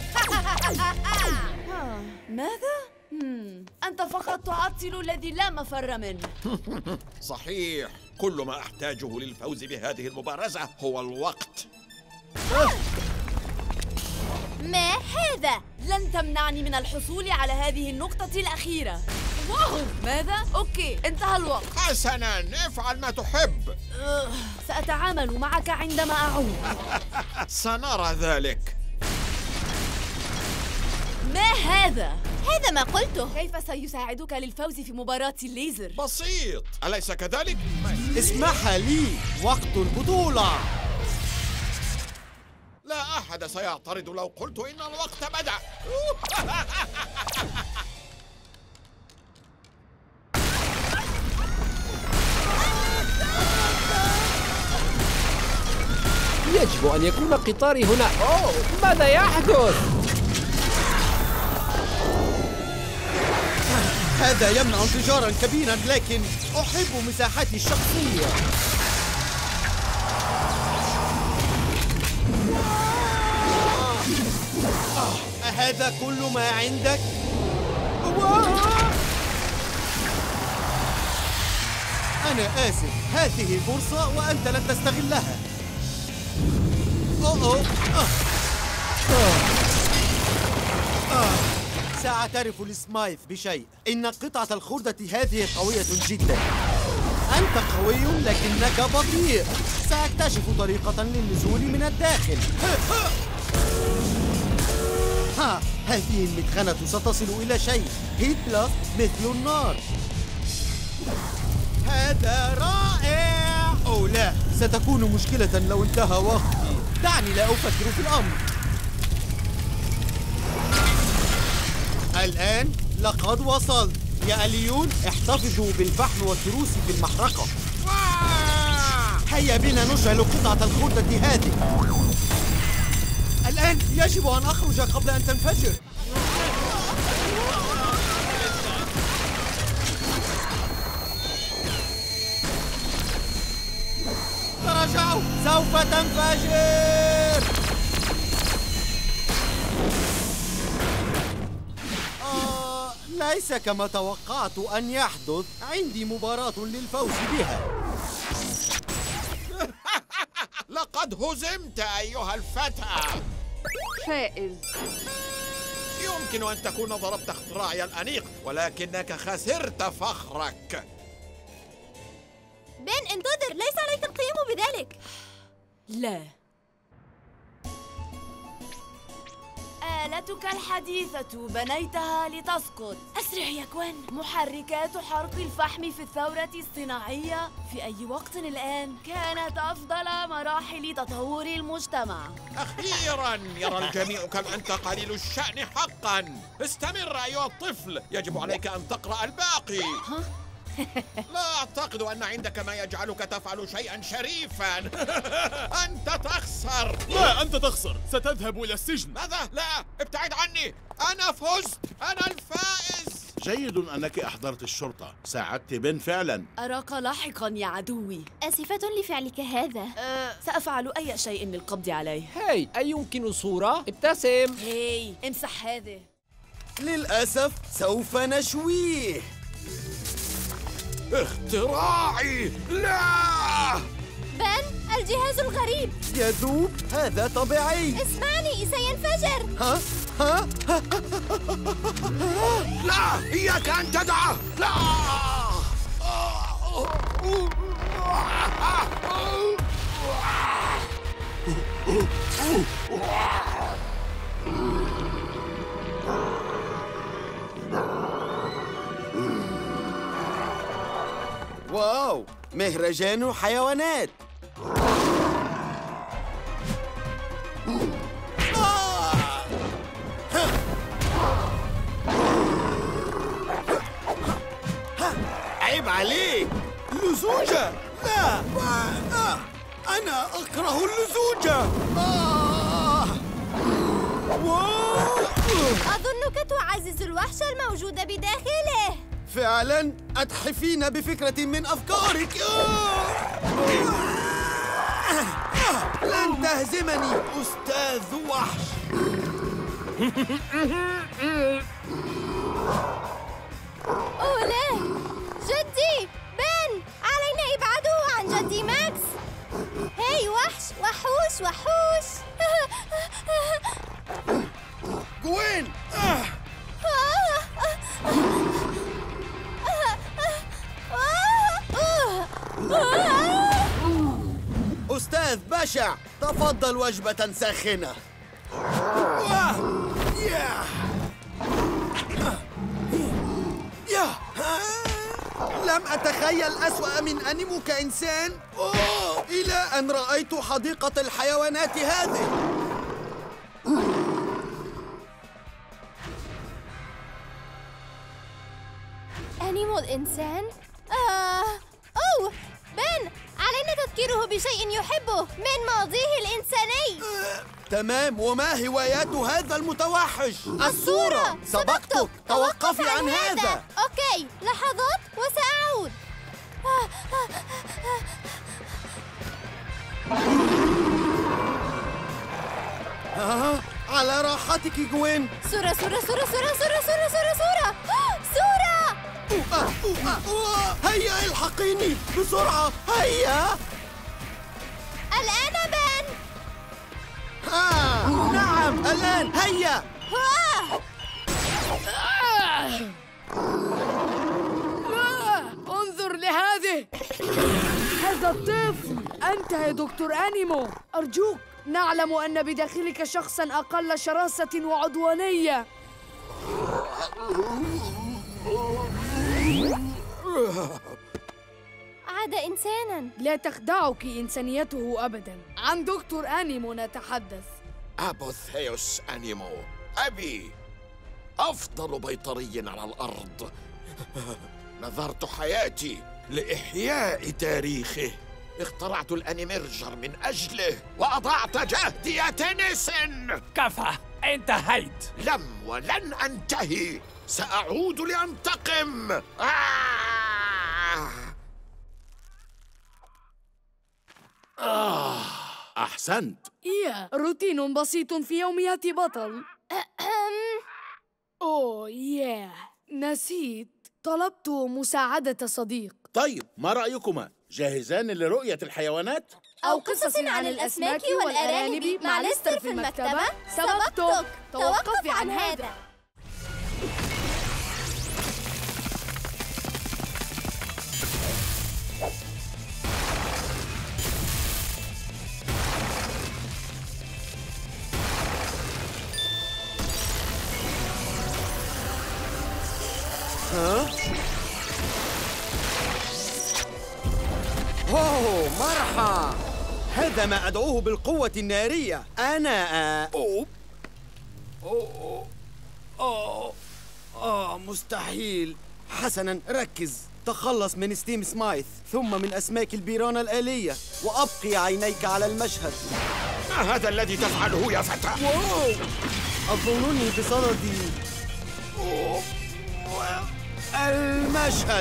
ماذا؟ أنت فقط تعطل الذي لا مفر منه.
صحيح، كل ما أحتاجه للفوز بهذه المبارزة هو الوقت.
ما هذا؟
لن تمنعني من الحصول على هذه النقطة الأخيرة. واو، ماذا؟ أوكي، انتهى الوقت.
حسناً، افعل ما تحب.
سأتعامل معك عندما أعود.
سنرى ذلك.
ما هذا؟
هذا ما قلته.
كيف سيساعدك للفوز في مباراة الليزر؟
بسيط، أليس كذلك؟
اسمح لي، وقت البطولة.
لا أحد سيعترض لو قلت إن الوقت بدأ.
يجب أن يكون قطاري هنا. أوه، ماذا يحدث؟
هذا يمنع انفجارا كبيرا، لكن أحب مساحتي الشخصية. أهذا كل ما عندك؟ أنا آسف، هذه فرصة وأنت لن تستغلها. سأعترف لسمايث بشيء. إن قطعة الخردة هذه قوية جدا. أنت قوي لكنك بطيء. سأكتشف طريقة للنزول من الداخل. هذه المدخنة ستصل إلى شيء. هيت بلس مثل النار. هذا رائع. أو لا، ستكون مشكلة لو انتهى وقتي. دعني لا أفكر في الأمر. الآن لقد وصلت. يا أليون، احتفظوا بالفحم والتروس في المحرقة. هيا بنا نشعل قطعة الخردة هذه. الآن يجب أن أخرج قبل أن تنفجر. تراجعوا، سوف تنفجر. ليس كما توقعت أن يحدث. عندي مباراة للفوز بها.
لقد هزمت أيها الفتى.
فائز.
يمكن أن تكون ضربت اختراعي الأنيق، ولكنك خسرت فخرك.
بن، انتظر، ليس عليك القيام بذلك.
لا. آلتك الحديثة بنيتها لتسقط. أسرع يا كوين. محركات حرق الفحم في الثورة الصناعية في أي وقت الآن كانت أفضل مراحل تطور المجتمع.
أخيراً يرى الجميع كم أنت قليل الشأن حقاً. استمر أيها الطفل، يجب عليك أن تقرأ الباقي. لا أعتقد أن عندك ما يجعلك تفعل شيئاً شريفاً. أنت تخسر.
لا، أنت تخسر، ستذهب إلى السجن.
ماذا؟ لا، ابتعد عني. أنا فزت، أنا الفائز.
جيد أنك أحضرت الشرطة، ساعدت بن فعلا.
أراك لاحقا يا عدوي.
آسفة لفعلك هذا.
سأفعل أي شيء للقبض عليه.
هاي، أيمكن صورة؟ ابتسم.
هاي، امسح هذه.
للأسف سوف نشويه.
اختراعي! لا!
بن، الجهاز الغريب
يذوب. هذا طبيعي.
اسمعني، سينفجر.
ها؟ ها؟
لا! إياك أن تدعه! لا!
واو، مهرجان حيوانات. عيب عليك. لزوجة. لا، أنا أكره اللزوجة.
أظنك تعزز الوحش الموجود بداخله.
فعلا أتحفين بفكرة من أفكارك. لن تهزمني أستاذ وحش.
أوه لا، جدي بن، علينا إبعاده عن جدي ماكس. هاي وحش، وحوش.
جوين. أستاذ بشع، تفضل وجبة ساخنة. لم أتخيل أسوأ من أنيمو كإنسان إلى أن رأيت حديقة الحيوانات هذه.
أنيمو الإنسان؟ أوه بن، علينا تذكيره بشيء يحبه من ماضيه الإنساني.
تمام، وما هوايات هذا المتوحش؟
الصورة.
سبقتك، توقفي عن هذا.
أوكي، لحظات وسأعود.
على راحتك جوين.
صورة.
هيا الحقيني بسرعة، هيا.
الآن بن.
نعم الآن، هيا.
انظر لهذه. هذا الطفل. أنت يا دكتور أنيمو، أرجوك، نعلم أن بداخلك شخصاً أقل شراسة وعدوانية.
عاد إنساناً.
لا تخدعك إنسانيته أبداً. عن دكتور أنيمو نتحدث.
أبوثيوس أنيمو، أبي، أفضل بيطري على الأرض. نذرت حياتي لإحياء تاريخه. اخترعت الأنيميرجر من أجله وأضعت جهدي يا تنسن.
كفى، انتهيت.
لم ولن أنتهي، سأعود لأنتقم.
أحسنت.
روتين بسيط في يوميات بطل. أوه نسيت، طلبت مساعدة صديق.
طيب، ما رأيكما؟ جاهزان لرؤية الحيوانات؟
أو قصص عن الأسماك والأرانب مع ليستر في المكتبة؟ سبقتك، توقفي عن هذا.
أوه مرحى، هذا ما أدعوه بالقوة النارية. أنا مستحيل. حسناً، ركز. تخلص من ستيم سمايث ثم من أسماك البيرانة الآلية وأبقي عينيك على المشهد.
ما هذا الذي تفعله يا فتى؟
واو! أظنني بصدد المشهد.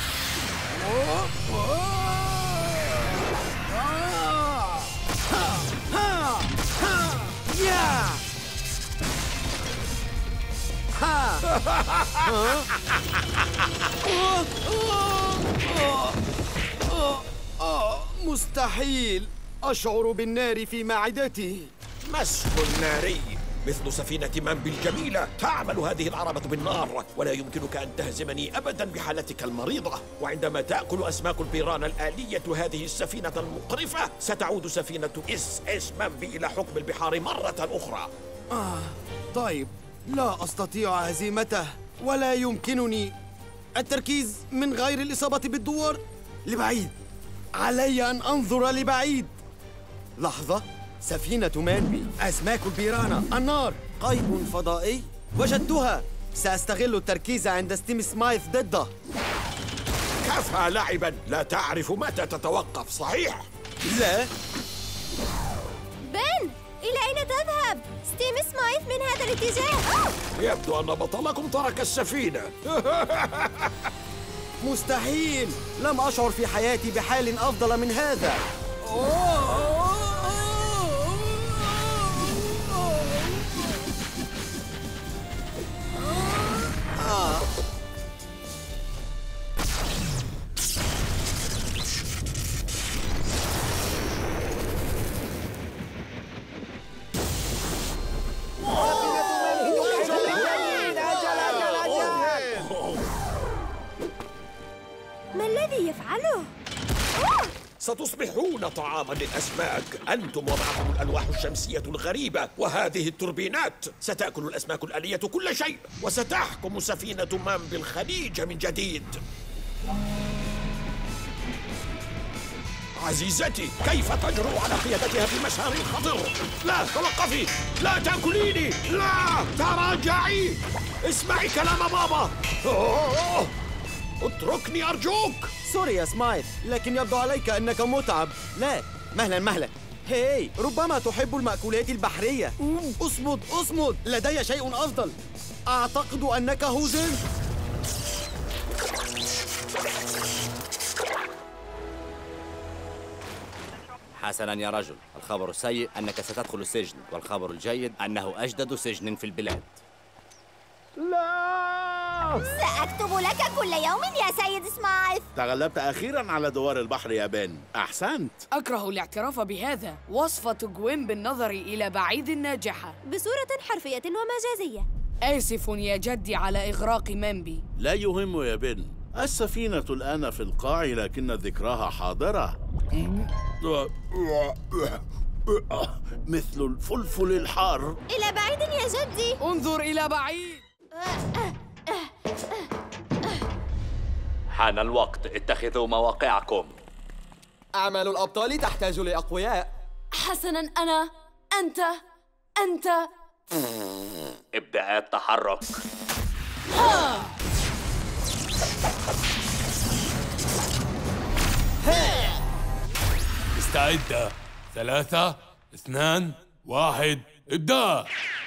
مستحيل. أشعر بالنار في معدتي.
مسك ناري مثل سفينة منبي الجميلة. تعمل هذه العربة بالنار ولا يمكنك أن تهزمني أبدا بحالتك المريضة. وعندما تأكل أسماك البيران الآلية هذه السفينة المقرفة ستعود سفينة اس منبي إلى حكم البحار مرة أخرى.
طيب، لا أستطيع هزيمته ولا يمكنني التركيز من غير الإصابة بالدوار. لبعيد، علي أن أنظر لبعيد. لحظة، سفينة منبي، أسماك البيرانة، النار، قيد فضائي. وجدتها. سأستغل التركيز عند ستيم سمايث ضده.
كفى لعبا، لا تعرف متى تتوقف، صحيح؟
لا.
بن، إلى أين تذهب؟ ستيم سمايث من هذا الاتجاه.
يبدو أن بطلكم ترك السفينة.
مستحيل. لم أشعر في حياتي بحال أفضل من هذا.
ما الذي يفعله؟
ستصبحون طعاما للأسماك، أنتم ومعكم الألواح الشمسية الغريبة وهذه التوربينات. ستأكل الأسماك الآلية كل شيء وستحكم سفينة منبي الخليج من جديد. عزيزتي، كيف تجرؤ على قيادتها في مسار خطر؟ لا، توقفي! لا تأكليني! لا، تراجعي! اسمعي كلام بابا! اتركني أرجوك!
سوري يا سمايث، لكن يبدو عليك أنك متعب. لا، مهلا. هاي، ربما تحب المأكولات البحرية. اصمد، لدي شيء أفضل. أعتقد أنك هزمت.
حسناً يا رجل، الخبر السيء أنك ستدخل السجن، والخبر الجيد أنه أجدد سجن في البلاد.
لا!
سأكتب لك كل يوم يا سيد سمايث.
تغلبت أخيراً على دوار البحر يا بن. أحسنت.
أكره الاعتراف بهذا. وصفة جوين بالنظر إلى بعيد ناجحة
بصورة حرفية ومجازية.
آسف يا جدي على إغراق منبي.
لا يهم يا بن، السفينة الآن في القاع لكن ذكراها حاضرة. مثل الفلفل الحار.
إلى بعيد يا جدي.
انظر إلى بعيد.
حان الوقت، اتخذوا مواقعكم.
أعمال الأبطال تحتاج لأقوياء.
حسناً، أنت
ابدأ التحرك.
استعد. 3 2 1 ابدأ.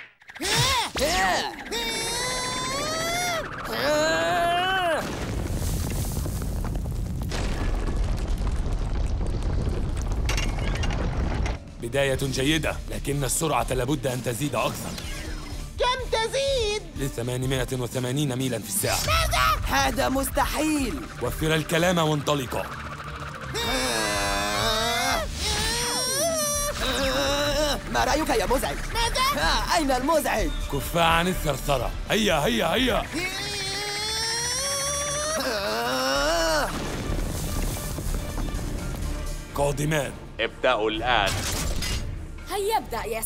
بداية جيدة، لكن السرعة لابد أن تزيد أكثر.
كم تزيد؟
ل880 ميلاً في الساعة.
ماذا؟ هذا مستحيل.
وفر الكلام وانطلقا.
ما رأيك يا مزعج؟ ماذا؟ أين المزعج؟
كف عن الثرثرة. هيا. قادمان.
ابدأوا الآن.
هيا ابدأ يا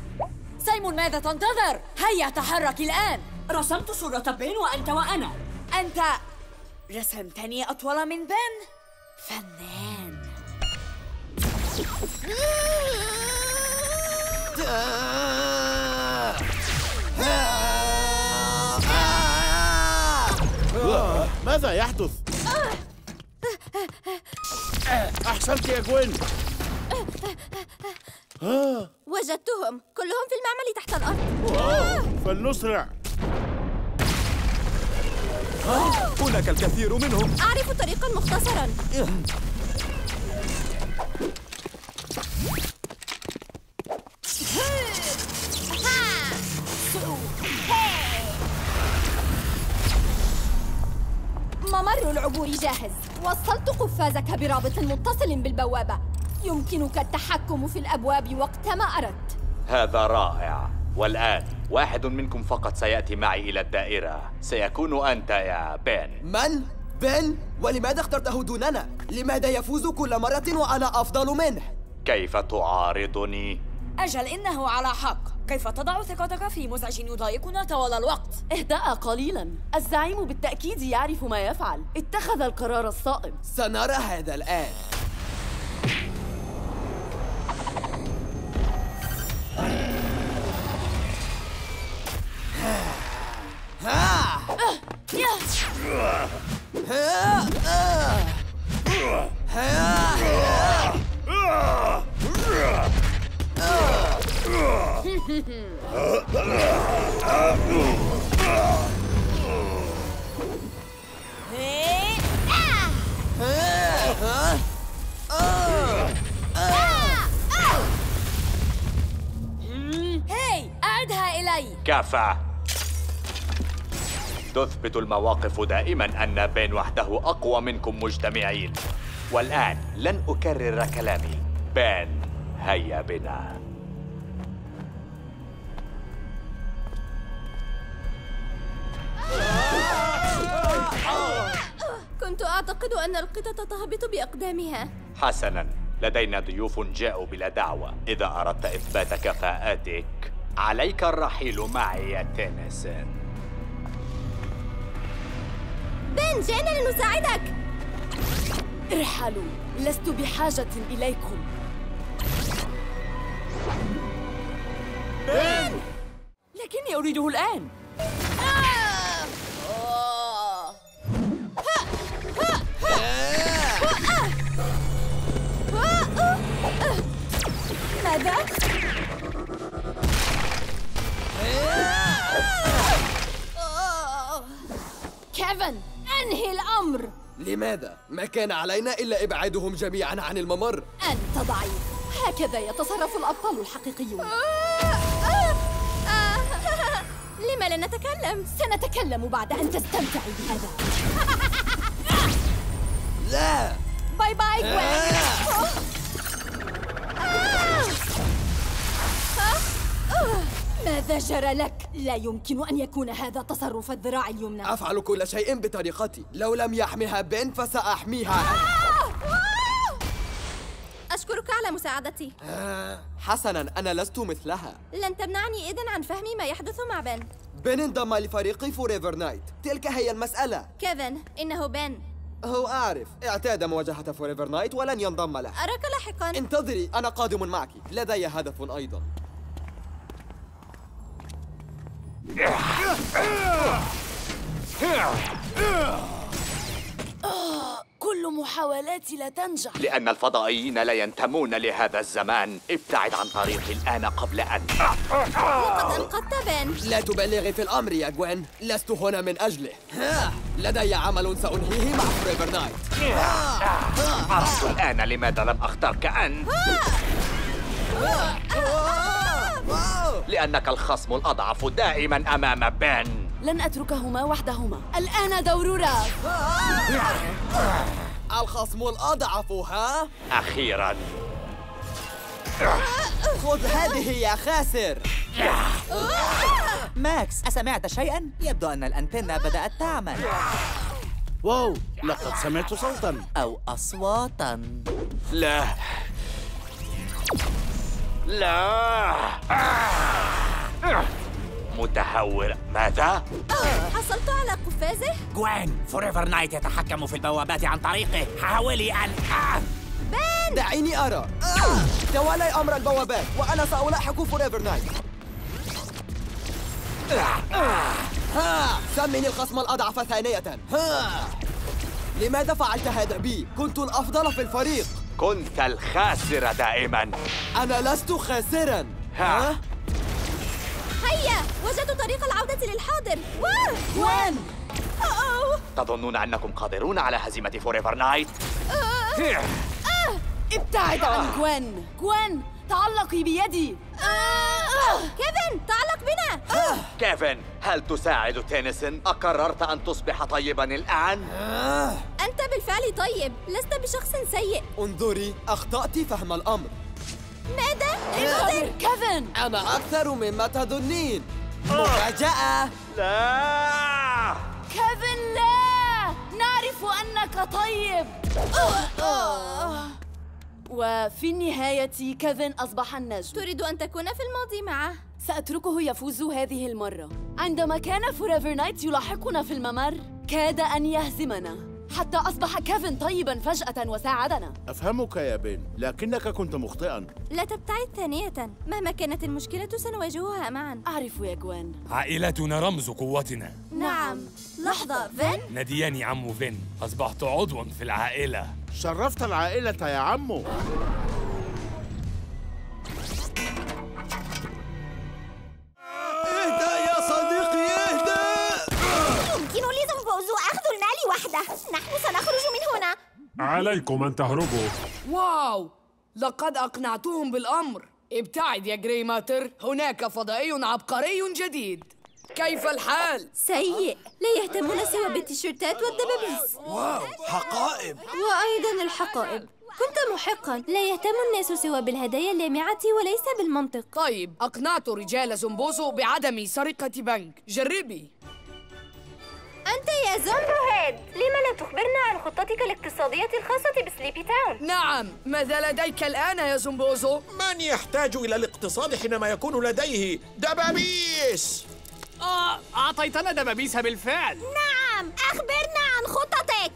سايمون، ماذا تنتظر؟ هيا تحرك الآن.
رسمت صورة بين وأنت وأنا.
أنت رسمتني أطول من بن. فنان.
ماذا يحدث؟ أحسنت يا جوين.
وجدتهم كلهم في المعمل تحت الأرض.
فلنسرع.
هناك الكثير منهم.
أعرف طريقا مختصرا. ممر العبور جاهز. وصلت قفازك برابط متصل بالبوابة. يمكنك التحكم في الأبواب وقتما أردت.
هذا رائع. والآن واحد منكم فقط سيأتي معي إلى الدائرة. سيكون أنت يا بن.
من؟ بن؟ ولماذا اخترته دوننا؟ لماذا يفوز كل مرة وأنا أفضل منه؟
كيف تعارضني؟
أجل إنه على حق. كيف تضع ثقتك في مزعج يضايقنا طوال الوقت؟
اهدأ قليلا. الزعيم بالتأكيد يعرف ما يفعل. اتخذ القرار الصائب.
سنرى هذا الآن.
هاي أعدها إلي.
كفى. تثبت المواقف دائما أن بين وحده أقوى منكم مجتمعين. والآن لن أكرر كلامي. بين، هيا بنا.
كنت أعتقد أن القطط تهبط بأقدامها.
حسناً، لدينا ضيوف جاءوا بلا دعوة. إذا أردت إثبات كفاءتك عليك الرحيل معي يا تينيسن.
بن، جئنا لنساعدك.
ارحلوا، لست بحاجة إليكم.
بن!
لكني أريده الآن.
ماذا؟
كيفن، أنهي الأمر.
لماذا؟ ما كان علينا إلا إبعادهم جميعاً عن الممر.
أنت ضعيف. هكذا يتصرف الأبطال الحقيقيون.
لما لا نتكلم؟
سنتكلم بعد أن تستمتعي بهذا.
لا.
باي باي جوين. ماذا جرى لك؟ لا يمكن أن يكون هذا تصرف الذراع اليمنى.
أفعل كل شيء بطريقتي. لو لم يحميها بن فسأحميها أنا.
أشكرك على مساعدتي.
حسناً، أنا لست مثلها.
لن تمنعني إذن عن فهم ما يحدث مع بن.
بن انضم لفريقي فوريفر نايت. تلك هي المسألة.
كيفن، إنه بن.
هو أعرف. اعتاد مواجهة فوريفر نايت ولن ينضم له.
أراك لاحقاً.
انتظري، أنا قادم معك. لدي هدف أيضاً.
كل محاولاتي لا تنجح.
لأن الفضائيين لا ينتمون لهذا الزمان. ابتعد عن طريقي الآن قبل أن...
لقد أنقذت بن.
لا تبالغي في الأمر يا جوين. لست هنا من أجله. لدي عمل سأنهيه مع فوريفر نايت.
عرفت الآن لماذا لم أختارك أنت. لأنك الخصم الأضعف دائما أمام بن.
لن أتركهما وحدهما. الآن دور راف.
الخصم الأضعف، ها؟
أخيرا.
خذ هذه يا خاسر.
ماكس، أسمعت شيئاً؟ يبدو أن الأنتنة بدأت تعمل.
واو، لقد سمعت صوتاً
أو أصواتاً.
لا لا. متهور. ماذا؟
حصلت على قفازه؟
جوين، فوريفر نايت يتحكم في البوابات عن طريقه. حاولي أن
بن!
دعيني أرى. تولي أمر البوابات وأنا سألاحق فوريفر نايت. سمني الخصم الأضعف ثانية. لماذا فعلت هذا بي؟ كنت الأفضل في الفريق.
كنت الخاسر دائما.
أنا لست خاسرا.
هيا، وجدت طريق العودة للحاضر.
وين؟
تظنون أنكم قادرون على هزيمة فوريفر نايت؟
ابتعد عن جوين. جوين، تعلقي بيدي.
كيفن، تعلق بنا.
كيفن، هل تساعد تينيسن؟ أقررت أن تصبح طيبا الآن؟
أنت بالفعل طيب، لست بشخص سيء.
انظري، أخطأت فهم الأمر.
ماذا؟
انتظر كيفن.
أنا أكثر مما تظنين. مفاجأة.
لا
كيفن، لا، نعرف أنك طيب. وفي النهاية كيفن أصبح النجم.
تريد أن تكون في الماضي معه؟
سأتركه يفوز هذه المرة. عندما كان فوريفر نايت يلاحقنا في الممر كاد أن يهزمنا، حتى أصبح كيفن طيباً فجأة وساعدنا.
أفهمك يا بن، لكنك كنت مخطئاً.
لا تبتعد ثانية، مهما كانت المشكلة سنواجهها معاً.
أعرف يا جوين.
عائلتنا رمز قوتنا.
نعم. لحظة، فين؟
نادياني عمو فين، أصبحت عضواً في العائلة.
شرفت العائلة يا عمو.
اهدأ يا صديقي، اهدأ.
يمكن لزنبوزو أخذ المال وحده. نحن سنخرج من هنا.
عليكم أن تهربوا.
واو، لقد أقنعتهم بالأمر. ابتعد يا جراي ماتر، هناك فضائي عبقري جديد. كيف الحال؟
سيء، لا يهتمون سوى بالتيشيرتات والدبابيس.
واو، حقائب.
وأيضا الحقائب. كنت محقا، لا يهتم الناس سوى بالهدايا اللامعة وليس بالمنطق.
طيب، أقنعت رجال زنبوزو بعدم سرقة بنك. جربي.
أنت يا زومبو هيد، لما لا تخبرنا عن خطتك الاقتصادية الخاصة بسليبي تاون؟
نعم، ماذا لديك الآن يا زنبوزو؟
من يحتاج إلى الاقتصاد حينما يكون لديه دبابيس؟
أعطيتنا دبابيس بالفعل.
نعم، أخبرنا عن خطتك.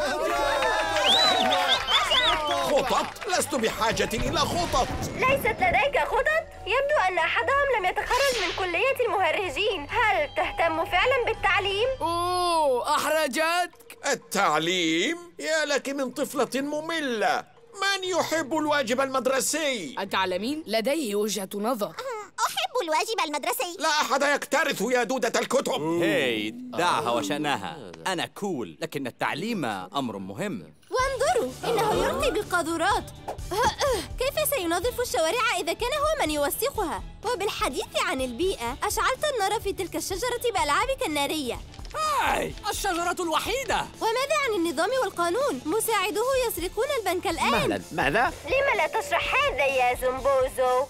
خطط؟ لست بحاجة إلى خطط.
ليست لديك خطط؟ يبدو أن أحدهم لم يتخرج من كلية المهرجين. هل تهتم فعلا بالتعليم؟
أوه، أحرجتك؟
التعليم؟ يا لك من طفلة مملة. من يحب الواجب المدرسي؟
التعلمين لديه وجهة نظر.
أحب الواجب المدرسي.
لا أحد يكترث يا دودة الكتب.
هاي، دعها وشأنها. أنا كول، لكن التعليم أمر مهم.
وانظروا، إنه يلقي بالقاذورات. كيف سينظف الشوارع إذا كان هو من يوسخها؟ وبالحديث عن البيئة، أشعلت النار في تلك الشجرة بألعابك النارية.
هاي، الشجرة الوحيدة.
وماذا عن النظام والقانون؟ مساعدوه يسرقون البنك الآن.
ماذا؟
لما لا تشرح هذا يا زنبوزو؟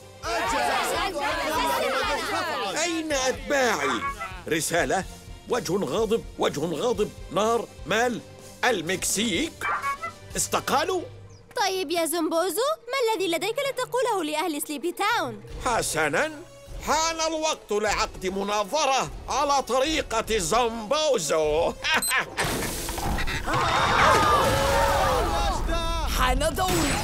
أين أتباعي؟ رسالة، وجه غاضب، وجه غاضب، نار، مال، المكسيك استقالوا؟
طيب يا زنبوزو، ما الذي لديك لتقوله لأهل سليبي تاون؟
حسناً، حان الوقت لعقد مناظرة على طريقة زنبوزو.
حان دوري.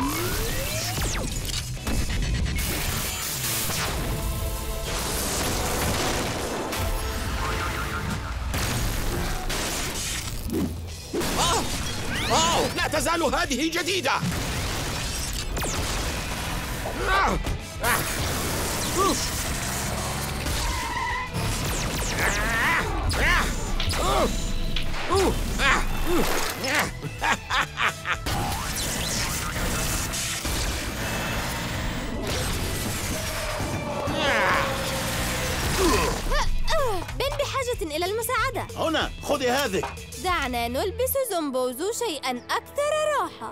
لا تزال هذه جديدة.
بن بحاجة إلى المساعدة.
هنا، خذي هذه.
دعنا نلبس زنبوزو شيئاً أكثر راحة.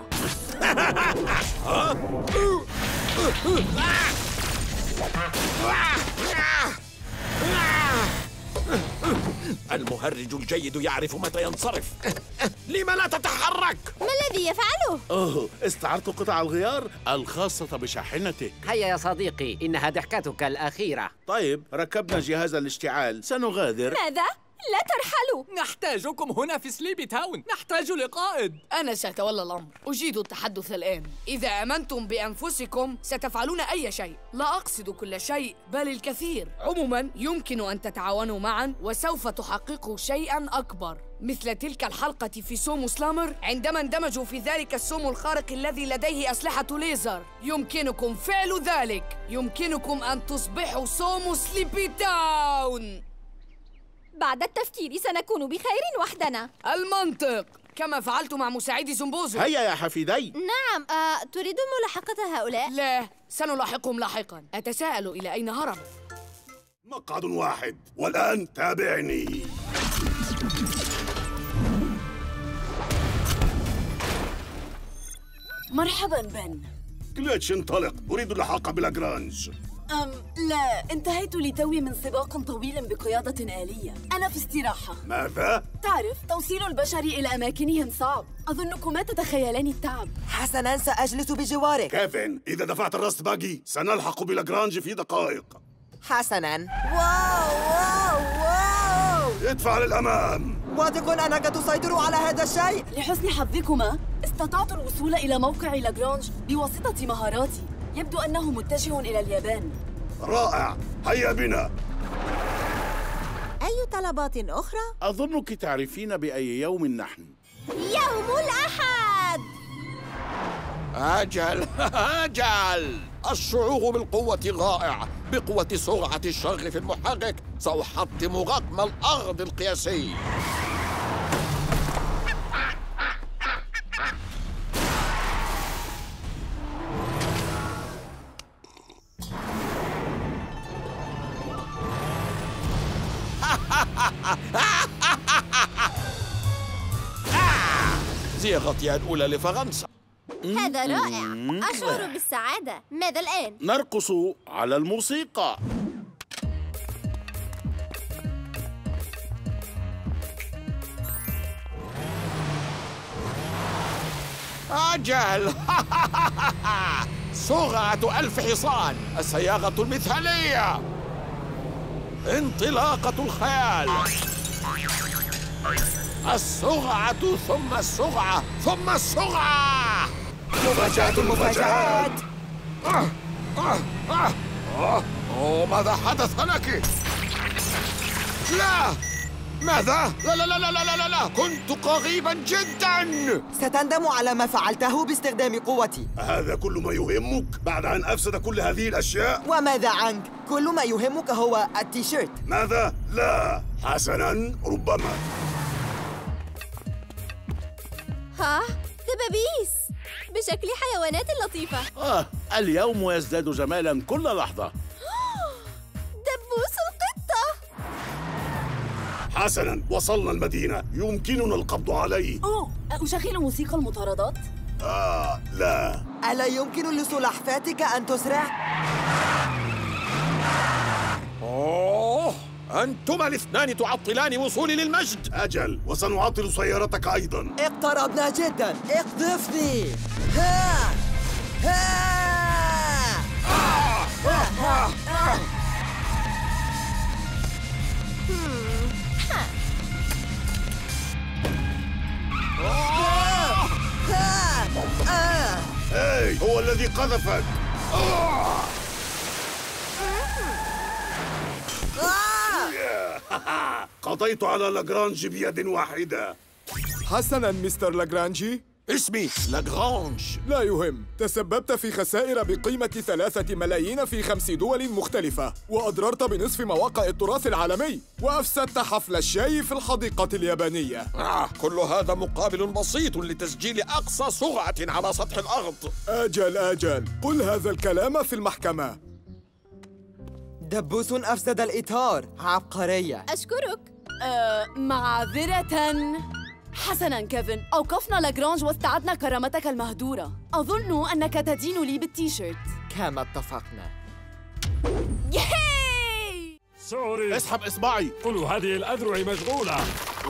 المهرج الجيد يعرف متى ينصرف. لم لا تتحرك؟
ما الذي يفعله؟
استعرت قطع الغيار الخاصة بشاحنتك.
هيا يا صديقي، إنها ضحكتك الأخيرة.
طيب، ركبنا جهاز الاشتعال، سنغادر.
ماذا؟ لا ترحلوا.
نحتاجكم هنا في سليبي تاون. نحتاج لقائد.
أنا سأتولى الأمر. أجيد التحدث الآن. إذا آمنتم بأنفسكم ستفعلون أي شيء. لا أقصد كل شيء بل الكثير. عموما يمكن أن تتعاونوا معا وسوف تحققوا شيئا أكبر، مثل تلك الحلقة في سومو سلامر عندما اندمجوا في ذلك السومو الخارق الذي لديه أسلحة ليزر. يمكنكم فعل ذلك. يمكنكم أن تصبحوا سومو سليبي تاون.
بعد التفكير سنكون بخير وحدنا.
المنطق، كما فعلت مع مساعدي زنبوزو.
هيا يا حفيدي.
نعم. تريد ملاحقة هؤلاء؟
لا، سنلاحقهم لاحقا. أتساءل إلى أين هرب.
مقعد واحد، والآن تابعني.
مرحبا بن.
كليتش انطلق، أريد اللحاق بلاغرانج.
لا، انتهيت لتوي من سباق طويل بقيادة آلية. أنا في استراحة.
ماذا؟
تعرف، توصيل البشر إلى أماكنهم صعب. أظنكما تتخيلان التعب.
حسناً، سأجلس بجوارك.
كيفن، إذا دفعت الراست باجي سنلحق بلاغرانج في دقائق.
حسناً. واو.
ادفع للأمام.
واثق أنك تسيطر على هذا الشيء.
لحسن حظكما استطعت الوصول إلى موقع لاغرانج بواسطة مهاراتي. يبدو أنه متجه إلى اليابان.
رائع، هيا بنا.
أي طلبات أخرى؟
أظنك تعرفين بأي يوم نحن.
يوم الأحد.
أجل الشعور بالقوة رائع. بقوة سرعة الشغل في المحرك سأحطم رقم الأرض القياسي. زيارتي الأولى لفرنسا.
هذا رائع. أشعر بالسعادة. ماذا الآن؟
نرقص على الموسيقى.
أجل. سرعة 1000 حصان. السيارة المثالية. انطلاقة الخيال. السرعة ثم السرعة ثم السرعة.
مفاجآت المفاجآت.
ماذا حدث لك؟ لا. ماذا؟ لا لا لا لا لا لا لا، كنت قريبا جدا.
ستندم على ما فعلته باستخدام قوتي.
هذا كل ما يهمك بعد أن أفسد كل هذه الأشياء؟
وماذا عنك؟ كل ما يهمك هو التيشيرت.
ماذا؟ لا. حسناً، ربما.
ها؟ دبابيس بشكل حيوانات لطيفة.
اليوم يزداد جمالاً كل لحظة.
دبوس القطة.
حسناً، وصلنا المدينة. يمكننا القبض عليه.
أشغل موسيقى المطاردات؟
لا.
ألا يمكن لسلحفاتك أن تسرع؟
أنتما الاثنان تعطلان وصولي للمجد.
أجل، وسنعطل سيارتك أيضاً.
اقتربنا جداً. اقذفني. ها
هاي، هو الذي قذفك. قضيت على لاغرانج بيد واحدة.
حسناً مستر لاغرانجي.
اسمي لاغرانج.
لا يهم. تسببت في خسائر بقيمة 3 ملايين في 5 دول مختلفة، وأضررت بنصف مواقع التراث العالمي، وأفسدت حفل الشاي في الحديقة اليابانية.
كل هذا مقابل بسيط لتسجيل أقصى سرعة على سطح الأرض.
أجل، قل هذا الكلام في المحكمة.
دبوس أفسد الإطار. عبقرية.
أشكرك.
معذرة. حسناً كيفن، أوقفنا لاغرانج واستعدنا كرامتك المهدورة. أظن أنك تدين لي بالتيشيرت.
كما اتفقنا.
ياي!
سوري.
اسحب إصبعي.
كل هذه الأذرع مشغولة.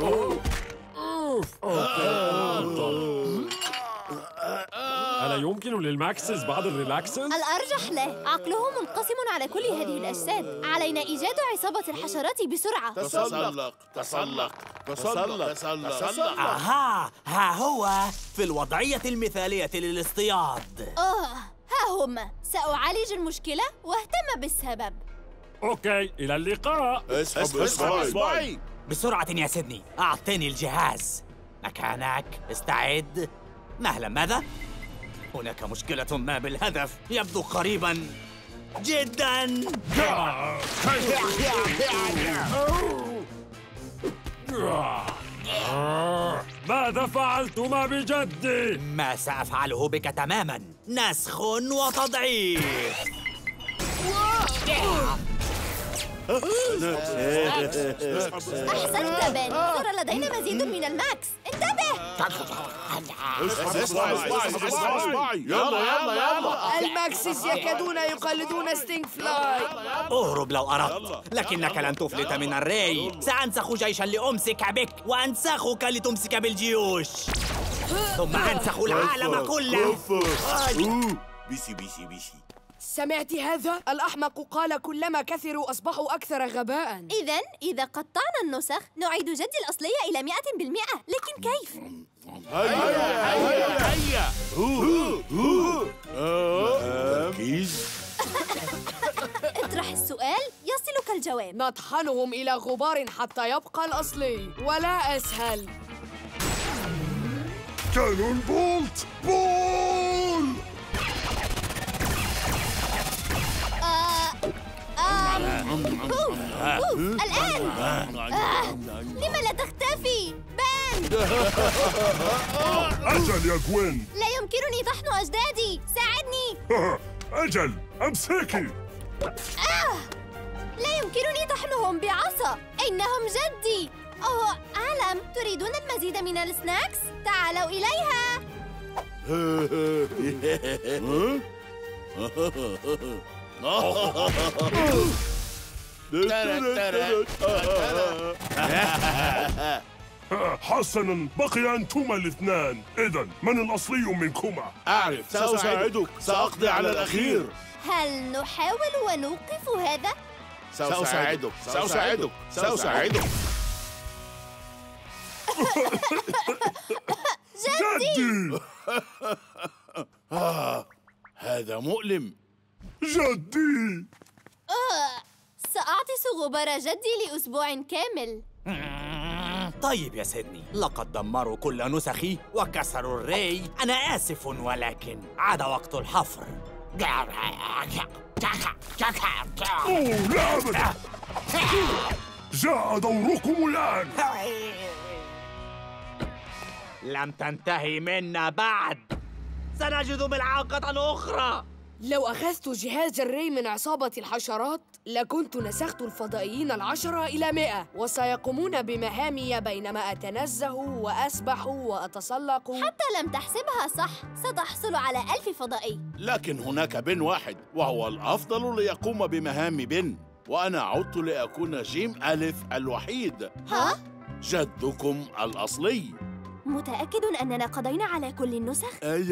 ألا يمكن للماكسز بعض الريلاكسز؟
الأرجح له، عقله منقسم على كل هذه الأجساد. علينا إيجاد عصابة الحشرات بسرعة.
تسلق تسلق تسلق تسلق.
ها هو في الوضعية المثالية للاصطياد.
ها هم. سأعالج المشكلة واهتم بالسبب.
أوكي، إلى اللقاء.
اسحب إصبعي.
بسرعة يا سيدني، أعطني الجهاز. مكانك، استعد. مهلا، ماذا؟ هناك مشكلة ما بالهدف، يبدو قريبا جدا.
ماذا فعلتما بجدي؟
ما سأفعله بك تماما، نسخ وتضعيف.
أحسنت بن، صار لدينا مزيد من الماكس. انتبه.
يلا.
الماكسز يكادون يقلدون ستينج فلاي.
اهرب لو أردت، لكنك لن تفلت من الري. سأنسخ جيشا لأمسك بك، وأنسخك لتمسك بالجيوش، ثم أنسخ العالم كله.
بيسي.
سمعت هذا؟ الأحمق قال كلما كثروا أصبحوا أكثر غباءً.
إذا قطعنا النسخ نعيد جد الأصلية إلى 100%، لكن كيف؟
هيا. تركيز.
اطرح السؤال يصلك الجواب.
نطحنهم إلى غبار حتى يبقى الأصلي، ولا أسهل.
كانون بولت بول.
الآن. لما لا تختفي؟ بان.
أجل يا جوين.
لا يمكنني طحن أجدادي، ساعدني.
أجل، أمسكي.
لا يمكنني طحنهم بعصا، إنهم جدي. أعلم، تريدون المزيد من السناكس؟ تعالوا إليها.
حسناً، بقي أنتما الاثنان. إذن من الأصلي منكما؟
أعرف، سأساعدك. سأقضي على الأخير.
هل نحاول ونوقف هذا؟
سأساعدك.
جدي.
هذا مؤلم.
جدي.
سأعطس غبار جدي لأسبوع كامل.
طيب يا سيدني، لقد دمروا كل نسخي وكسروا الري. أنا آسف، ولكن عاد وقت الحفر.
لا أبدا. جاء دوركم الآن.
لم تنتهي منا بعد، سنجد ملعقة أخرى.
لو أخذت جهاز الري من عصابة الحشرات لكنت نسخت الفضائيين 10 إلى 100، وسيقومون بمهامي بينما أتنزه وأسبح وأتسلق.
حتى لم تحسبها صح، ستحصل على 1000 فضائي.
لكن هناك بن واحد، وهو الأفضل ليقوم بمهام بن، وأنا عدت لأكون جيم ألف الوحيد.
ها؟
جدكم الأصلي.
متأكد أننا قضينا على كل النسخ؟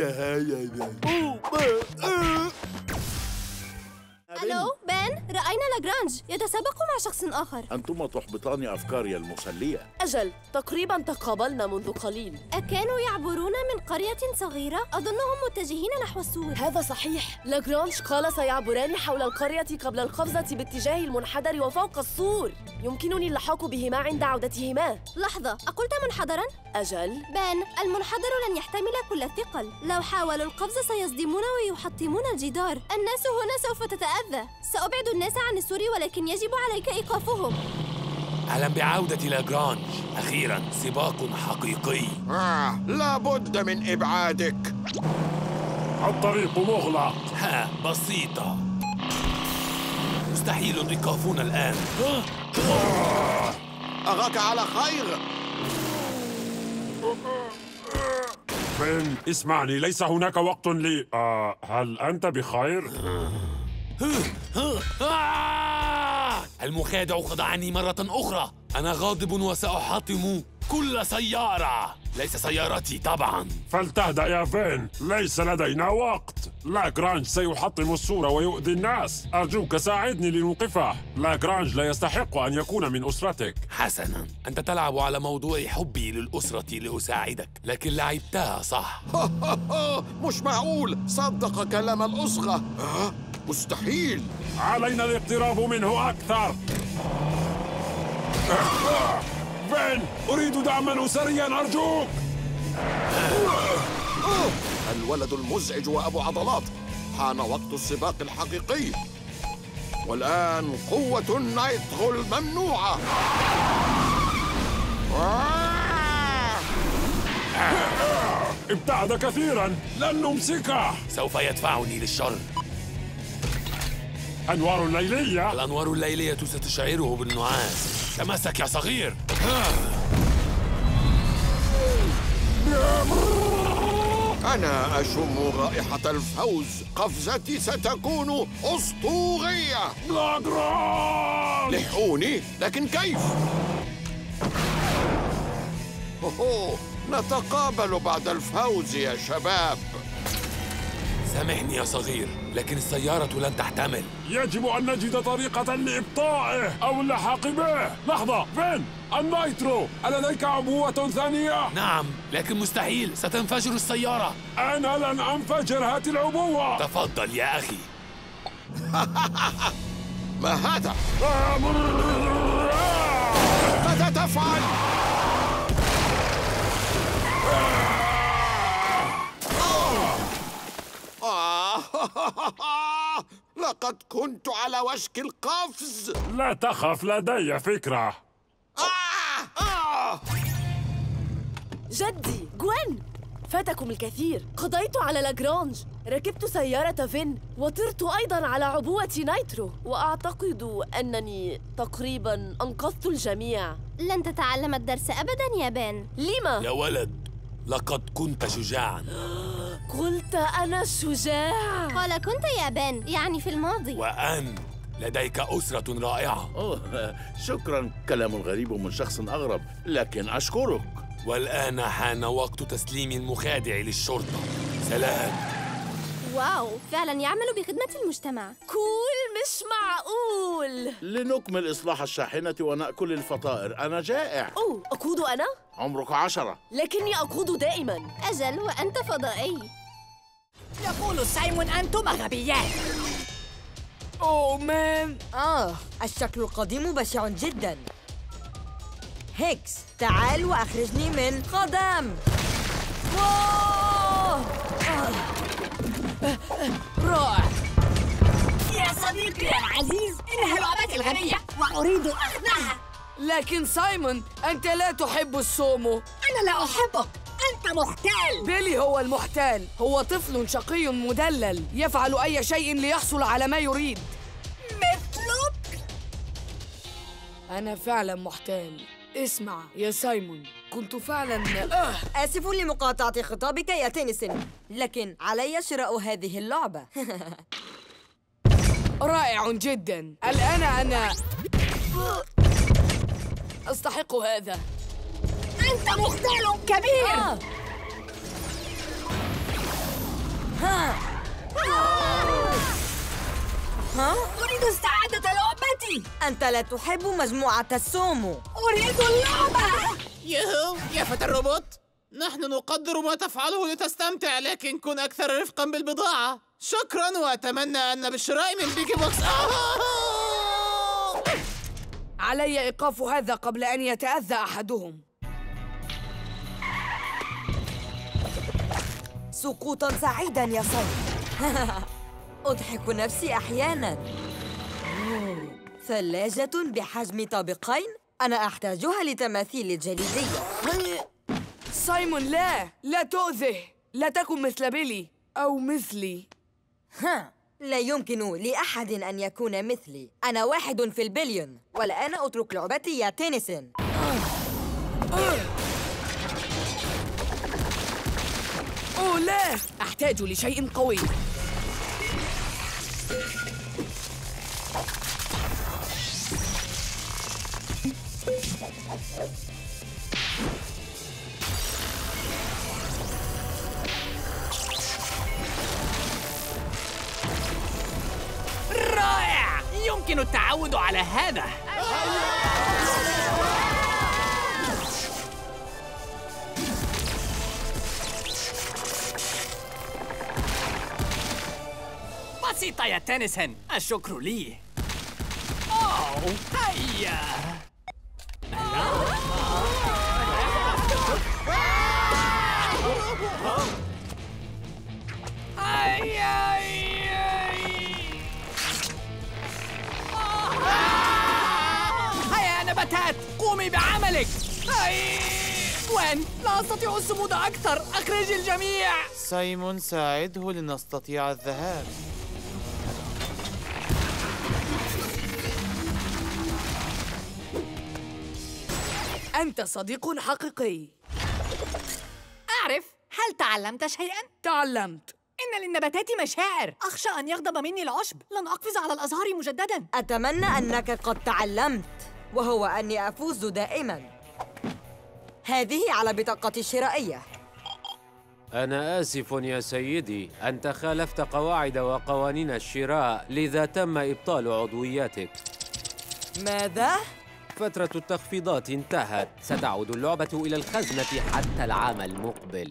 ألو بن، رأينا لاجرانج يتسابق مع شخص آخر.
أنتما تحبطان أفكاري المسلية.
أجل، تقريبا تقابلنا منذ قليل.
أكانوا يعبرون من قرية صغيرة؟ أظنهم متجهين نحو السور.
هذا صحيح، لاجرانج قال سيعبران حول القرية قبل القفزة باتجاه المنحدر وفوق السور. يمكنني اللحاق بهما عند عودتهما.
لحظة، أقلت منحدرا؟
أجل
بن، المنحدر لن يحتمل كل الثقل. لو حاولوا القفز سيصدمون ويحطمون الجدار. الناس هنا سوف تتأذى. سأبعد الناس عن السور، ولكن يجب عليك إيقافهم.
أهلا بعودة لاجرانج، أخيرا سباق حقيقي.
لا بد من إبعادك.
الطريق مغلق.
بسيطة، مستحيل إيقافنا الآن.
أراك على خير.
بن، اسمعني، ليس هناك وقت لي. هل أنت بخير؟
المخادع خدعني مرة أخرى. أنا غاضب وسأحطم كل سيارة، ليس سيارتي طبعا.
فلتهدأ يا فين، ليس لدينا وقت. لاجرانج سيحطم الصورة ويؤذي الناس. أرجوك ساعدني لنوقفه. لاجرانج لا يستحق أن يكون من أسرتك.
حسنا، أنت تلعب على موضوع حبي للأسرة لأساعدك، لكن لعبتها صح.
مش معقول، صدق كلام الأصغى. مستحيل.
علينا الاقتراب منه أكثر. فين؟ أريد دعما أسريا أرجوك.
الولد المزعج وأبو عضلات. حان وقت السباق الحقيقي. والآن قوة نايترو الممنوعة.
ابتعد كثيرا، لن نمسكه.
سوف يدفعني للشر.
أنوار ليلية.
الأنوار الليلية ستشعره بالنعاس. تمسك يا صغير.
أنا أشم رائحة الفوز. قفزتي ستكون أسطورية.
لاجرانج!
لحقوني، لكن كيف؟ نتقابل بعد الفوز يا شباب.
سامحني يا صغير، لكن السيارة لن تحتمل.
يجب أن نجد طريقة لإبطائه أو اللحاق به. لحظة، فين؟ النايترو، ألديك عبوة ثانية؟
نعم، لكن مستحيل، ستنفجر السيارة.
أنا لن أنفجر، هات العبوة.
تفضل يا أخي.
ما هذا؟ ماذا تفعل؟ لقد كنت على وشك القفز.
لا تخف، لدي فكرة.
جدي، جوين، فاتكم الكثير. قضيت على لاجرانج، ركبت سيارة فين، وطرت أيضا على عبوة نايترو، وأعتقد أنني تقريبا أنقذت الجميع.
لن تتعلم الدرس أبدا يا بان.
لما؟
يا ولد، لقد كنت شجاعا.
قلت أنا شجاع.
قال كنت يا بان، يعني في الماضي.
وأنت لديك أسرة رائعة.
شكرا، كلام غريب من شخص أغرب، لكن أشكرك.
والآن حان وقت تسليم المخادع للشرطة. سلام.
واو، فعلا يعمل بخدمة المجتمع.
مش معقول.
لنكمل إصلاح الشاحنة ونأكل الفطائر، أنا جائع.
أقود أنا؟
عمرك 10.
لكني أقود دائما.
أجل، وأنت فضائي.
يقول سايمون أنتم غبيان.
أوه مان. الشكل القديم بشع جدا. هيكس، تعال وأخرجني من خدم.
رائع يا صديقي العزيز، إنها لعبتي الغنية وأريد أخذها.
لكن سايمون، أنت لا تحب السومو.
أنا لا أحبك، أنت محتال.
بيلي هو المحتال. هو طفل شقي مدلل يفعل أي شيء ليحصل على ما يريد.
مثلك.
أنا فعلا محتال. اسمع يا سايمون، كنت فعلا
آسف لمقاطعة خطابك يا تينيسن، لكن علي شراء هذه اللعبة.
رائع جدا. الآن أنا أستحق هذا.
أنت مختال كبير. أريد استعادة لعبتي.
أنت لا تحب مجموعة السومو.
أريد اللعبة.
يهو يا فتى الروبوت، نحن نقدر ما تفعله لتستمتع، لكن كن أكثر رفقا بالبضاعة. شكرا، وأتمنى أن بالشراء من بيكي بوكس.
علي إيقاف هذا قبل أن يتأذى أحدهم.
سقوطا سعيدا يا صيد. أضحك نفسي أحيانا. ثلاجة بحجم طابقين، أنا أحتاجها لتماثيل الجليدية.
سايمون، لا تؤذه. لا تكن مثل بيلي أو مثلي.
لا يمكن لأحد أن يكون مثلي. أنا 1 في البليون. والآن أترك لعبتي يا تينيسن.
أوه لا، أحتاج لشيء قوي.
رائع! يمكن التعود على هذا. بسيطة يا تنسن، الشكر لي. أوه، هيا. هيا نباتات، قومي بعملك. وين؟ لا أستطيع الصمود أكثر. أخرجي الجميع.
سايمون، ساعده لنستطيع الذهاب.
أنت صديق حقيقي.
أعرف. هل تعلمت شيئاً؟
تعلمت.
إن للنباتات مشاعر. أخشى أن يغضب مني العشب. لن أقفز على الأزهار مجدداً.
أتمنى أنك قد تعلمت، وهو أني أفوز دائماً. هذه على بطاقتي الشرائية.
أنا آسف يا سيدي، أنت خالفت قواعد وقوانين الشراء، لذا تم إبطال عضوياتك.
ماذا؟
فترة التخفيضات انتهت، ستعود اللعبة إلى الخزنة حتى العام المقبل.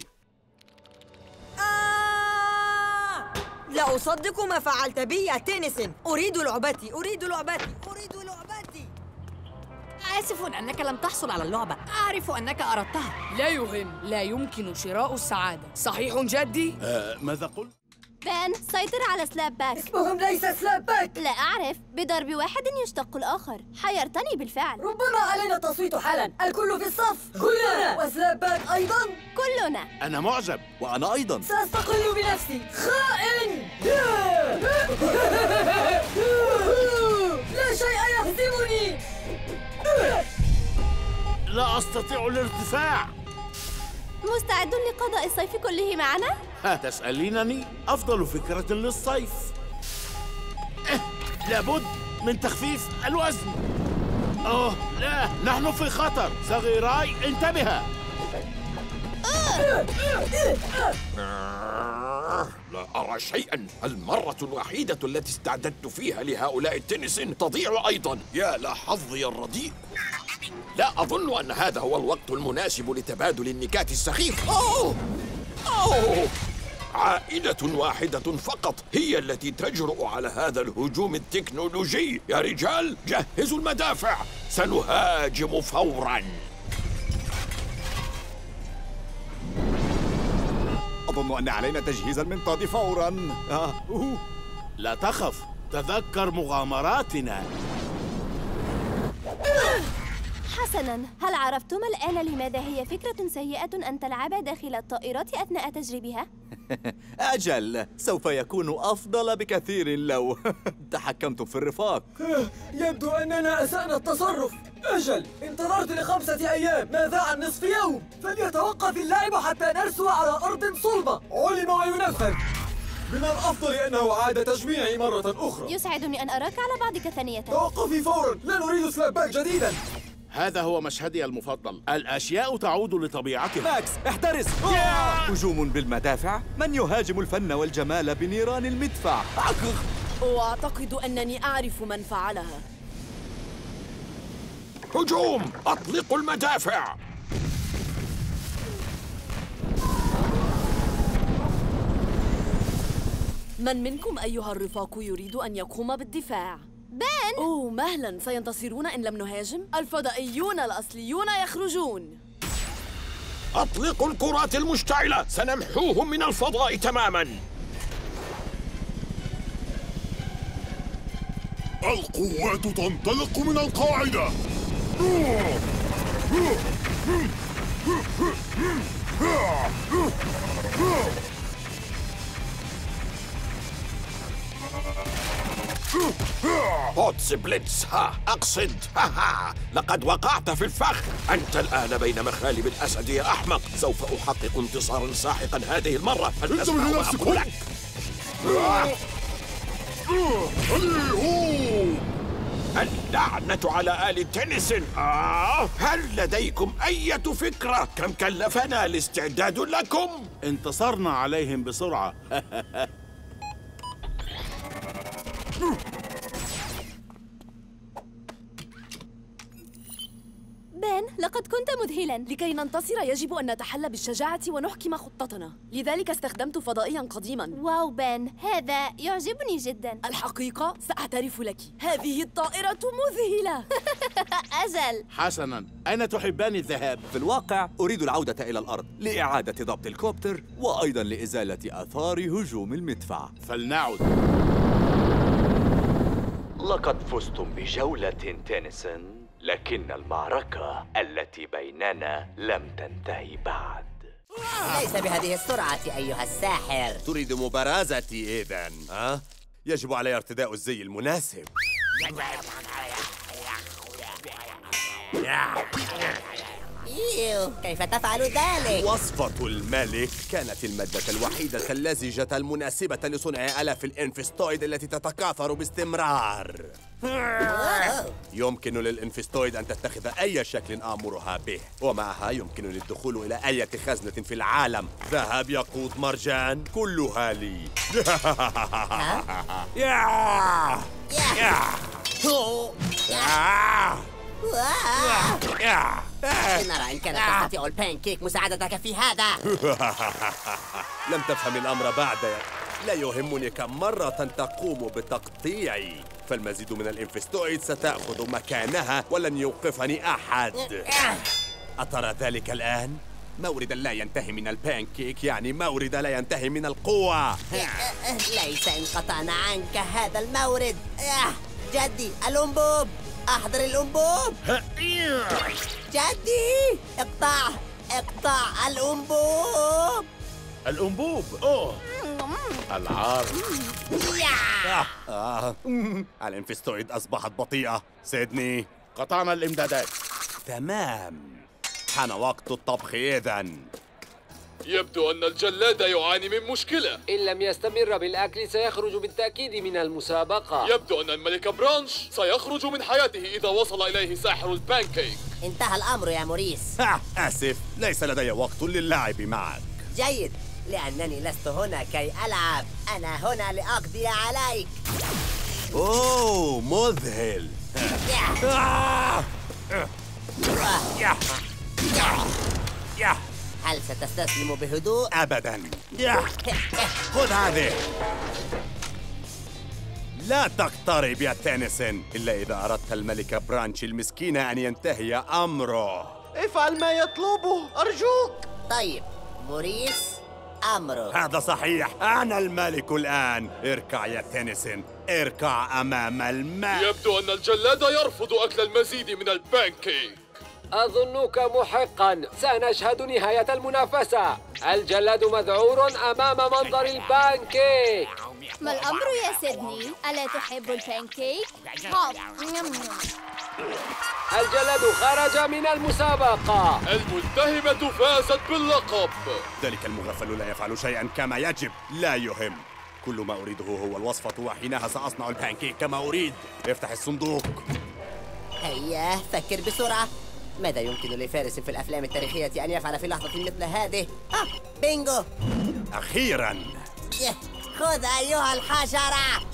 لا أصدق ما فعلت بي يا تينيسن. أريد لعبتي، أريد لعبتي، أريد لعبتي.
آسف أنك لم تحصل على اللعبة. أعرف أنك أردتها.
لا يهم، لا يمكن شراء السعادة. صحيح جدي؟
ماذا قلت؟
بان، سيطر على سلاب باك.
اسمهم ليس سلاب باك.
لا أعرف، بضرب واحد يشتق الآخر. حيرتني بالفعل.
ربما علينا التصويت حالا. الكل في الصف. كلنا. وسلاب باك أيضا.
كلنا.
أنا معجب.
وأنا أيضا.
سأستقل بنفسي. خائن. لا شيء يهزمني.
لا أستطيع الارتفاع.
مستعد لقضاء الصيف كله معنا؟
تسألينني؟ أفضل فكرة للصيف. لابد من تخفيف الوزن. أوه لا، نحن في خطر. صغيراي انتبها.
لا أرى شيئاً. المرة الوحيدة التي استعددت فيها لهؤلاء التنسين تضيع أيضاً. يا لحظي الرديء. لا أظن أن هذا هو الوقت المناسب لتبادل النكات السخيفة. أوه! عائلة واحدة فقط هي التي تجرؤ على هذا الهجوم التكنولوجي. يا رجال، جهزوا المدافع، سنهاجم فوراً.
أظن أن علينا تجهيز المنطاد فوراً.
لا تخف، تذكر مغامراتنا.
حسناً، هل عرفتم الآن لماذا هي فكرة سيئة أن تلعبا داخل الطائرات أثناء تجريبها؟
أجل، سوف يكون أفضل بكثير لو تحكمتم في الرفاق.
يبدو أننا أسأنا التصرف. أجل، انتظرت ل5 أيام، ماذا عن نصف يوم؟ فليتوقف اللعب حتى نرسو على أرض صلبة. علم وينفذ. من الأفضل أنه عاد تجميعي مرة أخرى.
يسعدني أن أراك على بعضك ثانية.
توقفي فوراً، لا نريد سلاب باك جديداً.
هذا هو مشهدي المفضل. الأشياء تعود لطبيعتها.
ماكس، احترس! هجوم بالمدافع؟ من يهاجم الفن والجمال بنيران المدفع؟
وأعتقد أنني أعرف من فعلها.
هجوم! أطلقوا المدافع!
من منكم أيها الرفاق يريد أن يقوم بالدفاع؟
بان!
أوه مهلا، سينتصرون إن لم نهاجم؟ الفضائيون الأصليون يخرجون.
أطلقوا الكرات المشتعلة، سنمحوهم من الفضاء تماما.
القوات تنطلق من القاعدة.
بوتس بليتس، أقصد. لقد وقعت في الفخ. أنت الآن بين مخالب الأسد يا أحمق. سوف أحقق انتصارا ساحقا هذه المرة. فلتسمع ما أقول لك.
3
اللعنة على آل تينيسون. هل لديكم أي فكرة كم كلفنا الاستعداد لكم؟
انتصرنا عليهم بسرعة.
بن، لقد كنت مذهلاً. لكي ننتصر يجب أن نتحلى بالشجاعة ونحكم خطتنا. لذلك استخدمت فضائياً قديماً.
واو بن، هذا يعجبني جداً.
الحقيقة سأعترف لك، هذه الطائرة مذهلة.
أجل.
حسناً، أين تحبان الذهاب؟
في الواقع أريد العودة إلى الأرض لإعادة ضبط الكوبتر وأيضاً لإزالة آثار هجوم المدفع.
فلنعد.
لقد فزتم بجولة تينيسون، لكن المعركة التي بيننا لم تنتهي بعد.
ليس بهذه السرعة أيها الساحر.
تريد مبارزتي إذن؟ يجب علي ارتداء الزي المناسب.
كيف تفعل ذلك؟
وصفة الملك كانت المادة الوحيدة اللزجة المناسبة لصنع آلاف الإنفستويد التي تتكاثر باستمرار. يمكن للإنفستويد أن تتخذ أي شكل آمرها به، ومعها يمكنني الدخول إلى أي خزنة في العالم. ذهب، ياقوت، مرجان، كلها لي.
لنرى إن كانت تستطيع البانكيك مساعدتك في هذا.
لم تفهم الأمر بعد. لا يهمني كم مرة تقوم بتقطيعي، فالمزيد من الإنفستويد ستأخذ مكانها ولن يوقفني أحد. أترى ذلك الآن؟ موردا لا ينتهي من البانكيك يعني مورد لا ينتهي من القوة.
ليس إن قطعنا عنك هذا المورد. جدي، الأنبوب، أحضر الأنبوب. جدي، اقطع الأنبوب.
الأنبوب، أوه العار.
الإنفستويد أصبحت بطيئة. سيدني،
قطعنا الإمدادات.
تمام، حان وقت الطبخ إذن.
يبدو أن الجلاد يعاني من مشكلة.
إن لم يستمر بالأكل سيخرج بالتأكيد من المسابقة.
يبدو أن الملك برانش سيخرج من حياته إذا وصل إليه ساحر البانكيك.
انتهى الأمر يا موريس.
آسف، ليس لدي وقت للعب معك.
جيد، لأنني لست هنا كي ألعب، أنا هنا لأقضي عليك.
أوه، مذهل.
هل ستستسلم بهدوء؟
أبداً. خذ هذه. لا تقترب يا تينيسون إلا إذا أردت الملك برانش المسكين أن ينتهي أمره.
افعل ما يطلبه أرجوك.
طيب موريس، أمره.
هذا صحيح، أنا الملك الآن. اركع يا تينيسون، اركع أمام الماء.
يبدو أن الجلاد يرفض أكل المزيد من البانكيك.
أظنك محقا. سنشهد نهاية المنافسة. الجلاد مذعور أمام منظر البانكيك.
ما الأمر يا سيدني؟ ألا تحب البانكيك؟
الجلاد خرج من المسابقة.
المتهمة فازت باللقب.
ذلك المغفل لا يفعل شيئا كما يجب. لا يهم، كل ما أريده هو الوصفة وحينها سأصنع البانكيك كما أريد. افتح الصندوق.
هيا فكر بسرعة. ماذا يمكن لفارس في الأفلام التاريخية أن يفعل في لحظة مثل هذه؟ بينجو.
أخيراً.
خذ أيها الحشرة.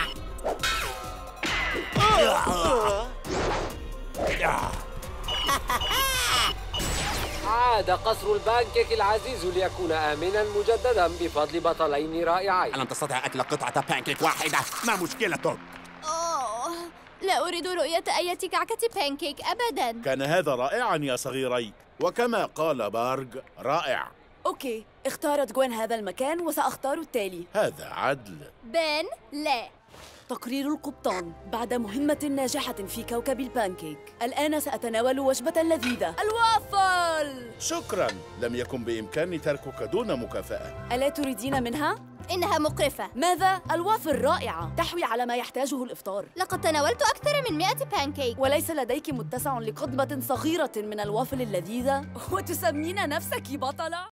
عاد قصر البانكيك العزيز ليكون آمناً مجدداً بفضل بطلين رائعين.
ألم تستطع أكل قطعة بانكيك واحدة؟ ما مشكلتك؟
لا أريد رؤية أي كعكة بانكيك أبداً.
كان هذا رائعاً يا صغيري، وكما قال بارغ، رائع.
أوكي، اختارت جوين هذا المكان وسأختار التالي.
هذا عدل.
بن، لا.
تقرير القبطان. بعد مهمة ناجحة في كوكب البانكيك، الآن سأتناول وجبة لذيذة، الوافل.
شكراً، لم يكن بإمكاني تركك دون مكافأة.
ألا تريدين منها؟
إنها مقرفة.
ماذا؟ الوافل رائعة، تحوي على ما يحتاجه الإفطار.
لقد تناولت أكثر من 100 بانكيك.
وليس لديك متسع لقضبة صغيرة من الوافل اللذيذة؟ وتسمين نفسك بطلة؟